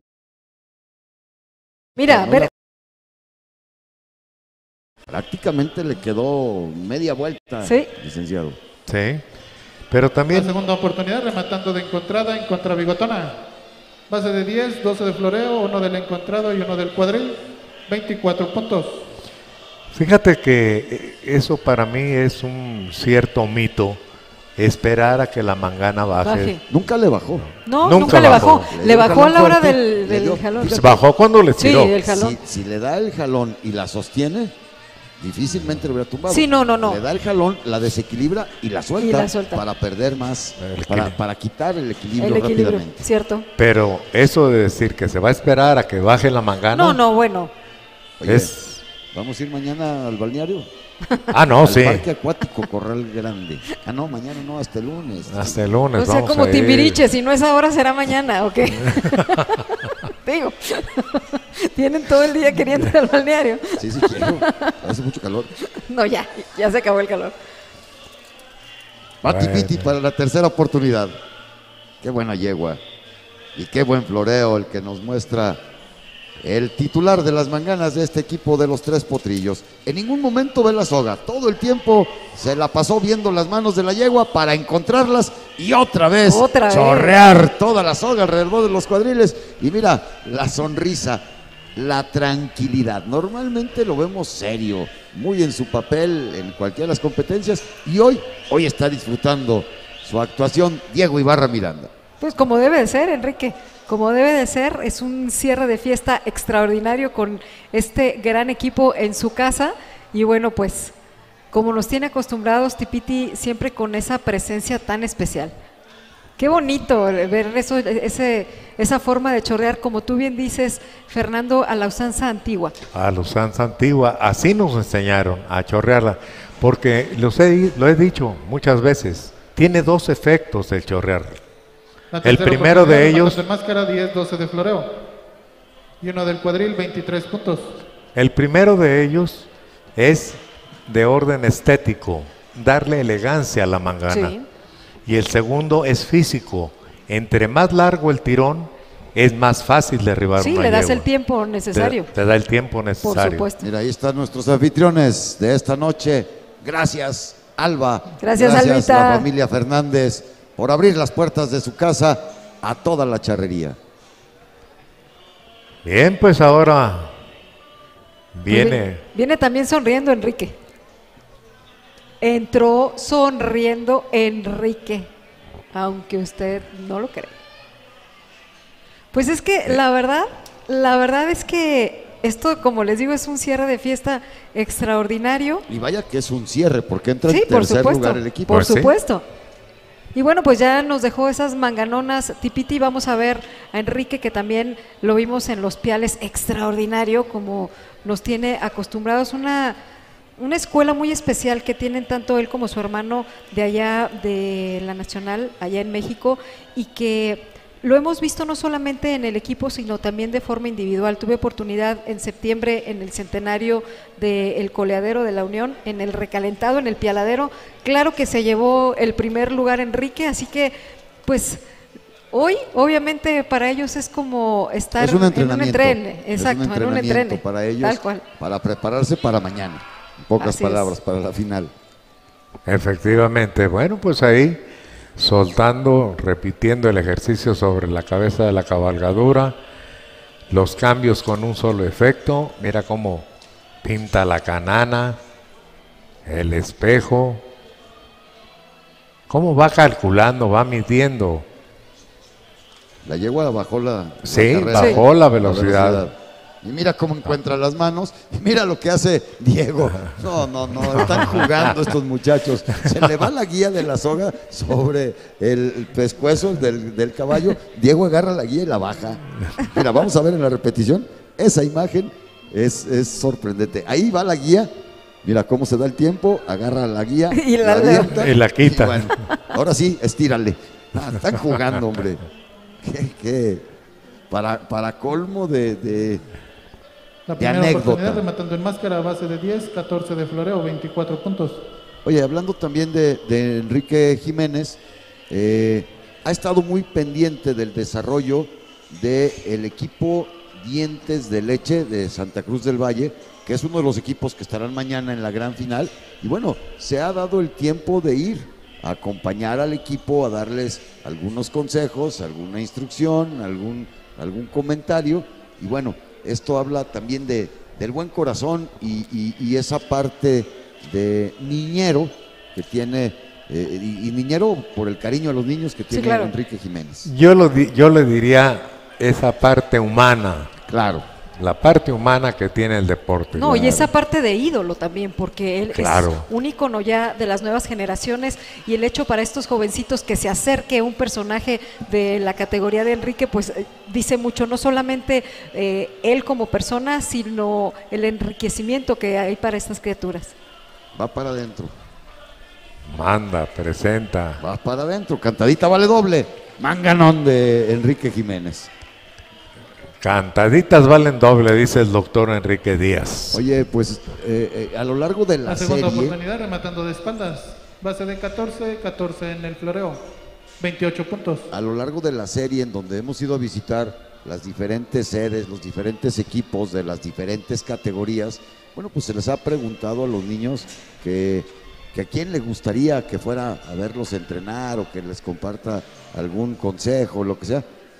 Mira, a ver.
Prácticamente le quedó media vuelta,
Sí.
licenciado.
Sí, pero también...
La segunda oportunidad, rematando de encontrada en contra bigotona. Base de 10, 12 de floreo, 1 del encontrado y 1 del cuadril, 24 puntos.
Fíjate que eso para mí es un cierto mito, esperar a que la mangana baje.
Nunca le bajó.
No, nunca le bajó. Le bajó a la hora del jalón.
Bajó cuando le tiró.
Sí, el jalón.
Si le da el jalón y la sostiene, difícilmente lo hubiera tumbado.
Sí, no.
Le da el jalón, la desequilibra y la suelta, para perder más, para quitar el equilibrio rápidamente.
Cierto.
Pero eso de decir que se va a esperar a que baje la mangana.
No, bueno.
Oye, ¿vamos a ir mañana al balneario?
Ah, no,
al
sí.
Parque Acuático Corral Grande. Ah, no, mañana no, hasta el lunes.
Hasta el lunes.
O sea,
vamos
como
a ir.
Timbiriche, si no es ahora será mañana, ¿ok? Digo, tienen todo el día queriendo ir al balneario.
Sí, quiero. Hace mucho calor.
No, ya se acabó el calor.
Pati Piti para la tercera oportunidad. Qué buena yegua. Y qué buen floreo el que nos muestra el titular de las manganas de este equipo de los Tres Potrillos. En ningún momento ve la soga. Todo el tiempo se la pasó viendo las manos de la yegua para encontrarlas y otra vez chorrear toda la soga alrededor de los cuadriles. Y mira, la sonrisa, la tranquilidad. Normalmente lo vemos serio, muy en su papel en cualquiera de las competencias. Y hoy está disfrutando su actuación Diego Ibarra Miranda.
Pues como debe de ser, Enrique. Como debe de ser, es un cierre de fiesta extraordinario con este gran equipo en su casa y bueno, pues como nos tiene acostumbrados Tipiti siempre con esa presencia tan especial. Qué bonito ver eso, esa forma de chorrear, como tú bien dices, Fernando, a la usanza antigua.
A la usanza antigua, así nos enseñaron a chorrearla, porque lo he dicho muchas veces, tiene dos efectos el chorrear. El primero de ellos,
de máscara 10, 12 de floreo y 1 del cuadril, 23 puntos.
El primero de ellos es de orden estético, darle elegancia a la mangana.
Sí.
Y el segundo es físico. Entre más largo el tirón, es más fácil derribar una
Sí, le das
yegua.
el tiempo necesario.
Te da el tiempo necesario.
Por supuesto.
Mira, ahí están nuestros anfitriones de esta noche. Gracias, Alba.
Gracias, Albita.
La familia Fernández, por abrir las puertas de su casa a toda la charrería.
Bien, pues ahora viene.
Viene también sonriendo Enrique. Entró sonriendo Enrique, aunque usted no lo cree. Pues es que la verdad es que esto, como les digo, es un cierre de fiesta extraordinario.
Y vaya que es un cierre, porque entra en
Sí, por
tercer
supuesto,
lugar el equipo.
por supuesto. Y bueno, pues ya nos dejó esas manganonas Tipiti. Vamos a ver a Enrique, que también lo vimos en los piales, extraordinario, como nos tiene acostumbrados. Una escuela muy especial que tienen tanto él como su hermano de allá de la Nacional, allá en México, y que lo hemos visto no solamente en el equipo, sino también de forma individual. Tuve oportunidad en septiembre en el centenario del Coleadero de la Unión, en el recalentado, en el pialadero. Claro que se llevó el primer lugar Enrique, así que pues hoy obviamente para ellos es como estar
Es un
en un
entrenamiento.
entrene. Exacto,
es un
en un entrene.
entrenamiento para ellos,
tal cual.
para prepararse para mañana. En pocas
Así es.
palabras, para la final.
Efectivamente, bueno, pues ahí soltando, repitiendo el ejercicio sobre la cabeza de la cabalgadura, los cambios con un solo efecto. Mira cómo pinta la canana, el espejo, cómo va calculando, va midiendo.
La yegua bajó la
carrera,
sí,
bajó la velocidad.
Y mira cómo encuentra las manos. Y mira lo que hace Diego. No. Están jugando estos muchachos. Se le va la guía de la soga sobre el pescuezo del caballo. Diego agarra la guía y la baja. Mira, vamos a ver en la repetición. Esa imagen es sorprendente. Ahí va la guía. Mira cómo se da el tiempo. Agarra la guía.
Y la
y la quita.
Y bueno, ahora sí, estírale. Están jugando, hombre. ¿Qué? Para colmo de
La primera
anécdota.
oportunidad rematando en máscara a base de 10, 14 de floreo, 24 puntos.
Oye, hablando también de Enrique Jiménez, ha estado muy pendiente del desarrollo del equipo Dientes de Leche de Santa Cruz del Valle, que es uno de los equipos que estarán mañana en la gran final. Y bueno, se ha dado el tiempo de ir a acompañar al equipo, a darles algunos consejos, alguna instrucción, algún comentario. Y bueno, esto habla también del buen corazón y esa parte de niñero que tiene, y niñero por el cariño a los niños que tiene
claro.
Enrique Jiménez.
Yo le diría esa parte humana.
Claro.
La parte humana que tiene el deporte.
No, y esa parte de ídolo también, porque él es un ícono ya de las nuevas generaciones, y el hecho para estos jovencitos que se acerque un personaje de la categoría de Enrique, pues dice mucho, no solamente él como persona, sino el enriquecimiento que hay para estas criaturas.
Va para adentro.
Manda, presenta.
Va para adentro, cantadita vale doble. Manganón de Enrique Jiménez.
Cantaditas valen doble, dice el doctor Enrique Díaz.
Oye, pues a lo largo de la
segunda
serie...
oportunidad rematando de espaldas, base de 14 en el floreo, 28 puntos.
A lo largo de la serie en donde hemos ido a visitar las diferentes sedes, los diferentes equipos de las diferentes categorías, bueno, pues se les ha preguntado a los niños que a quién le gustaría que fuera a verlos entrenar o que les comparta algún consejo, lo que sea.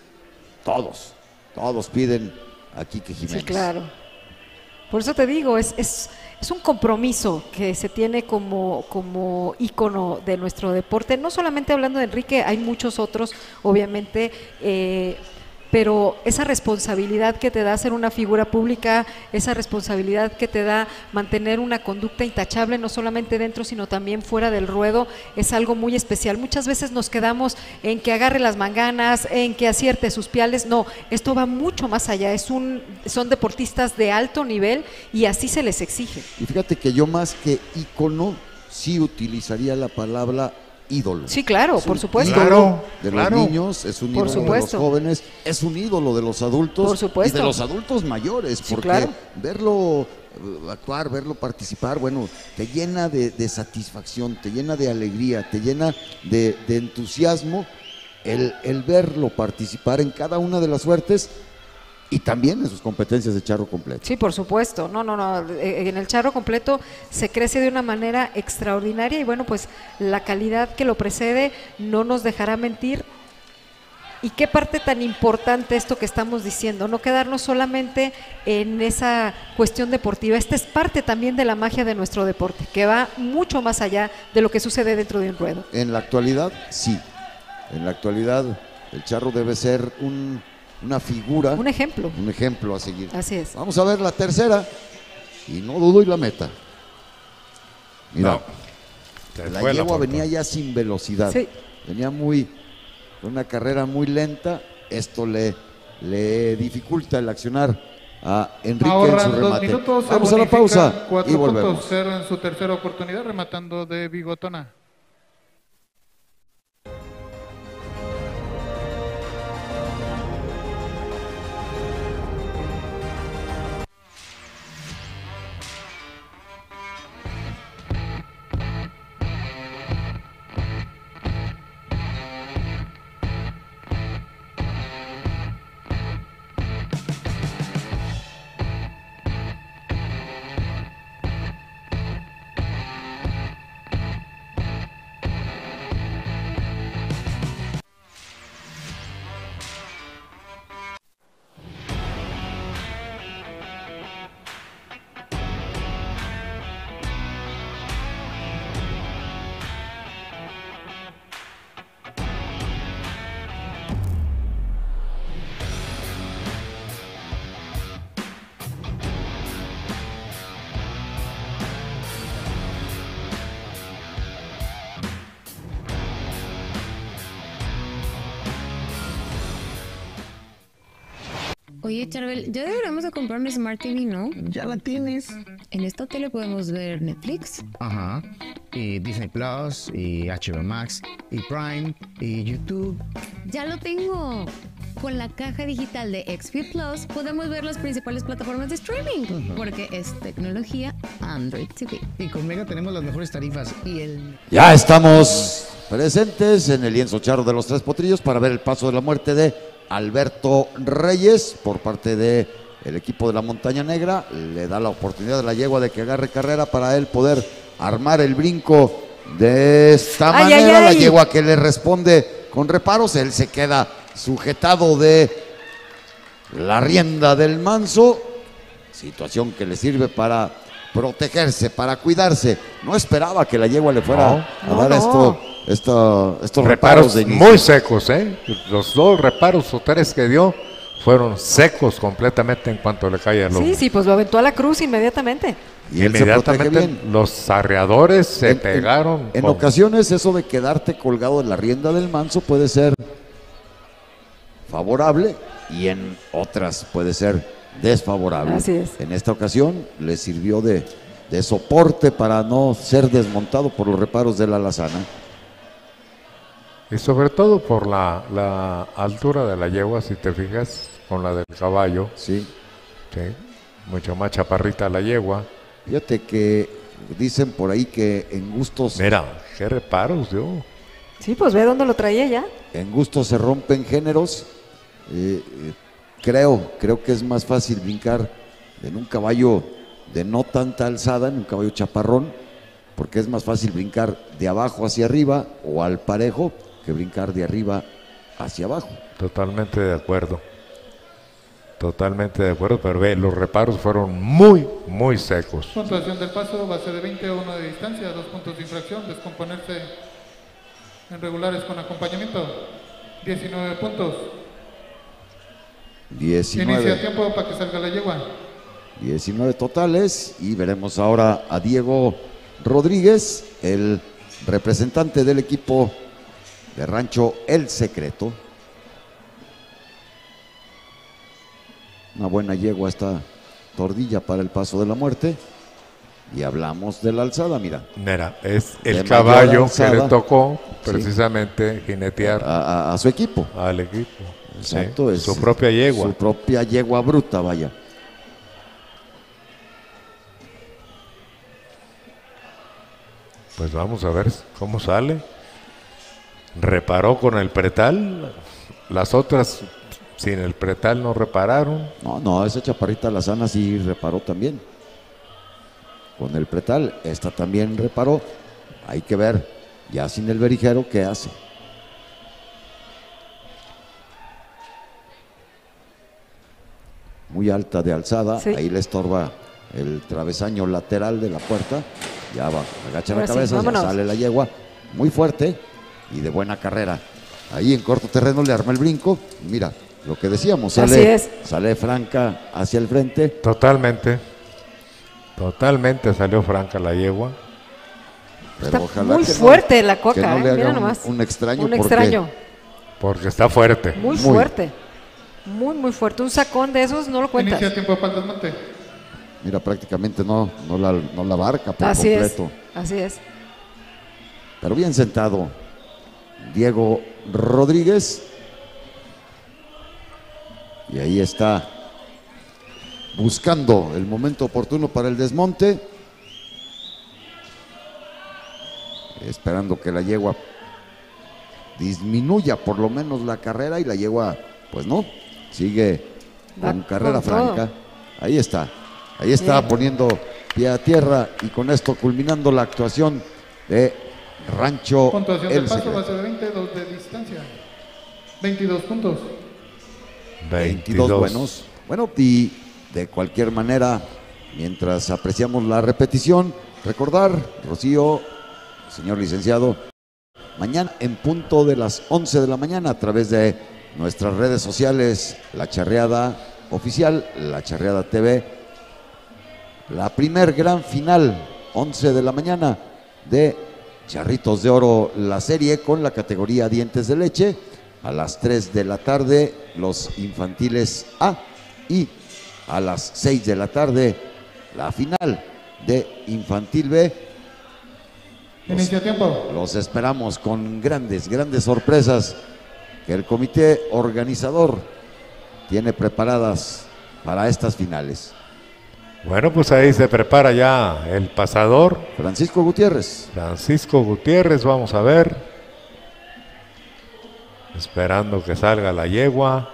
Todos piden a Quique Jiménez.
Sí, claro. Por eso te digo, es un compromiso que se tiene como ícono de nuestro deporte. No solamente hablando de Enrique, hay muchos otros, obviamente, pero esa responsabilidad que te da ser una figura pública, esa responsabilidad que te da mantener una conducta intachable, no solamente dentro, sino también fuera del ruedo, es algo muy especial. Muchas veces nos quedamos en que agarre las manganas, en que acierte sus piales. No, esto va mucho más allá. Son deportistas de alto nivel y así se les exige.
Y fíjate que yo más que ícono, sí utilizaría la palabra ídolo.
Sí, claro, por supuesto.
Ídolo de los niños, es un ídolo de los jóvenes, es un ídolo de los adultos,
por supuesto,
y de los adultos mayores,
sí,
porque
claro,
verlo actuar, verlo participar, bueno, te llena de satisfacción, te llena de alegría, te llena de entusiasmo el verlo participar en cada una de las suertes y también en sus competencias de charro completo.
Sí, por supuesto. No. En el charro completo se crece de una manera extraordinaria y bueno, pues la calidad que lo precede no nos dejará mentir. Y qué parte tan importante esto que estamos diciendo, no quedarnos solamente en esa cuestión deportiva. Esta es parte también de la magia de nuestro deporte, que va mucho más allá de lo que sucede dentro de un ruedo.
En la actualidad, sí. En la actualidad, el charro debe ser una figura.
Un ejemplo.
Un ejemplo a seguir.
Así es.
Vamos a ver la tercera. Y no dudo y la meta. Mira. No. La yegua venía ya sin velocidad.
Sí.
Venía con una carrera muy lenta. Esto le dificulta el accionar a Enrique en su remate.
2 minutos.
Vamos a la pausa
4
y volvemos.
puntos. Cero en su tercera oportunidad rematando de bigotona.
Oye, Charbel, ya deberíamos de comprar un Smart TV, ¿no?
Ya la tienes.
En esta tele podemos ver Netflix.
Ajá. Y Disney Plus, y HBO Max, y Prime, y YouTube.
Ya lo tengo. Con la caja digital de XP Plus podemos ver las principales plataformas de streaming. Porque es tecnología Android TV.
Y con Mega tenemos las mejores tarifas y el...
Ya estamos presentes en el lienzo charro de los Tres Potrillos para ver el paso de la muerte de Alberto Reyes por parte de el equipo de la Montaña Negra. Le da la oportunidad a la yegua de que agarre carrera para él poder armar el brinco de esta manera. La yegua que le responde con reparos, él se queda sujetado de la rienda del manso, situación que le sirve para protegerse, para cuidarse. No esperaba que la yegua le fuera a dar estos reparos de inicio.
Muy secos, ¿eh? Los 2 reparos o 3 que dio fueron secos completamente en cuanto le cae el lomo.
Sí, pues lo aventó a la cruz inmediatamente.
Y él se protege bien.
Los arreadores se pegaron.
En ocasiones eso de quedarte colgado en la rienda del manso puede ser favorable y en otras puede ser desfavorable.
Así es.
En esta ocasión le sirvió de soporte para no ser desmontado por los reparos de la alazana.
Y sobre todo por la altura de la yegua, si te fijas, con la del caballo.
Sí.
Sí, mucho más chaparrita la yegua.
Fíjate que dicen por ahí que en gustos...
Mira, qué reparos dio.
Sí, pues ve dónde lo traía ya.
En gustos se rompen géneros. Creo que es más fácil brincar en un caballo de no tanta alzada, en un caballo chaparrón, porque es más fácil brincar de abajo hacia arriba o al parejo que brincar de arriba hacia abajo.
Totalmente de acuerdo. Totalmente de acuerdo, pero ve, los reparos fueron muy, muy secos.
Puntuación del paso, base de 20 o 1 de distancia, 2 puntos de infracción, descomponerse en regulares con acompañamiento, 19 puntos.
19.
Inicia tiempo para que salga la yegua.
19 totales y veremos ahora a Diego Rodríguez, el representante del equipo de Rancho El Secreto. Una buena yegua esta tordilla para el paso de la muerte. Y hablamos de la alzada, mira.
Mira, es el caballo que le tocó precisamente jinetear
a su equipo.
Al equipo.
Exacto,
sí,
es
su propia yegua.
Su propia yegua bruta, vaya.
Pues vamos a ver cómo sale. Reparó con el pretal. Las otras sin el pretal no repararon.
No, esa chaparrita alazana sí reparó también. Con el pretal, esta también reparó. Hay que ver, ya sin el berijero, qué hace. Muy alta de alzada, sí. Ahí le estorba el travesaño lateral de la puerta. Ya va, agacha la cabeza, ya sale la yegua. Muy fuerte y de buena carrera. Ahí en corto terreno le arma el brinco. Mira, lo que decíamos, sale franca hacia el frente.
Totalmente salió franca la yegua.
Pero
está muy fuerte la coca,
que no le haga
mira nomás.
Un extraño.
Porque está fuerte.
Muy fuerte. Muy fuerte. Un sacón de esos no lo cuentas.
Inicia tiempo para el desmonte.
Mira, prácticamente no la abarca por
así
completo.
Así es.
Pero bien sentado Diego Rodríguez. Y ahí está buscando el momento oportuno para el desmonte. Esperando que la yegua disminuya por lo menos la carrera y la yegua, pues no, sigue con carrera franca. Ahí está bien. Poniendo pie a tierra y con esto culminando la actuación de Rancho
Puntuación
El
del paso,
Secreto.
base de 22 de distancia, 22 puntos.
22 buenos. Bueno, y de cualquier manera, mientras apreciamos la repetición, recordar, Rocío, señor licenciado, mañana en punto de las 11 de la mañana a través de nuestras redes sociales, La Charreada Oficial, La Charreada TV, la primer gran final, 11 de la mañana, de Charritos de Oro, la serie con la categoría Dientes de Leche. A las 3 de la tarde, los infantiles A, y a las 6 de la tarde, la final de Infantil B.
Inicia tiempo.
Los esperamos con grandes sorpresas que el comité organizador tiene preparadas para estas finales.
Bueno, pues ahí se prepara ya el pasador.
Francisco Gutiérrez.
Francisco Gutiérrez, vamos a ver. Esperando que salga la yegua.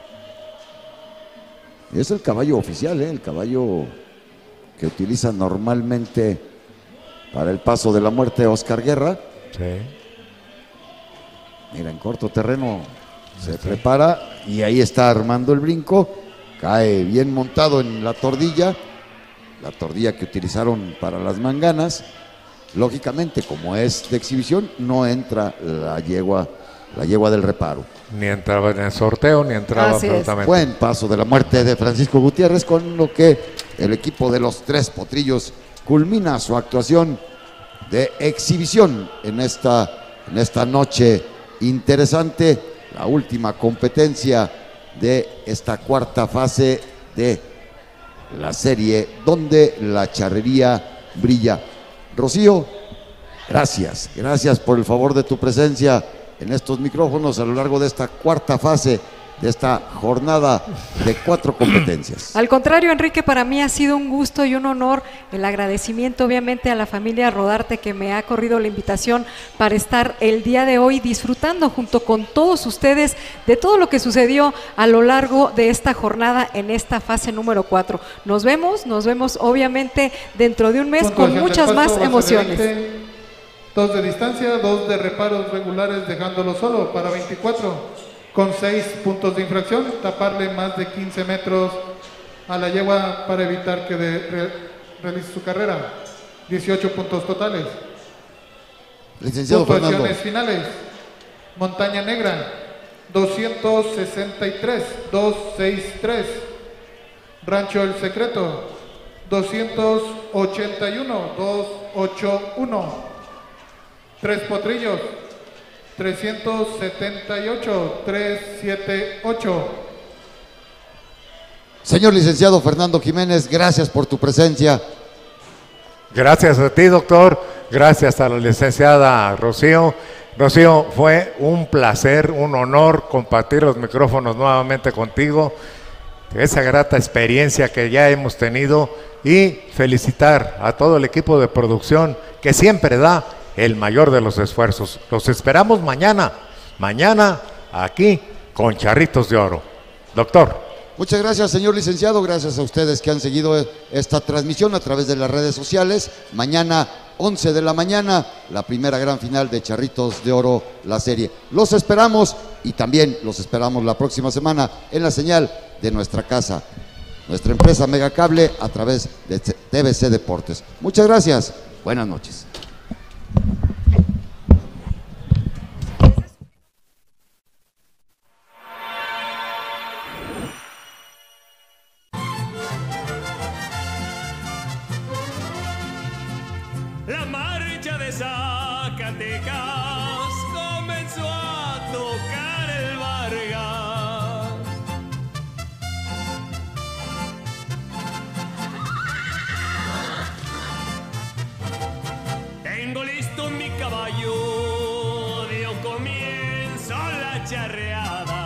Es el caballo oficial, el caballo que utiliza normalmente para el paso de la muerte Oscar Guerra.
Sí.
Mira, en corto terreno se prepara y ahí está armando el brinco. Cae bien montado en la tordilla que utilizaron para las manganas. Lógicamente, como es de exhibición, no entra la yegua del reparo.
Ni entraba en el sorteo, ni entraba absolutamente.
Buen paso de la muerte de Francisco Gutiérrez, con lo que el equipo de los Tres Potrillos culmina su actuación de exhibición en esta noche interesante, la última competencia de esta cuarta fase de la serie donde la charrería brilla. Rocío, gracias por el favor de tu presencia en estos micrófonos a lo largo de esta cuarta fase de esta jornada de 4 competencias.
Al contrario, Enrique, para mí ha sido un gusto y un honor, el agradecimiento obviamente a la familia Rodarte que me ha corrido la invitación para estar el día de hoy disfrutando junto con todos ustedes de todo lo que sucedió a lo largo de esta jornada en esta fase número 4. Nos vemos obviamente dentro de un mes con muchas más emociones.
2 de distancia, 2 de reparos regulares dejándolo solo para 24. Con 6 puntos de infracción, taparle más de 15 metros a la yegua para evitar que realice su carrera. 18 puntos totales.
Licenciado
Puntuaciones
Fernando.
finales. Montaña Negra, 263, 263. Rancho El Secreto, 281, 281. Tres Potrillos, 378, 378.
Señor licenciado Fernando Jiménez, gracias por tu presencia.
Gracias a ti, doctor. Gracias a la licenciada Rocío. Rocío, fue un placer, un honor compartir los micrófonos nuevamente contigo. Esa grata experiencia que ya hemos tenido y felicitar a todo el equipo de producción que siempre da el mayor de los esfuerzos. Los esperamos mañana aquí con Charritos de Oro. Doctor.
Muchas gracias, señor licenciado. Gracias a ustedes que han seguido esta transmisión a través de las redes sociales. Mañana, 11 de la mañana, la primera gran final de Charritos de Oro, la serie. Los esperamos y también los esperamos la próxima semana en la señal de nuestra casa, nuestra empresa Megacable, a través de TVC Deportes. Muchas gracias. Buenas noches.
La marcha de Zacatecas comenzó a tocar el Vargas. Tengo listo mi caballo, dio comienzo la charreada.